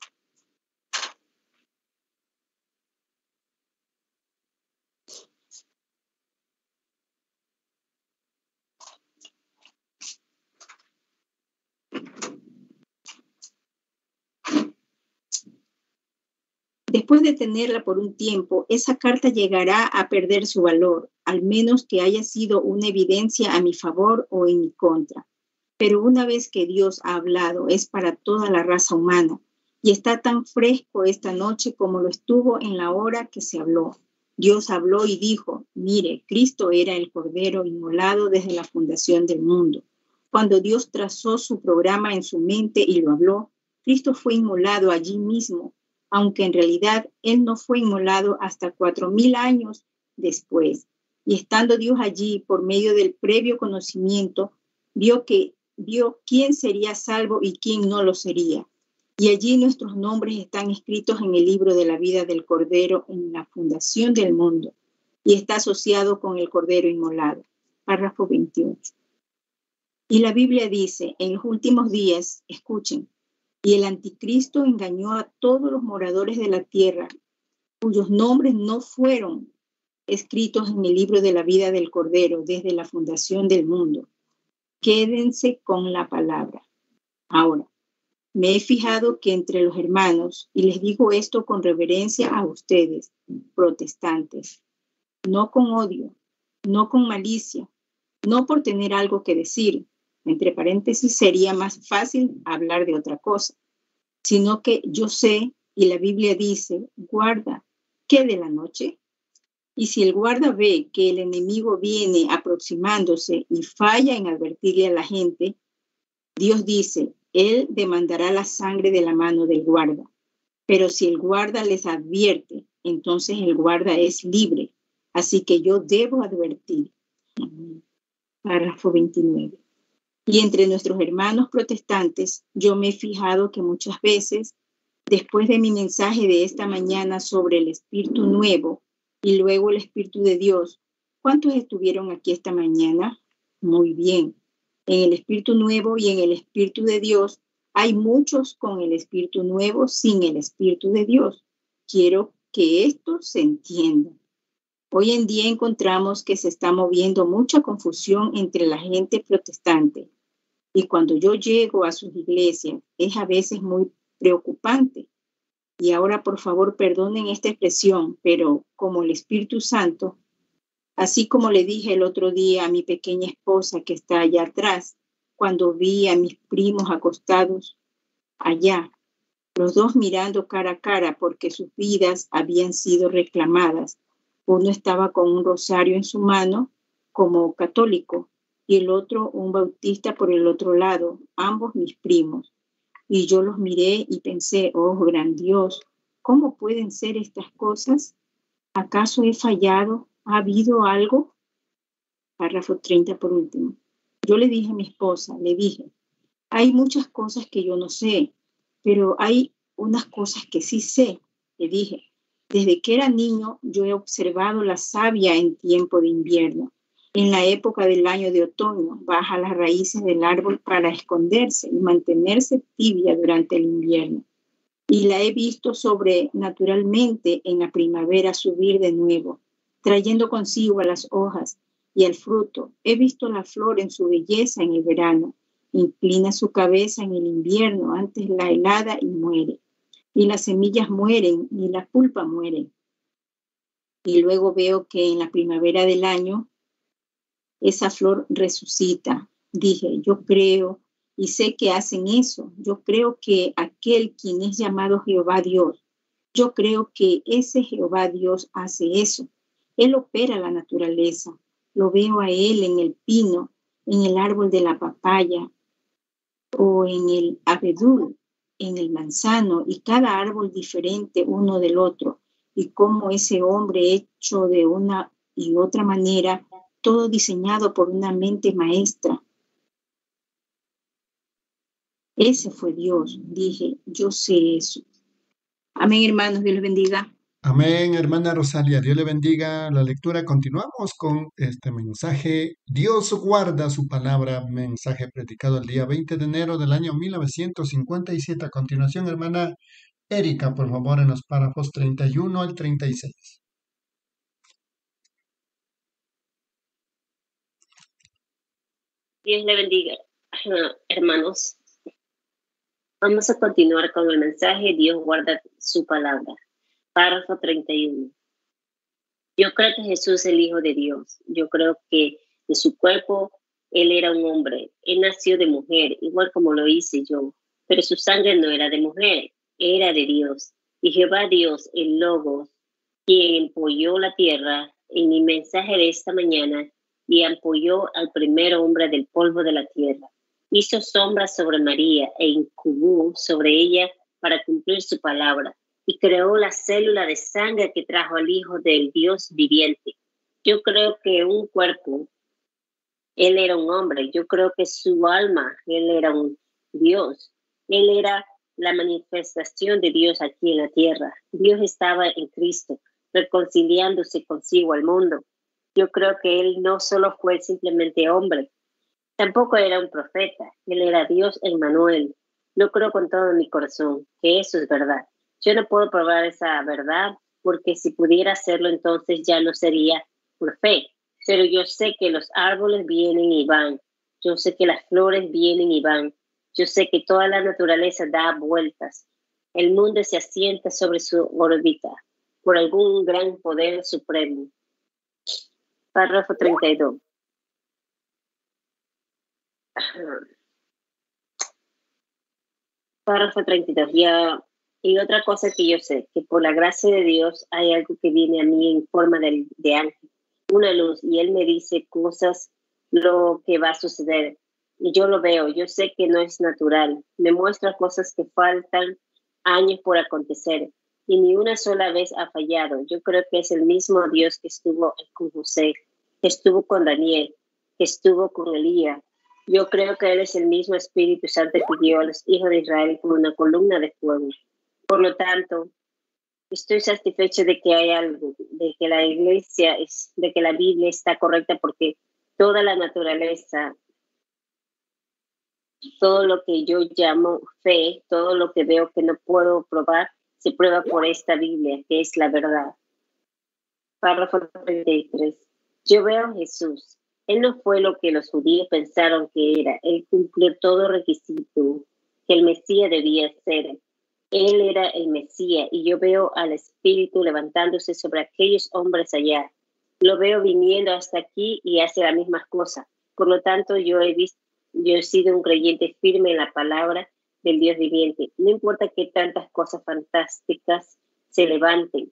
Después de tenerla por un tiempo, esa carta llegará a perder su valor, al menos que haya sido una evidencia a mi favor o en mi contra. Pero una vez que Dios ha hablado, es para toda la raza humana, y está tan fresco esta noche como lo estuvo en la hora que se habló. Dios habló y dijo, mire, Cristo era el Cordero inmolado desde la fundación del mundo. Cuando Dios trazó su programa en su mente y lo habló, Cristo fue inmolado allí mismo, aunque en realidad Él no fue inmolado hasta cuatro mil años después. Y estando Dios allí por medio del previo conocimiento, vio que vio quién sería salvo y quién no lo sería. Y allí nuestros nombres están escritos en el libro de la vida del Cordero en la fundación del mundo, y está asociado con el Cordero inmolado. Párrafo veintiocho. Y la Biblia dice, en los últimos días, escuchen, y el anticristo engañó a todos los moradores de la tierra, cuyos nombres no fueron escritos en el libro de la vida del Cordero desde la fundación del mundo. Quédense con la palabra. Ahora, me he fijado que entre los hermanos, y les digo esto con reverencia a ustedes, protestantes, no con odio, no con malicia, no por tener algo que decir, entre paréntesis sería más fácil hablar de otra cosa, sino que yo sé, y la Biblia dice, guarda, ¿qué de la noche? Y si el guarda ve que el enemigo viene aproximándose y falla en advertirle a la gente, Dios dice, Él demandará la sangre de la mano del guarda. Pero si el guarda les advierte, entonces el guarda es libre. Así que yo debo advertir. Párrafo veintinueve. Y entre nuestros hermanos protestantes, yo me he fijado que muchas veces, después de mi mensaje de esta mañana sobre el Espíritu Nuevo y luego el Espíritu de Dios, ¿cuántos estuvieron aquí esta mañana? Muy bien. En el Espíritu Nuevo y en el Espíritu de Dios, hay muchos con el Espíritu Nuevo sin el Espíritu de Dios. Quiero que esto se entienda. Hoy en día encontramos que se está moviendo mucha confusión entre la gente protestante. Y cuando yo llego a sus iglesias, es a veces muy preocupante. Y ahora, por favor, perdonen esta expresión, pero como el Espíritu Santo, así como le dije el otro día a mi pequeña esposa que está allá atrás, cuando vi a mis primos acostados allá, los dos mirando cara a cara porque sus vidas habían sido reclamadas. Uno estaba con un rosario en su mano como católico y el otro un bautista por el otro lado, ambos mis primos. Y yo los miré y pensé, oh, gran Dios, ¿cómo pueden ser estas cosas? ¿Acaso he fallado? ¿Ha habido algo? Párrafo treinta por último. Yo le dije a mi esposa, le dije, hay muchas cosas que yo no sé, pero hay unas cosas que sí sé. Le dije, desde que era niño yo he observado la savia en tiempo de invierno. En la época del año de otoño, baja las raíces del árbol para esconderse y mantenerse tibia durante el invierno. Y la he visto sobrenaturalmente en la primavera subir de nuevo, trayendo consigo a las hojas y al fruto. He visto la flor en su belleza en el verano. Inclina su cabeza en el invierno antes la helada y muere. Y las semillas mueren y la pulpa muere. Y luego veo que en la primavera del año esa flor resucita. Dije, yo creo y sé que hacen eso. Yo creo que aquel quien es llamado Jehová Dios, yo creo que ese Jehová Dios hace eso. Él opera la naturaleza. Lo veo a él en el pino, en el árbol de la papaya o en el abedul, en el manzano, y cada árbol diferente uno del otro. Y cómo ese hombre hecho de una y otra manera, todo diseñado por una mente maestra. Ese fue Dios. Dije, yo sé eso. Amén, hermanos. Dios les bendiga. Amén, hermana Rosalia. Dios le bendiga la lectura. Continuamos con este mensaje. Dios guarda su palabra, mensaje predicado el día veinte de enero del año mil novecientos cincuenta y siete. A continuación, hermana Erika, por favor, en los párrafos treinta y uno al treinta y seis. Dios le bendiga, hermanos. Vamos a continuar con el mensaje. Dios guarda su palabra. Párrafo treinta y uno. Yo creo que Jesús es el Hijo de Dios. Yo creo que de su cuerpo Él era un hombre. Él nació de mujer, igual como lo hice yo. Pero su sangre no era de mujer, era de Dios. Y Jehová Dios, el Logos, quien empolló la tierra, en mi mensaje de esta mañana, y empolló al primer hombre del polvo de la tierra. Hizo sombras sobre María e incubó sobre ella para cumplir su palabra. Y creó la célula de sangre que trajo al Hijo del Dios viviente. Yo creo que un cuerpo, Él era un hombre. Yo creo que su alma, Él era un Dios. Él era la manifestación de Dios aquí en la tierra. Dios estaba en Cristo, reconciliándose consigo al mundo. Yo creo que Él no solo fue simplemente hombre, tampoco era un profeta. Él era Dios Emmanuel. Yo creo con todo mi corazón que eso es verdad. Yo no puedo probar esa verdad porque si pudiera hacerlo entonces ya no sería por fe. Pero yo sé que los árboles vienen y van. Yo sé que las flores vienen y van. Yo sé que toda la naturaleza da vueltas. El mundo se asienta sobre su órbita por algún gran poder supremo. Párrafo treinta y dos. Párrafo treinta y dos. Ya. Y otra cosa que yo sé, que por la gracia de Dios hay algo que viene a mí en forma de, de ángel, una luz, y Él me dice cosas, lo que va a suceder. Y yo lo veo, yo sé que no es natural. Me muestra cosas que faltan años por acontecer, y ni una sola vez ha fallado. Yo creo que es el mismo Dios que estuvo con José, que estuvo con Daniel, que estuvo con Elías. Yo creo que Él es el mismo Espíritu Santo que guió a los hijos de Israel como una columna de fuego. Por lo tanto, estoy satisfecho de que hay algo, de que la iglesia, es, de que la Biblia está correcta porque toda la naturaleza, todo lo que yo llamo fe, todo lo que veo que no puedo probar, se prueba por esta Biblia, que es la verdad. Párrafo treinta y tres. Yo veo a Jesús. Él no fue lo que los judíos pensaron que era. Él cumplió todo requisito que el Mesías debía ser. Él era el Mesías y yo veo al Espíritu levantándose sobre aquellos hombres allá. Lo veo viniendo hasta aquí y hace las mismas cosas. Por lo tanto, yo he visto, yo he sido un creyente firme en la palabra del Dios viviente. No importa que tantas cosas fantásticas se levanten.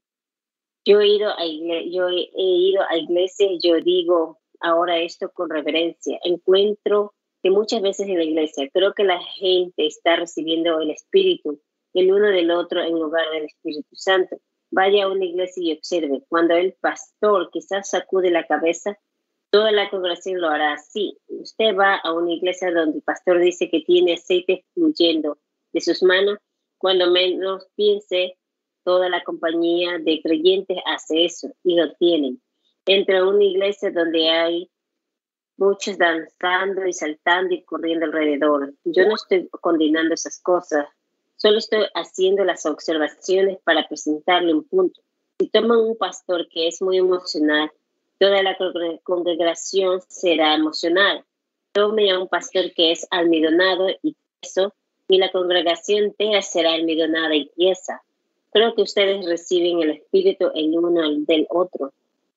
Yo he ido a iglesia, yo he, he ido a iglesia y yo digo ahora esto con reverencia. Encuentro que muchas veces en la iglesia creo que la gente está recibiendo el Espíritu el uno del otro en lugar del Espíritu Santo. Vaya a una iglesia y observe. Cuando el pastor quizás sacude la cabeza, toda la congregación lo hará así. Usted va a una iglesia donde el pastor dice que tiene aceite fluyendo de sus manos. Cuando menos piense, toda la compañía de creyentes hace eso y lo tienen. Entra a una iglesia donde hay muchos danzando y saltando y corriendo alrededor. Yo no estoy condenando esas cosas. Solo estoy haciendo las observaciones para presentarle un punto. Si toman un pastor que es muy emocional, toda la congregación será emocional. Tome a un pastor que es almidonado y tieso, y la congregación entera será almidonada y tiesa. Creo que ustedes reciben el espíritu el uno del otro.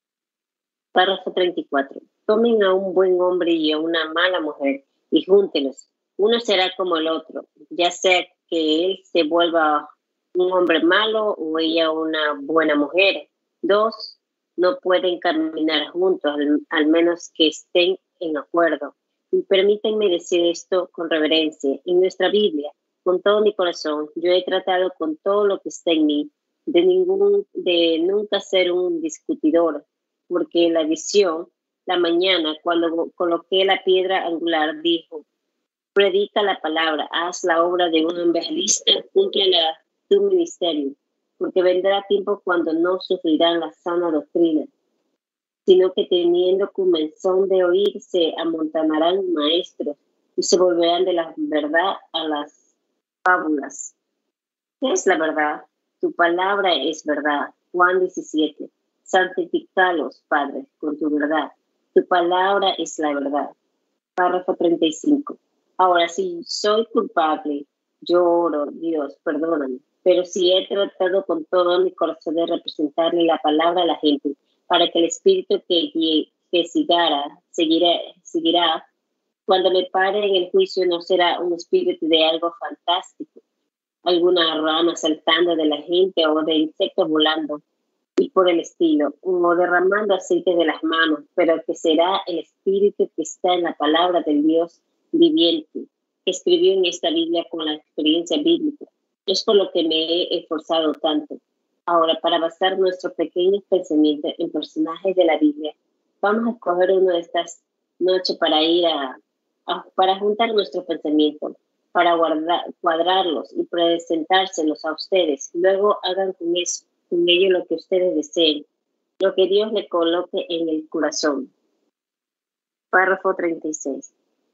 Párrafo treinta y cuatro. Tomen a un buen hombre y a una mala mujer y júntenlos. Uno será como el otro, ya sea que él se vuelva un hombre malo o ella una buena mujer. Dos no pueden caminar juntos, al, al menos que estén en acuerdo. Y permítanme decir esto con reverencia. En nuestra Biblia, con todo mi corazón, yo he tratado con todo lo que está en mí de, ningún, de nunca ser un discutidor, porque la visión, la mañana, cuando coloqué la piedra angular, dijo: predica la palabra, haz la obra de un evangelista, cumple la, tu ministerio. porque vendrá tiempo cuando no sufrirán la sana doctrina, sino que teniendo comezón de oír, se amontonarán maestros y se volverán de la verdad a las fábulas. ¿Qué es la verdad? Tu palabra es verdad. Juan diecisiete. Santificalos, Padre, con tu verdad. Tu palabra es la verdad. Párrafo treinta y cinco. Ahora, si soy culpable, yo oro, Dios, perdóname. Pero si he tratado con todo mi corazón de representarle la palabra a la gente, para que el espíritu que, que sigara, seguirá, seguirá, cuando me pare en el juicio no será un espíritu de algo fantástico, alguna rana saltando de la gente o de insectos volando y por el estilo, o derramando aceite de las manos, pero que será el espíritu que está en la palabra del Dios viviente, que escribió en esta Biblia con la experiencia bíblica. Es por lo que me he esforzado tanto. Ahora, para basar nuestros pequeños pensamientos en personajes de la Biblia, vamos a escoger una de estas noches para ir a, a para juntar nuestros pensamientos, para guardar, cuadrarlos y presentárselos a ustedes. Luego hagan con, eso, con ello lo que ustedes deseen, lo que Dios le coloque en el corazón. Párrafo treinta y seis.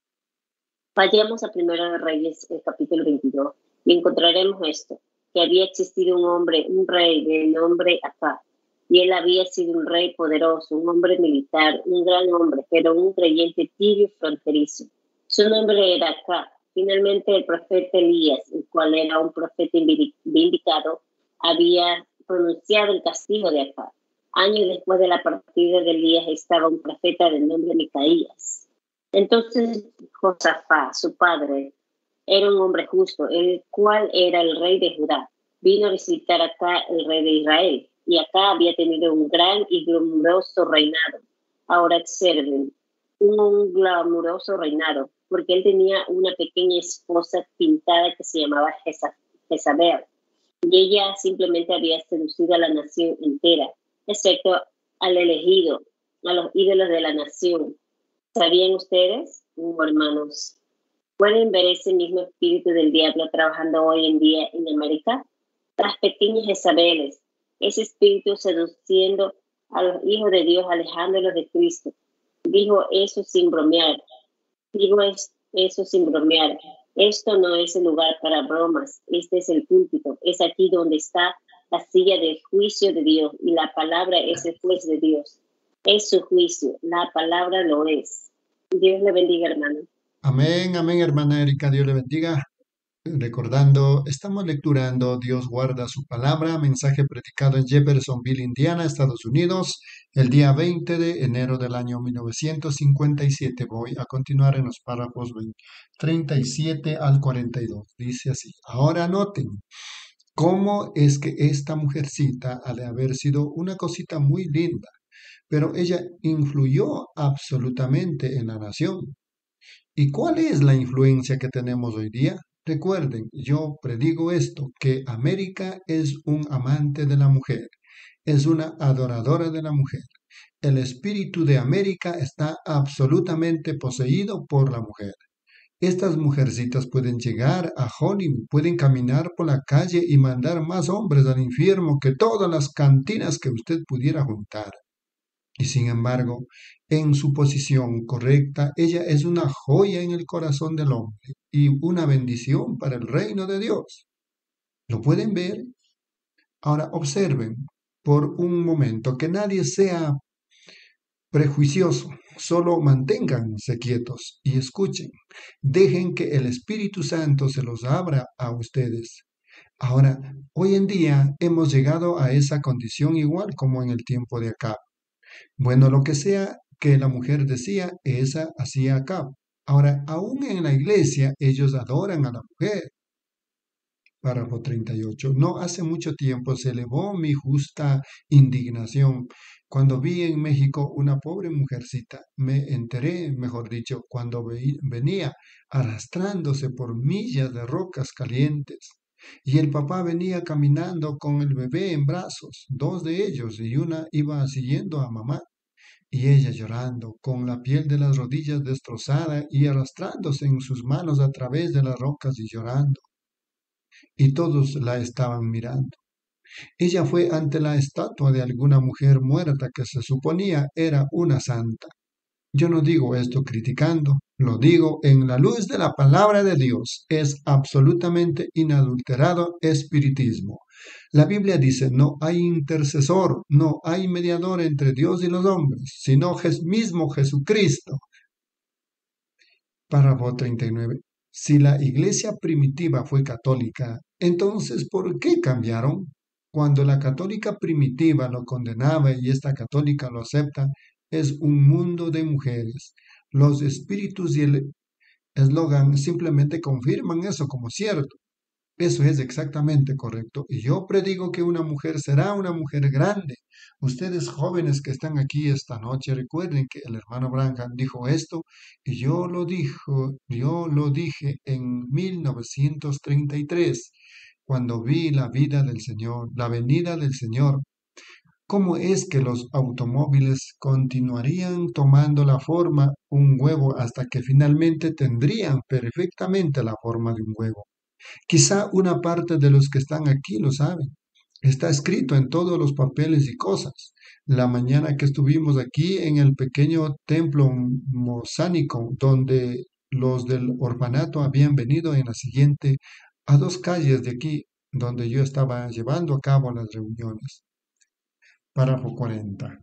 Vayamos a Primero de Reyes, el capítulo veintidós, y encontraremos esto, que había existido un hombre, un rey de nombre Acab, y él había sido un rey poderoso, un hombre militar, un gran hombre, pero un creyente tibio y fronterizo. Su nombre era Acab. Finalmente el profeta Elías, el cual era un profeta vindicado, había pronunciado el castigo de Acab. Años después de la partida de Elías estaba un profeta de nombre Micaías. Entonces Josafat, su padre, era un hombre justo, el cual era el rey de Judá. Vino a visitar acá el rey de Israel, y acá había tenido un gran y glamuroso reinado. Ahora observen, un glamuroso reinado, porque él tenía una pequeña esposa pintada que se llamaba Jezabel, y ella simplemente había seducido a la nación entera, excepto al elegido, a los ídolos de la nación. ¿Sabían ustedes, hermanos? ¿Pueden ver ese mismo espíritu del diablo trabajando hoy en día en América? Las pequeñas Jezabeles, ese espíritu seduciendo a los hijos de Dios, alejándolos de Cristo. Dijo eso sin bromear. Digo eso sin bromear. Esto no es el lugar para bromas. Este es el púlpito. Es aquí donde está la silla del juicio de Dios. Y la palabra es el juez de Dios. Es su juicio. La palabra lo es. Dios le bendiga, hermano. Amén, amén, hermana Erika, Dios le bendiga. Recordando, estamos lecturando Dios guarda su palabra, mensaje predicado en Jeffersonville, Indiana, Estados Unidos, el día veinte de enero del año mil novecientos cincuenta y siete. Voy a continuar en los párrafos treinta y siete al cuarenta y dos. Dice así, ahora noten cómo es que esta mujercita, al haber sido una cosita muy linda, pero ella influyó absolutamente en la nación. ¿Y cuál es la influencia que tenemos hoy día? Recuerden, yo predigo esto, que América es un amante de la mujer, es una adoradora de la mujer. El espíritu de América está absolutamente poseído por la mujer. Estas mujercitas pueden llegar a Hollywood, pueden caminar por la calle y mandar más hombres al infierno que todas las cantinas que usted pudiera juntar. Y sin embargo, en su posición correcta, ella es una joya en el corazón del hombre y una bendición para el reino de Dios. ¿Lo pueden ver? Ahora observen por un momento, que nadie sea prejuicioso, solo manténganse quietos y escuchen. Dejen que el Espíritu Santo se los abra a ustedes. Ahora, hoy en día hemos llegado a esa condición igual como en el tiempo de Acab. Bueno, lo que sea que la mujer decía, esa hacía Acab. Ahora, aún en la iglesia, ellos adoran a la mujer. Párrafo treinta y ocho. No hace mucho tiempo se elevó mi justa indignación cuando vi en México una pobre mujercita. Me enteré, mejor dicho, cuando ve- venía arrastrándose por millas de rocas calientes. Y el papá venía caminando con el bebé en brazos, dos de ellos, y una iba siguiendo a mamá. Y ella llorando, con la piel de las rodillas destrozada y arrastrándose en sus manos a través de las rocas y llorando. Y todos la estaban mirando. Ella fue ante la estatua de alguna mujer muerta que se suponía era una santa. Yo no digo esto criticando, lo digo en la luz de la palabra de Dios. Es absolutamente inadulterado espiritismo. La Biblia dice, no hay intercesor, no hay mediador entre Dios y los hombres, sino Jes- mismo Jesucristo. Párrafo treinta y nueve. Si la iglesia primitiva fue católica, entonces ¿por qué cambiaron? Cuando la católica primitiva lo condenaba y esta católica lo acepta, es un mundo de mujeres. Los espíritus y el eslogan simplemente confirman eso como cierto. Eso es exactamente correcto. Y yo predigo que una mujer será una mujer grande. Ustedes jóvenes que están aquí esta noche, recuerden que el hermano Branham dijo esto y yo lo dijo, yo lo dije en mil novecientos treinta y tres, cuando vi la vida del Señor, la venida del Señor. ¿Cómo es que los automóviles continuarían tomando la forma un huevo hasta que finalmente tendrían perfectamente la forma de un huevo? Quizá una parte de los que están aquí lo saben. Está escrito en todos los papeles y cosas. La mañana que estuvimos aquí en el pequeño templo mosánico, donde los del orfanato habían venido en la siguiente, a dos calles de aquí, donde yo estaba llevando a cabo las reuniones. Párrafo cuarenta.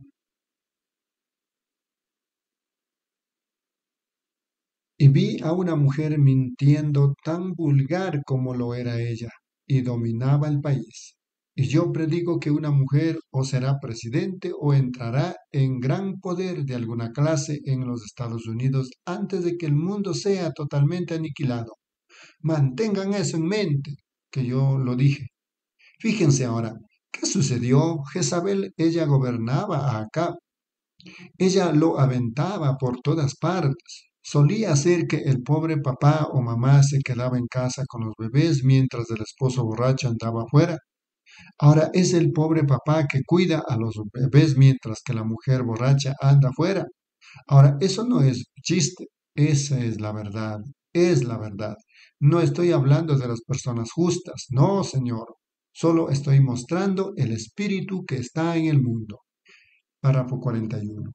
Y vi a una mujer mintiendo tan vulgar como lo era ella, y dominaba el país. Y yo predigo que una mujer o será presidente o entrará en gran poder de alguna clase en los Estados Unidos antes de que el mundo sea totalmente aniquilado. Mantengan eso en mente, que yo lo dije. Fíjense ahora, ¿qué sucedió? Jezabel, ella gobernaba a Acab. Ella lo aventaba por todas partes. Solía hacer que el pobre papá o mamá se quedaba en casa con los bebés mientras el esposo borracho andaba afuera. Ahora es el pobre papá que cuida a los bebés mientras que la mujer borracha anda afuera. Ahora, eso no es chiste, esa es la verdad, es la verdad. No estoy hablando de las personas justas, no, señor. Solo estoy mostrando el espíritu que está en el mundo. Párrafo cuarenta y uno.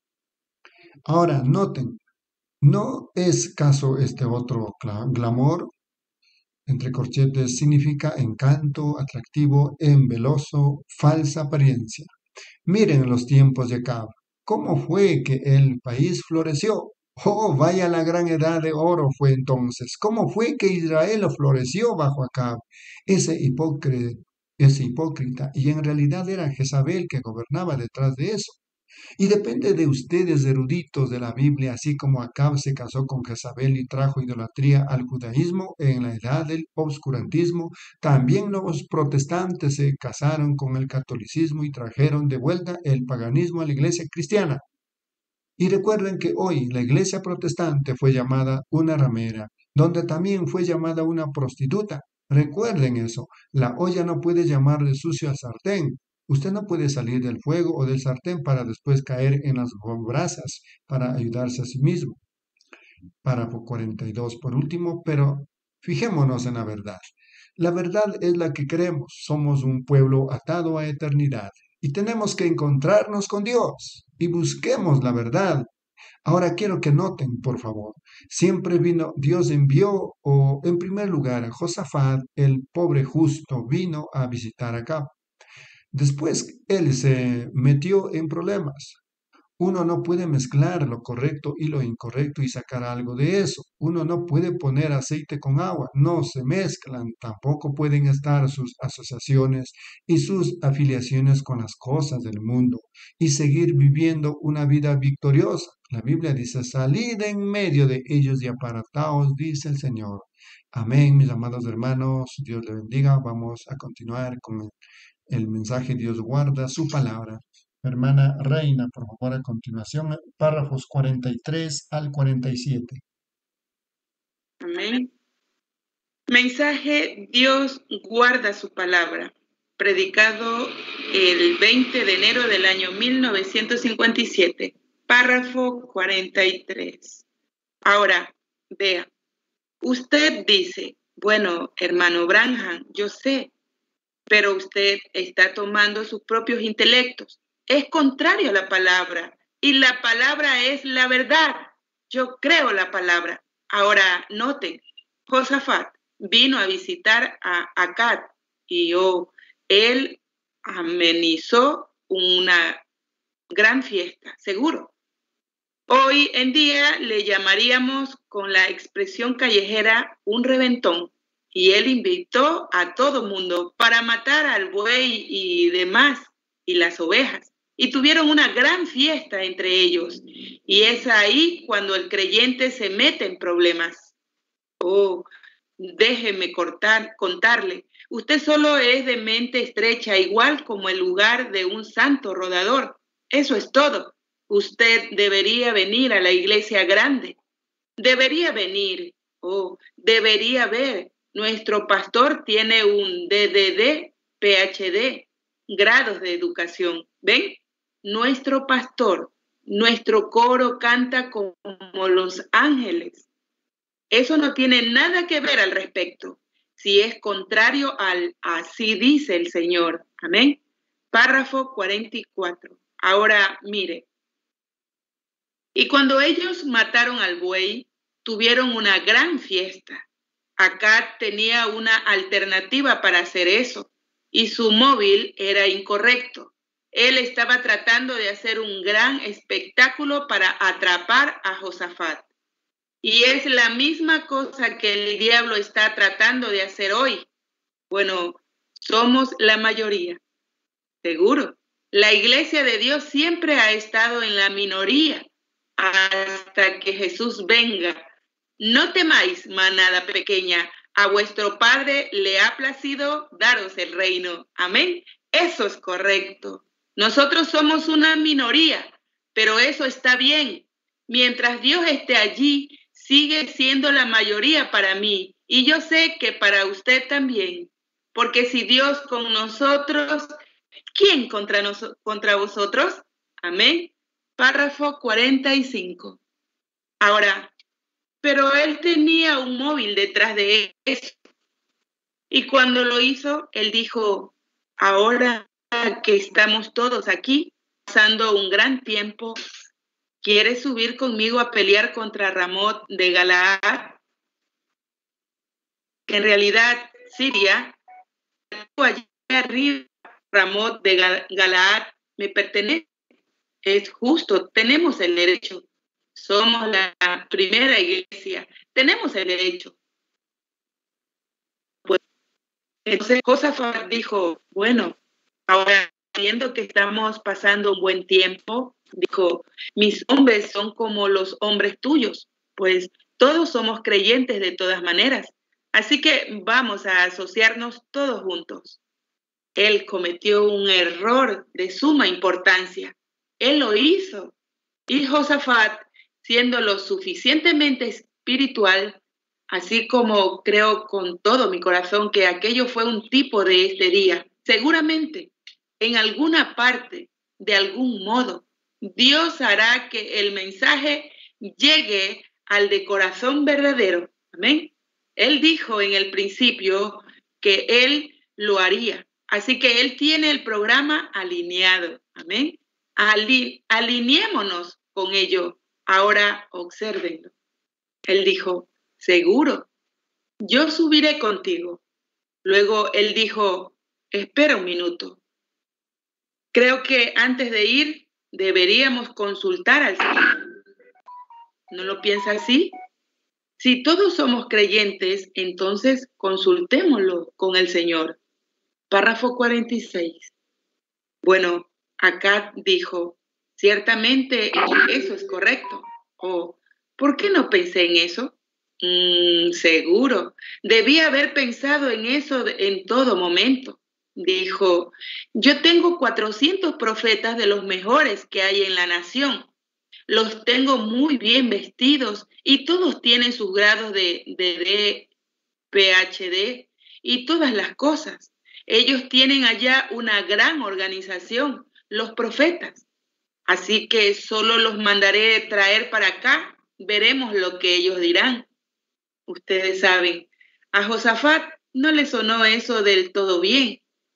Ahora, noten, no es caso este otro cla- glamour, entre corchetes, significa encanto, atractivo, embeloso, falsa apariencia. Miren los tiempos de Acab. ¿Cómo fue que el país floreció? Oh, vaya la gran edad de oro fue entonces. ¿Cómo fue que Israel floreció bajo Acab? Ese hipócrita, ese hipócrita, y en realidad era Jezabel que gobernaba detrás de eso. Y depende de ustedes, eruditos de la Biblia, así como Acab se casó con Jezabel y trajo idolatría al judaísmo en la edad del obscurantismo, también los protestantes se casaron con el catolicismo y trajeron de vuelta el paganismo a la iglesia cristiana. Y recuerden que hoy la iglesia protestante fue llamada una ramera, donde también fue llamada una prostituta. Recuerden eso, la olla no puede llamar de sucio al sartén. Usted no puede salir del fuego o del sartén para después caer en las brasas para ayudarse a sí mismo. Párrafo cuarenta y dos por último, pero fijémonos en la verdad. La verdad es la que creemos. Somos un pueblo atado a eternidad y tenemos que encontrarnos con Dios y busquemos la verdad. Ahora quiero que noten, por favor, siempre vino, Dios envió, o en primer lugar, a Josafat, el pobre justo, vino a visitar acá. Después él se metió en problemas. Uno no puede mezclar lo correcto y lo incorrecto y sacar algo de eso. Uno no puede poner aceite con agua, no se mezclan. Tampoco pueden estar sus asociaciones y sus afiliaciones con las cosas del mundo y seguir viviendo una vida victoriosa. La Biblia dice, salid en medio de ellos y apartaos, dice el Señor. Amén, mis amados hermanos. Dios le bendiga. Vamos a continuar con el, el mensaje. Dios guarda su palabra. Hermana Reina, por favor, a continuación, párrafos cuarenta y tres al cuarenta y siete. Amén. Mensaje: Dios guarda su palabra. Predicado el veinte de enero del año mil novecientos cincuenta y siete. Párrafo cuarenta y tres. Ahora, vea. Usted dice, bueno, hermano Branham, yo sé. pero usted está tomando sus propios intelectos. Es contrario a la palabra, y la palabra es la verdad. Yo creo la palabra. Ahora, noten, Josafat vino a visitar a Acab y oh, él amenizó una gran fiesta, seguro. Hoy en día le llamaríamos con la expresión callejera un reventón, y él invitó a todo mundo para matar al buey y demás, y las ovejas, y tuvieron una gran fiesta entre ellos, y es ahí cuando el creyente se mete en problemas. Oh, déjeme cortar, contarle, usted solo es de mente estrecha, igual como el lugar de un santo rodador. Eso es todo. Usted debería venir a la iglesia grande. Debería venir. Oh, debería ver. Nuestro pastor tiene un D D D, P H D, grados de educación. ¿Ven? Nuestro pastor, nuestro coro canta como los ángeles. Eso no tiene nada que ver al respecto. Si es contrario al así dice el Señor. Amén. Párrafo cuarenta y cuatro. Ahora, mire. Y cuando ellos mataron al buey, tuvieron una gran fiesta. Acab tenía una alternativa para hacer eso, y su móvil era incorrecto. Él estaba tratando de hacer un gran espectáculo para atrapar a Josafat. Y es la misma cosa que el diablo está tratando de hacer hoy. Bueno, somos la mayoría, seguro. La iglesia de Dios siempre ha estado en la minoría hasta que Jesús venga. No temáis, manada pequeña, a vuestro Padre le ha placido daros el reino. Amén. Eso es correcto. Nosotros somos una minoría, pero eso está bien. Mientras Dios esté allí, sigue siendo la mayoría para mí, y yo sé que para usted también. Porque si Dios con nosotros, ¿quién contra, nos, contra vosotros? Amén. Párrafo cuarenta y cinco. Ahora, pero él tenía un móvil detrás de eso. Y cuando lo hizo, él dijo, ahora que estamos todos aquí, pasando un gran tiempo, ¿quieres subir conmigo a pelear contra Ramot de Galaad? Que en realidad Siria, allá arriba, Ramot de Galaad me pertenece. Es justo, tenemos el derecho. Somos la primera iglesia, tenemos el derecho. Pues, entonces Josafat dijo, bueno, ahora viendo que estamos pasando un buen tiempo, dijo, mis hombres son como los hombres tuyos, pues todos somos creyentes de todas maneras, así que vamos a asociarnos todos juntos. Él cometió un error de suma importancia. Él lo hizo. Y Josafat, siendo lo suficientemente espiritual, así como creo con todo mi corazón que aquello fue un tipo de este día, seguramente en alguna parte, de algún modo, Dios hará que el mensaje llegue al de corazón verdadero. Amén. Él dijo en el principio que Él lo haría. Así que Él tiene el programa alineado. Amén. Ali- alineémonos con ello. Ahora obsérvenlo. Él dijo, seguro, yo subiré contigo. Luego él dijo, espera un minuto. Creo que antes de ir deberíamos consultar al Señor. ¿No lo piensa así? Si todos somos creyentes, entonces consultémoslo con el Señor. Párrafo cuarenta y seis. Bueno, Acab dijo, ciertamente eso es correcto. Oh, ¿por qué no pensé en eso? Mm, seguro, debía haber pensado en eso en todo momento. Dijo, yo tengo cuatrocientos profetas de los mejores que hay en la nación. Los tengo muy bien vestidos y todos tienen sus grados de, de, de P H D y todas las cosas. Ellos tienen allá una gran organización, los profetas. Así que solo los mandaré traer para acá. Veremos lo que ellos dirán. Ustedes saben, a Josafat no le sonó eso del todo bien.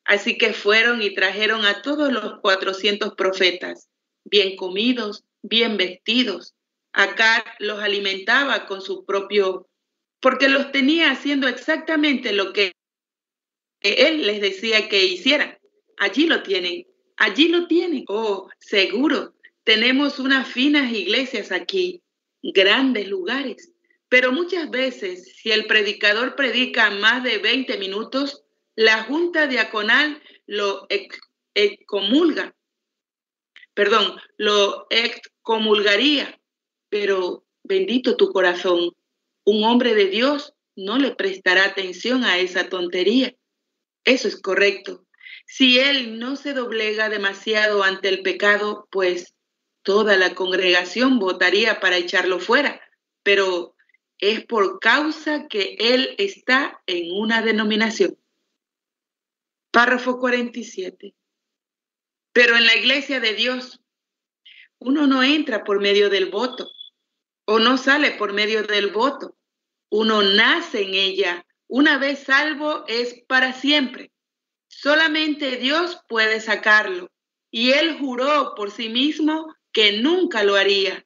Así que fueron y trajeron a todos los cuatrocientos profetas, bien comidos, bien vestidos. Acab los alimentaba con su propio, porque los tenía haciendo exactamente lo que él les decía que hicieran. Allí lo tienen, allí lo tienen. Oh, seguro, tenemos unas finas iglesias aquí, grandes lugares. Pero muchas veces, si el predicador predica más de veinte minutos, la junta diaconal lo excomulga. Perdón, lo excomulgaría. Pero bendito tu corazón, un hombre de Dios no le prestará atención a esa tontería. Eso es correcto. Si él no se doblega demasiado ante el pecado, pues toda la congregación votaría para echarlo fuera. Pero es por causa que él está en una denominación. Párrafo cuarenta y siete. Pero en la iglesia de Dios, uno no entra por medio del voto o no sale por medio del voto. Uno nace en ella. Una vez salvo es para siempre. Solamente Dios puede sacarlo. Y él juró por sí mismo que nunca lo haría.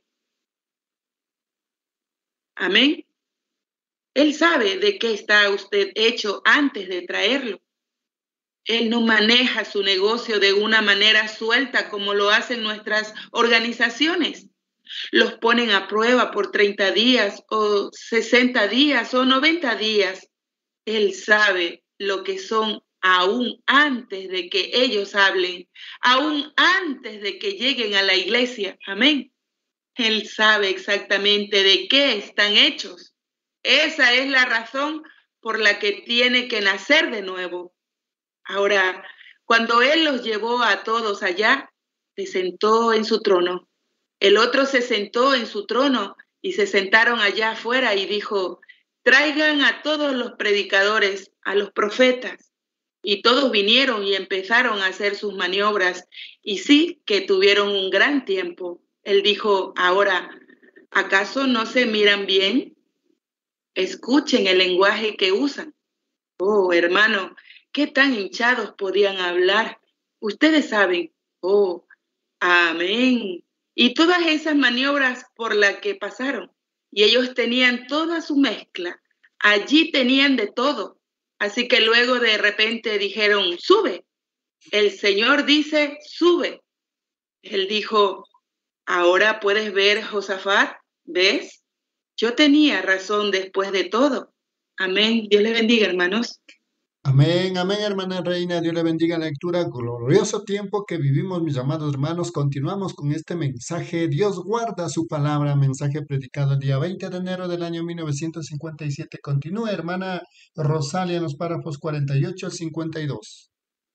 Amén. Él sabe de qué está usted hecho antes de traerlo. Él no maneja su negocio de una manera suelta como lo hacen nuestras organizaciones. Los ponen a prueba por treinta días o sesenta días o noventa días. Él sabe lo que son aún antes de que ellos hablen, aún antes de que lleguen a la iglesia. Amén. Él sabe exactamente de qué están hechos. Esa es la razón por la que tiene que nacer de nuevo. Ahora, cuando Él los llevó a todos allá, se sentó en su trono. El otro se sentó en su trono y se sentaron allá afuera y dijo, traigan a todos los predicadores, a los profetas. Y todos vinieron y empezaron a hacer sus maniobras. Y sí que tuvieron un gran tiempo. Él dijo, ahora, ¿acaso no se miran bien? Escuchen el lenguaje que usan. Oh, hermano, ¿qué tan hinchados podían hablar? Ustedes saben. Oh, amén. Y todas esas maniobras por las que pasaron. Y ellos tenían toda su mezcla. Allí tenían de todo. Así que luego de repente dijeron, sube. El Señor dice, sube. Él dijo, ahora puedes ver, Josafat, ¿ves? Yo tenía razón después de todo. Amén. Dios les bendiga, hermanos. Amén, amén, hermana Reina. Dios le bendiga la lectura. Glorioso tiempo que vivimos, mis amados hermanos. Continuamos con este mensaje. Dios guarda su palabra. Mensaje predicado el día veinte de enero del año mil novecientos cincuenta y siete. Continúa, hermana Rosalia, en los párrafos cuarenta y ocho al cincuenta y dos.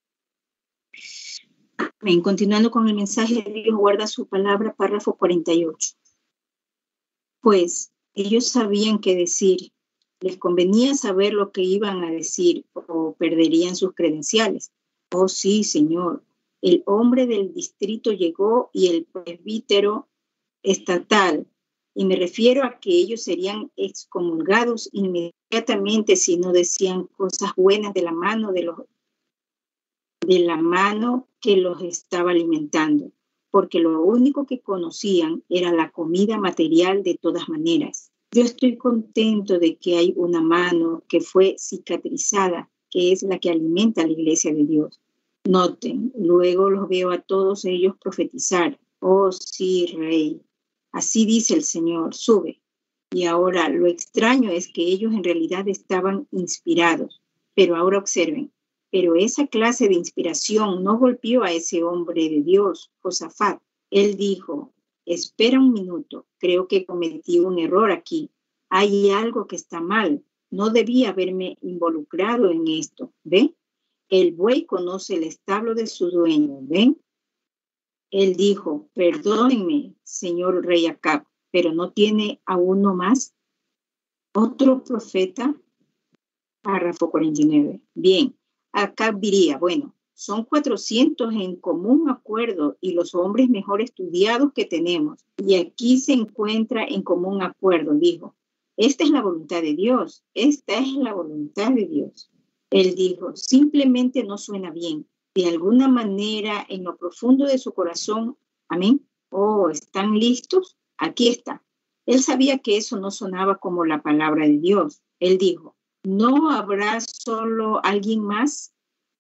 Amén. Continuando con el mensaje, Dios guarda su palabra, párrafo cuarenta y ocho. Pues ellos sabían qué decir. Les convenía saber lo que iban a decir o perderían sus credenciales. Oh sí, Señor. El hombre del distrito llegó y el presbítero estatal. Y me refiero a que ellos serían excomulgados inmediatamente si no decían cosas buenas de la mano de los de la mano que los estaba alimentando, porque lo único que conocían era la comida material de todas maneras. Yo estoy contento de que hay una mano que fue cicatrizada, que es la que alimenta a la iglesia de Dios. Noten, luego los veo a todos ellos profetizar. Oh sí, Rey. Así dice el Señor, sube. Y ahora lo extraño es que ellos en realidad estaban inspirados. Pero ahora observen, pero esa clase de inspiración no golpeó a ese hombre de Dios, Josafat. Él dijo, espera un minuto, creo que cometí un error aquí. Hay algo que está mal. No debía haberme involucrado en esto. ¿Ven? El buey conoce el establo de su dueño. ¿Ven? Él dijo, perdónenme, señor rey Acab, pero ¿no tiene a uno más? Otro profeta. Párrafo cuarenta y nueve. Bien, Acab diría, bueno, son cuatrocientos en común acuerdo y los hombres mejor estudiados que tenemos. Y aquí se encuentra en común acuerdo, dijo. Esta es la voluntad de Dios. Esta es la voluntad de Dios. Él dijo, simplemente no suena bien. De alguna manera, en lo profundo de su corazón, amén. Oh, ¿están listos? Aquí está. Él sabía que eso no sonaba como la palabra de Dios. Él dijo, ¿no habrá solo alguien más?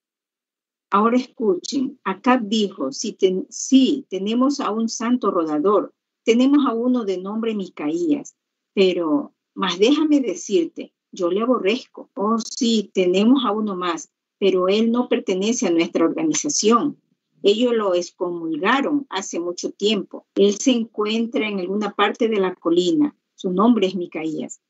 Ahora escuchen, Acab dijo, sí, ten, sí, tenemos a un santo rodador, tenemos a uno de nombre Micaías, pero, más déjame decirte, yo le aborrezco. Oh, sí, tenemos a uno más, pero él no pertenece a nuestra organización. Ellos lo excomulgaron hace mucho tiempo. Él se encuentra en alguna parte de la colina. Su nombre es Micaías.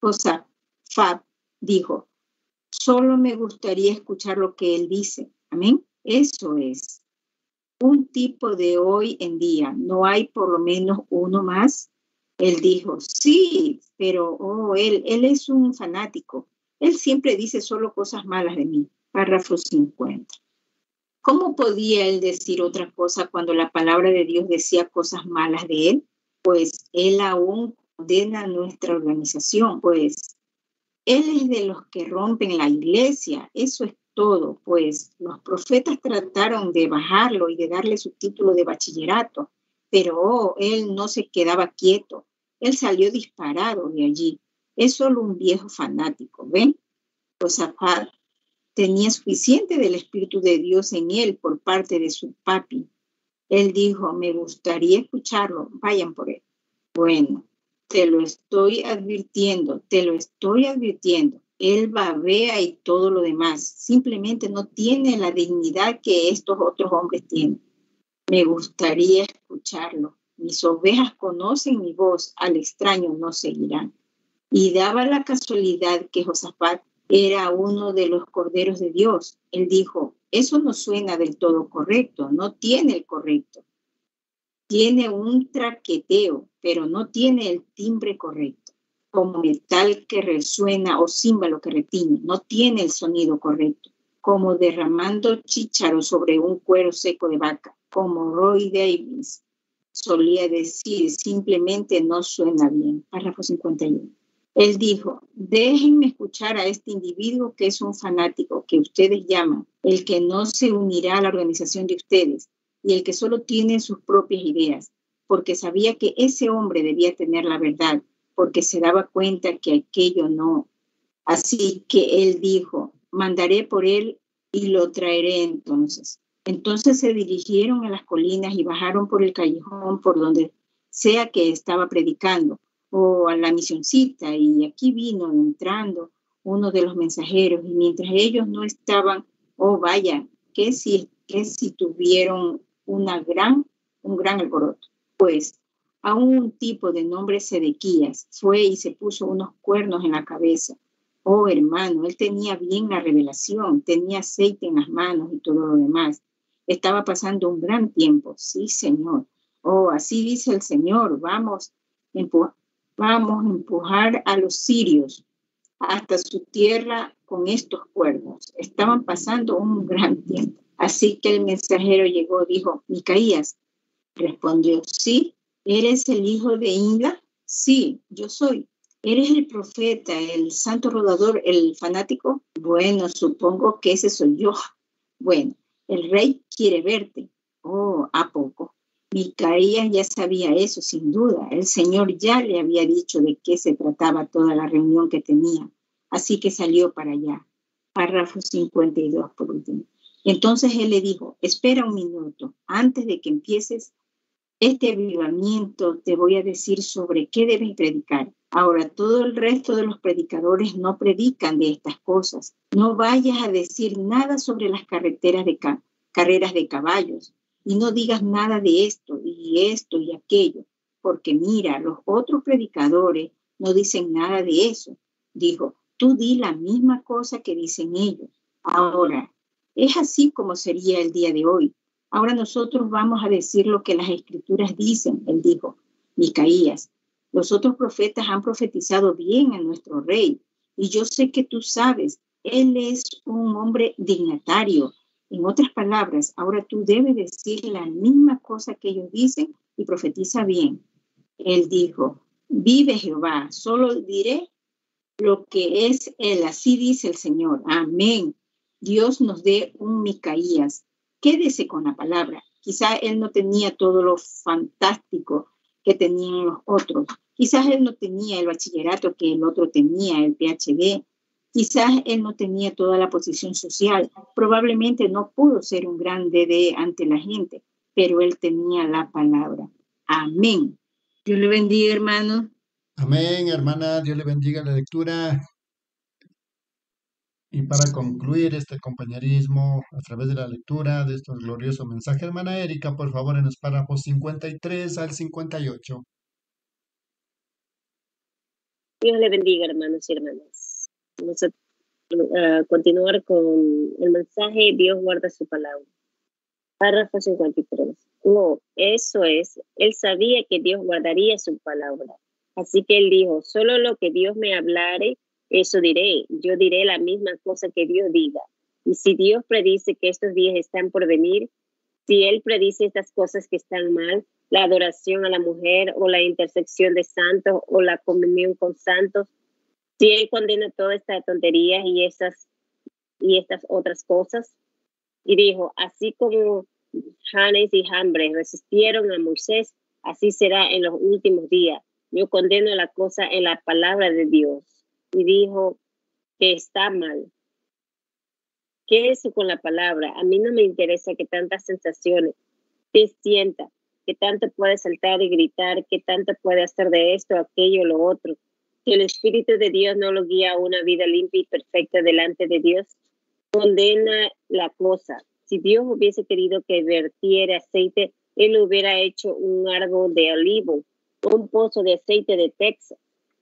Josafat dijo, solo me gustaría escuchar lo que él dice. Amén. Eso es un tipo de hoy en día. ¿No hay por lo menos uno más? Él dijo, sí, pero oh, él, él es un fanático. Él siempre dice solo cosas malas de mí. Párrafo cincuenta. ¿Cómo podía él decir otra cosa cuando la palabra de Dios decía cosas malas de él? Pues él aún condena nuestra organización, pues él es de los que rompen la iglesia. Eso es todo, pues los profetas trataron de bajarlo y de darle su título de bachillerato, pero oh, él no se quedaba quieto. Él salió disparado de allí. Es solo un viejo fanático, ¿ven? Josafat tenía suficiente del Espíritu de Dios en él por parte de su papi. Él dijo, me gustaría escucharlo, vayan por él. Bueno, te lo estoy advirtiendo, te lo estoy advirtiendo. Él babea y todo lo demás. Simplemente no tiene la dignidad que estos otros hombres tienen. Me gustaría escucharlo. Mis ovejas conocen mi voz, al extraño no seguirán. Y daba la casualidad que Josafat era uno de los corderos de Dios. Él dijo, eso no suena del todo correcto, no tiene el correcto. Tiene un traqueteo, pero no tiene el timbre correcto. Como metal que resuena o címbalo que retiñe, no tiene el sonido correcto. Como derramando chícharo sobre un cuero seco de vaca. Como Roy Davis solía decir, simplemente no suena bien. Párrafo cincuenta y uno. Él dijo, déjenme escuchar a este individuo que es un fanático que ustedes llaman, el que no se unirá a la organización de ustedes y el que solo tiene sus propias ideas, porque sabía que ese hombre debía tener la verdad, porque se daba cuenta que aquello no. Así que él dijo, mandaré por él y lo traeré entonces. Entonces se dirigieron a las colinas y bajaron por el callejón por donde sea que estaba predicando, o a la misioncita, y aquí vino entrando uno de los mensajeros, y mientras ellos no estaban, oh vaya, que si, que si tuvieron una gran, un gran alboroto. Pues a un tipo de nombre Sedequías fue y se puso unos cuernos en la cabeza. Oh hermano, él tenía bien la revelación, tenía aceite en las manos y todo lo demás. Estaba pasando un gran tiempo, sí señor. Oh, así dice el Señor, vamos, empujar. Vamos a empujar a los sirios hasta su tierra con estos cuernos. Estaban pasando un gran tiempo. Así que el mensajero llegó, dijo, Micaías. Respondió, sí, ¿eres el hijo de Inla? Sí, yo soy. ¿Eres el profeta, el santo rodador, el fanático? Bueno, supongo que ese soy yo. Bueno, el rey quiere verte. Oh, ¿a poco? Micaías ya sabía eso, sin duda. El Señor ya le había dicho de qué se trataba toda la reunión que tenía. Así que salió para allá. Párrafo cincuenta y dos por último. Entonces él le dijo, espera un minuto. Antes de que empieces este avivamiento, te voy a decir sobre qué debes predicar. Ahora, todo el resto de los predicadores no predican de estas cosas. No vayas a decir nada sobre las carreteras de ca- carreras de caballos. Y no digas nada de esto y esto y aquello, porque mira, los otros predicadores no dicen nada de eso. Dijo, tú di la misma cosa que dicen ellos. Ahora, es así como sería el día de hoy. Ahora nosotros vamos a decir lo que las escrituras dicen, él dijo. Micaías, los otros profetas han profetizado bien a nuestro rey, y yo sé que tú sabes, él es un hombre dignatario. En otras palabras, ahora tú debes decir la misma cosa que ellos dicen y profetiza bien. Él dijo, vive Jehová, solo diré lo que es Él, así dice el Señor. Amén. Dios nos dé un Micaías. Quédese con la palabra. Quizá Él no tenía todo lo fantástico que tenían los otros. Quizás Él no tenía el bachillerato que el otro tenía, el P H D. Quizás Él no tenía toda la posición social. Probablemente no pudo ser un gran D D ante la gente, pero Él tenía la palabra. Amén. Dios le bendiga, hermano. Amén, hermana. Dios le bendiga la lectura. Y para concluir este compañerismo a través de la lectura de estos gloriosos mensajes, hermana Erika, por favor, en los párrafos cincuenta y tres al cincuenta y ocho. Dios le bendiga, hermanos y hermanas. Vamos a uh, continuar con el mensaje. Dios guarda su palabra. Párrafo cincuenta y tres. No, eso es. Él sabía que Dios guardaría su palabra. Así que él dijo, solo lo que Dios me hablare, eso diré. Yo diré la misma cosa que Dios diga. Y si Dios predice que estos días están por venir, si él predice estas cosas que están mal, la adoración a la mujer o la intersección de santos o la comunión con santos, si él condena todas estas tonterías y estas, y estas otras cosas, y dijo, así como Janes y Jambres resistieron a Moisés, así será en los últimos días. Yo condeno la cosa en la palabra de Dios. Y dijo que está mal. ¿Qué es eso con la palabra? A mí no me interesa que tantas sensaciones te sienta, que tanto puede saltar y gritar, que tanto puede hacer de esto, aquello, lo otro. Que el Espíritu de Dios no lo guía a una vida limpia y perfecta delante de Dios. Condena la cosa. Si Dios hubiese querido que vertiera aceite, Él hubiera hecho un árbol de olivo, un pozo de aceite de Texas.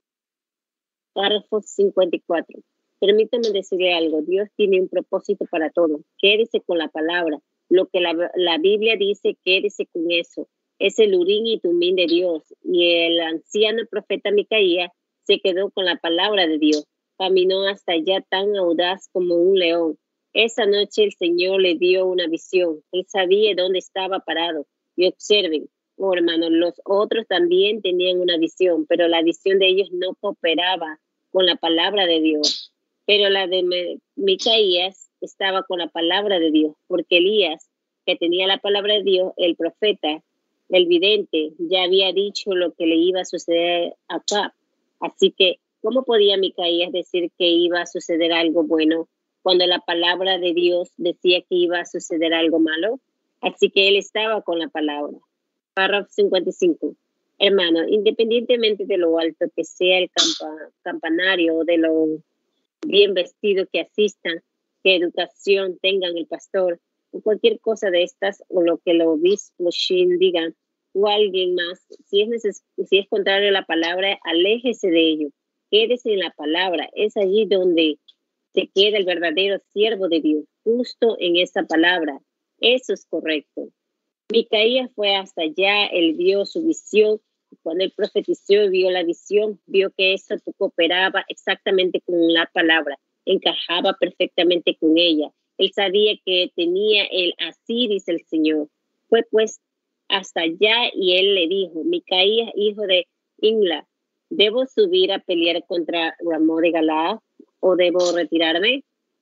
Párrafo cincuenta y cuatro. Permítame decirle algo. Dios tiene un propósito para todo. Quédese con la palabra. Lo que la, la Biblia dice, quédese con eso. Es el Urín y Tumín de Dios. Y el anciano profeta Micaías se quedó con la palabra de Dios. Caminó hasta allá tan audaz como un león. Esa noche el Señor le dio una visión. Él sabía dónde estaba parado. Y observen, oh hermanos, los otros también tenían una visión, pero la visión de ellos no cooperaba con la palabra de Dios. Pero la de Micaías estaba con la palabra de Dios, porque Elías, que tenía la palabra de Dios, el profeta, el vidente, ya había dicho lo que le iba a suceder acá. Así que, ¿cómo podía Micaías decir que iba a suceder algo bueno cuando la palabra de Dios decía que iba a suceder algo malo? Así que él estaba con la palabra. Párrafo cincuenta y cinco. Hermano, independientemente de lo alto que sea el campa, campanario o de lo bien vestido que asistan, qué educación tengan el pastor, o cualquier cosa de estas, o lo que el obispo Shin digan, o alguien más, si es, neces si es contrario a la palabra, aléjese de ello, quédese en la palabra. Es allí donde se queda el verdadero siervo de Dios, justo en esa palabra. Eso es correcto. Micaías fue hasta allá, él vio su visión. Cuando él profetizó y vio la visión, vio que eso cooperaba exactamente con la palabra, encajaba perfectamente con ella. Él sabía que tenía el así dice el Señor. Fue pues hasta allá y él le dijo, Micaías, hijo de Imla, ¿debo subir a pelear contra Ramón de Galaad o debo retirarme?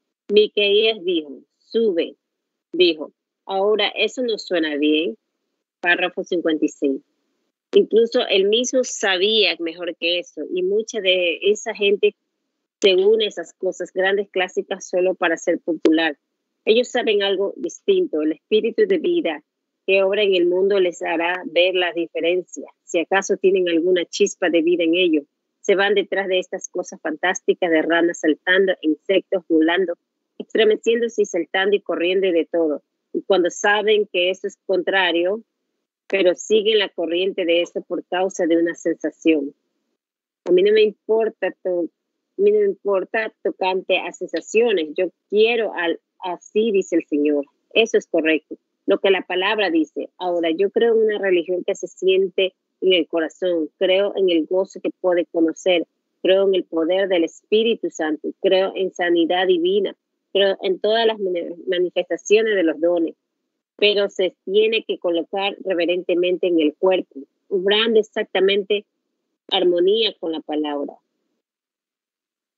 Micaías dijo, sube, dijo. Ahora, eso no suena bien. Párrafo cincuenta y seis. Incluso él mismo sabía mejor que eso, y mucha de esa gente se une a esas cosas grandes clásicas solo para ser popular. Ellos saben algo distinto. El espíritu de vida que obra en el mundo les hará ver la diferencia. Si acaso tienen alguna chispa de vida en ellos, se van detrás de estas cosas fantásticas de ranas saltando, insectos volando, estremeciéndose y saltando y corriendo y de todo. Y cuando saben que eso es contrario, pero siguen la corriente de eso por causa de una sensación. A mí no me importa, to a mí no me importa tocante a sensaciones. Yo quiero al, así dice el Señor. Eso es correcto. Lo que la palabra dice. Ahora, yo creo en una religión que se siente en el corazón. Creo en el gozo que puede conocer. Creo en el poder del Espíritu Santo. Creo en sanidad divina. Creo en todas las manifestaciones de los dones. Pero se tiene que colocar reverentemente en el cuerpo, obrando exactamente armonía con la palabra.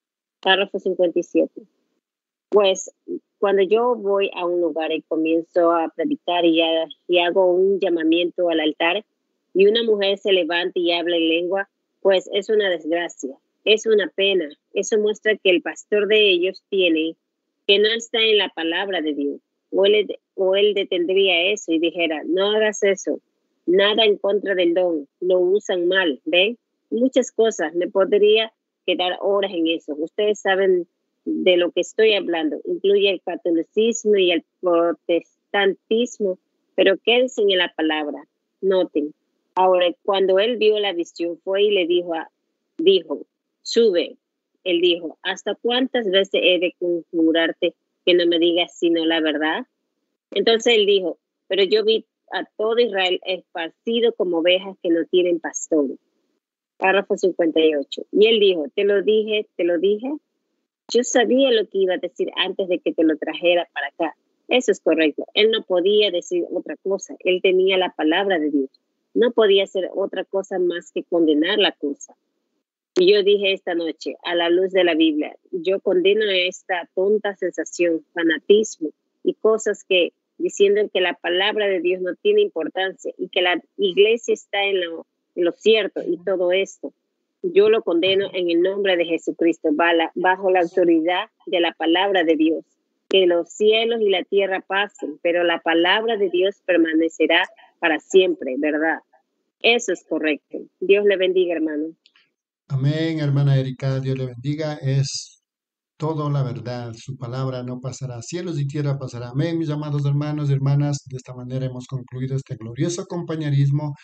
Párrafo cincuenta y siete. Pues cuando yo voy a un lugar y comienzo a predicar y, a, y hago un llamamiento al altar y una mujer se levanta y habla en lengua, pues es una desgracia, es una pena. Eso muestra que el pastor de ellos tiene que no está en la palabra de Dios. O él, o él detendría eso y dijera, no hagas eso, nada en contra del don, lo usan mal, ¿ven? Muchas cosas, me podría quedar horas en eso. Ustedes saben de lo que estoy hablando, incluye el catolicismo y el protestantismo, pero quédense en la palabra, noten. Ahora, cuando él vio la visión, fue y le dijo, a, dijo, sube. Él dijo, ¿hasta cuántas veces he de conjurarte que no me digas sino la verdad? Entonces él dijo, pero yo vi a todo Israel esparcido como ovejas que no tienen pastor. Párrafo cincuenta y ocho. Y él dijo, te lo dije, te lo dije. Yo sabía lo que iba a decir antes de que te lo trajera para acá. Eso es correcto. Él no podía decir otra cosa. Él tenía la palabra de Dios. No podía hacer otra cosa más que condenar la cosa. Y yo dije esta noche, a la luz de la Biblia, yo condeno esta tonta sensación, fanatismo y cosas que, diciendo que la palabra de Dios no tiene importancia y que la iglesia está en lo, en lo cierto y todo esto. Yo lo condeno en el nombre de Jesucristo, bajo la autoridad de la palabra de Dios. Que los cielos y la tierra pasen, pero la palabra de Dios permanecerá para siempre, ¿verdad? Eso es correcto. Dios le bendiga, hermano. Amén, hermana Erika, Dios le bendiga. Es todo la verdad, su palabra no pasará. Cielos y tierra pasará. Amén, mis amados hermanos y hermanas. De esta manera hemos concluido este glorioso compañerismo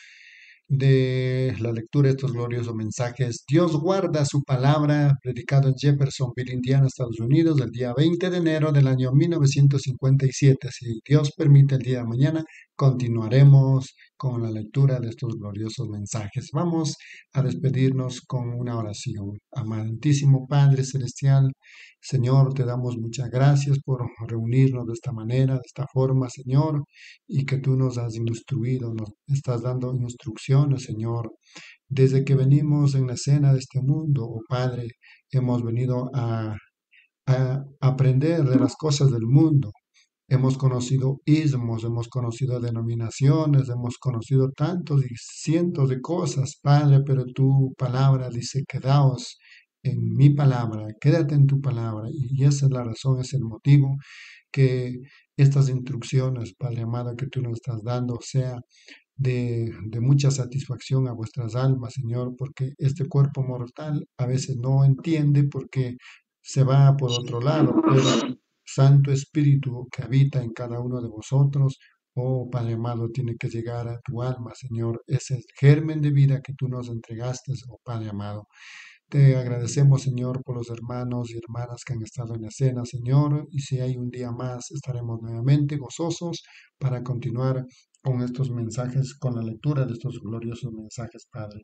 de la lectura de estos gloriosos mensajes. Dios guarda su palabra, predicado en Jeffersonville, Indiana, Estados Unidos, el día veinte de enero del año mil novecientos cincuenta y siete. Si Dios permite, el día de mañana continuaremos con la lectura de estos gloriosos mensajes. Vamos a despedirnos con una oración. Amantísimo Padre Celestial, Señor, te damos muchas gracias por reunirnos de esta manera, de esta forma, Señor, y que tú nos has instruido, nos estás dando instrucciones, Señor. Desde que venimos en la escena de este mundo, oh Padre, hemos venido a, a aprender de las cosas del mundo. Hemos conocido ismos, hemos conocido denominaciones, hemos conocido tantos y cientos de cosas, Padre, pero tu palabra dice, quedaos en mi palabra, quédate en tu palabra. Y esa es la razón, es el motivo que estas instrucciones, Padre amado, que tú nos estás dando, sea de, de mucha satisfacción a vuestras almas, Señor, porque este cuerpo mortal a veces no entiende porque se va por otro lado, pero Santo Espíritu que habita en cada uno de vosotros, oh Padre amado, tiene que llegar a tu alma, Señor, ese germen de vida que tú nos entregaste, oh Padre amado. Te agradecemos, Señor, por los hermanos y hermanas que han estado en la escena, Señor, y si hay un día más, estaremos nuevamente gozosos para continuar con estos mensajes, con la lectura de estos gloriosos mensajes, Padre.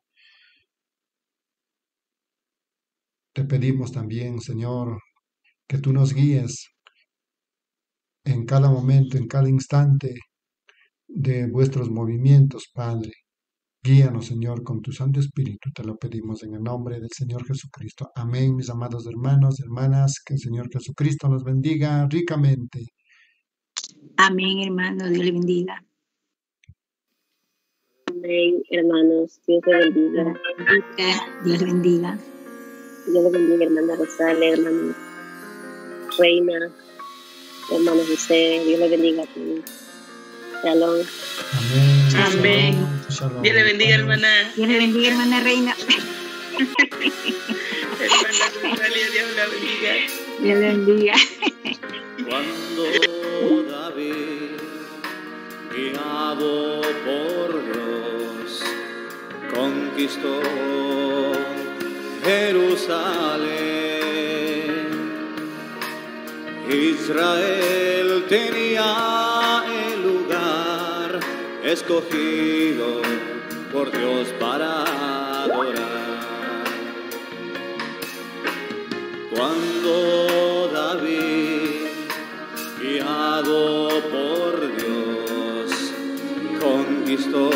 Te pedimos también, Señor, que tú nos guíes en cada momento, en cada instante de vuestros movimientos, Padre. Guíanos, Señor, con tu Santo Espíritu. Te lo pedimos en el nombre del Señor Jesucristo. Amén, mis amados hermanos y hermanas. Que el Señor Jesucristo nos bendiga ricamente. Amén, hermano. Dios le bendiga. Amén, hermanos. Dios le bendiga. Dios le bendiga. Dios le bendiga, hermana Rosalia, hermana Reina, hermano José. Dios le bendiga a todos. Shalom. Amén. Amén. Shalom, shalom. Dios le bendiga, hermana. Dios le bendiga, hermana Reina. Hermana Rosalia, Dios la bendiga. Dios le bendiga. Cuando David, guiado por Dios, conquistó Jerusalén, Israel tenía el lugar escogido por Dios para adorar. Cuando David, guiado por Dios, conquistó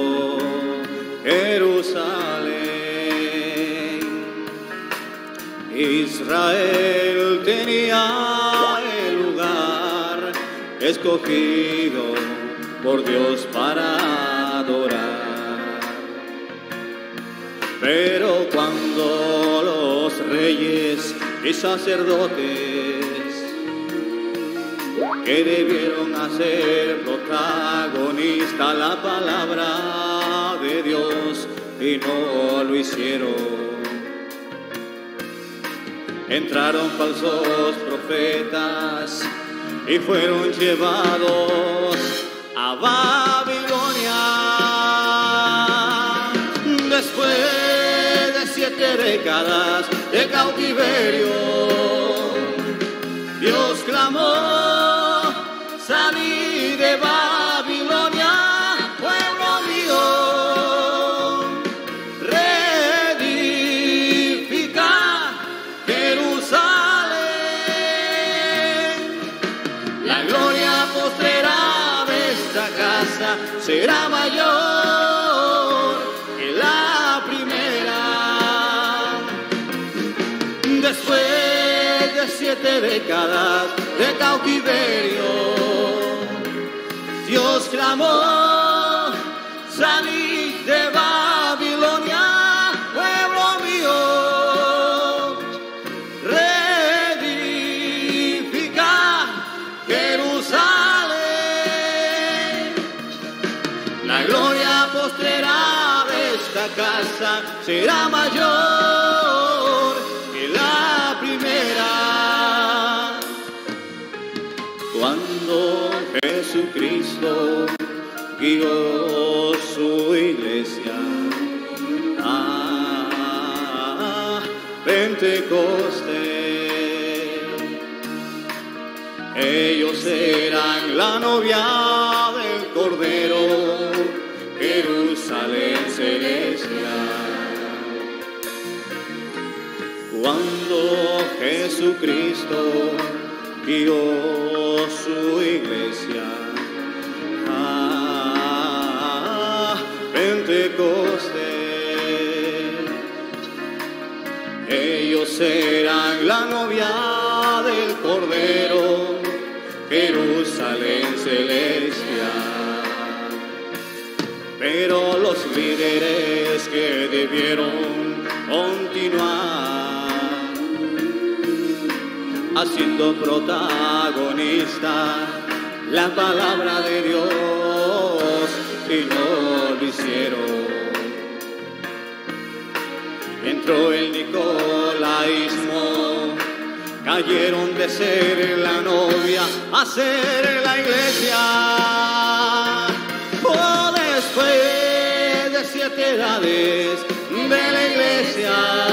Jerusalén, Israel tenía el lugar escogido por Dios para adorar. Pero cuando los reyes y sacerdotes que debieron hacer protagonista la palabra de Dios y no lo hicieron, entraron falsos profetas y fueron llevados a Babilonia. Después de siete décadas de cautiverio, Dios clamó: salí de Babilonia, pueblo mío, reedifica Jerusalén. La gloria postrera de esta casa será mayor que la primera. Después de siete décadas de cautiverio, Dios clamó: salid de Babilonia, pueblo mío, reedifica Jerusalén. La gloria postrera de esta casa será mayor que la primera. Cuando Jesucristo guió su iglesia a Pentecostés, ellos eran la novia del Cordero, Jerusalén celestial. Cuando Jesucristo guió su iglesia a Pentecostés, ellos eran la novia del Cordero, Jerusalén celestial. Pero los líderes que debieron continuar haciendo protagonista la palabra de Dios y no lo hicieron, entró el nicolaísmo, cayeron de ser la novia a ser la iglesia. Oh, después de siete edades de la iglesia,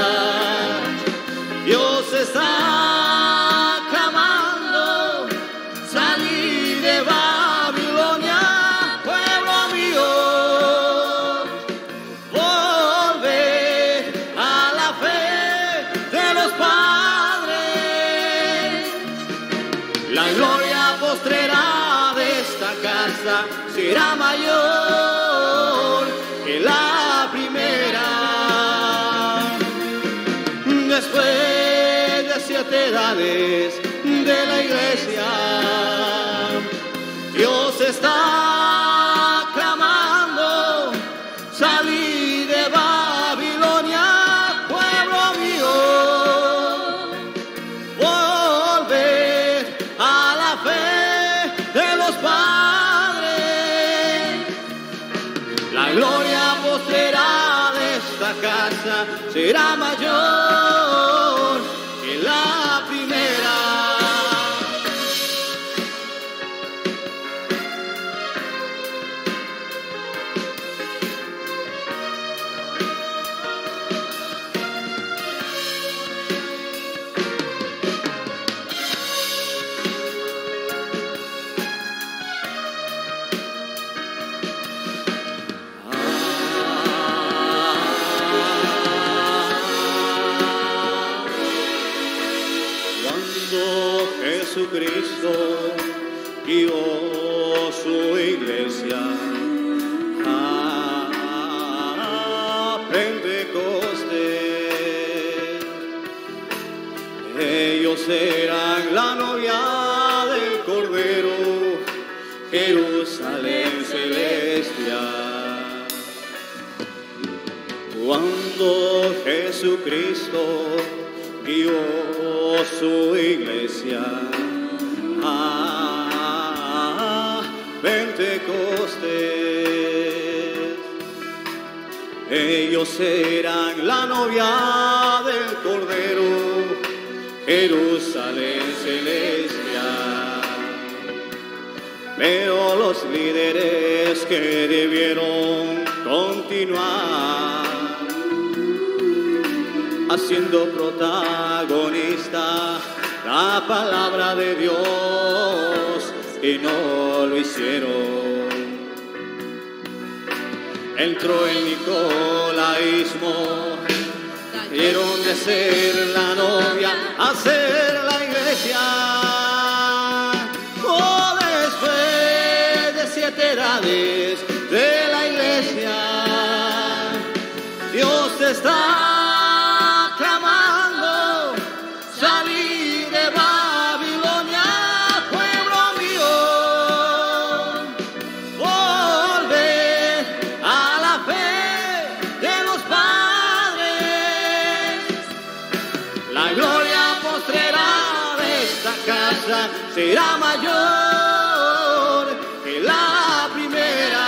Dios está clamando: salí de Babilonia, pueblo mío, volver a la fe de los padres. La gloria postrera de esta casa será mayor que la primera. Después de siete edades de la iglesia, Dios está clamando: salí de Babilonia, pueblo mío, volver a la fe de los padres. La gloria postrera de esta casa será mayor que la primera. Jesucristo guió su iglesia a Pentecostés, serán la novia del Cordero, Jerusalén celestial. Cuando Jesucristo guió su iglesia a Pentecostés, ellos serán la novia del Cordero, Jerusalén celestial. Pero los líderes que debieron continuar haciendo protagonista la palabra de Dios, y no lo hicieron. Entró el nicolaísmo, dieron de ser la novia a ser la iglesia. Oh, después de siete edades de la iglesia, Dios está será mayor que la primera.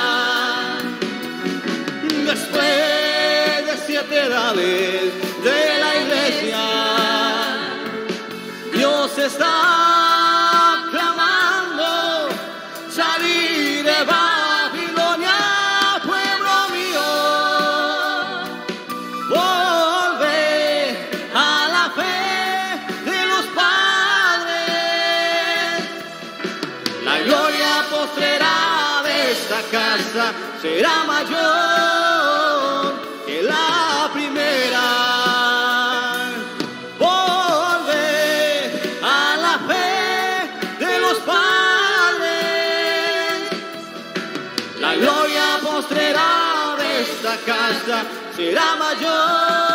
Después de siete edades de la iglesia, Dios está clamando salir de Babilonia, pueblo mío. Volve a la fe de los padres. La gloria postrera de esta casa será mayor que la primera. Volve a la fe de los padres. La gloria postrera de esta casa será mayor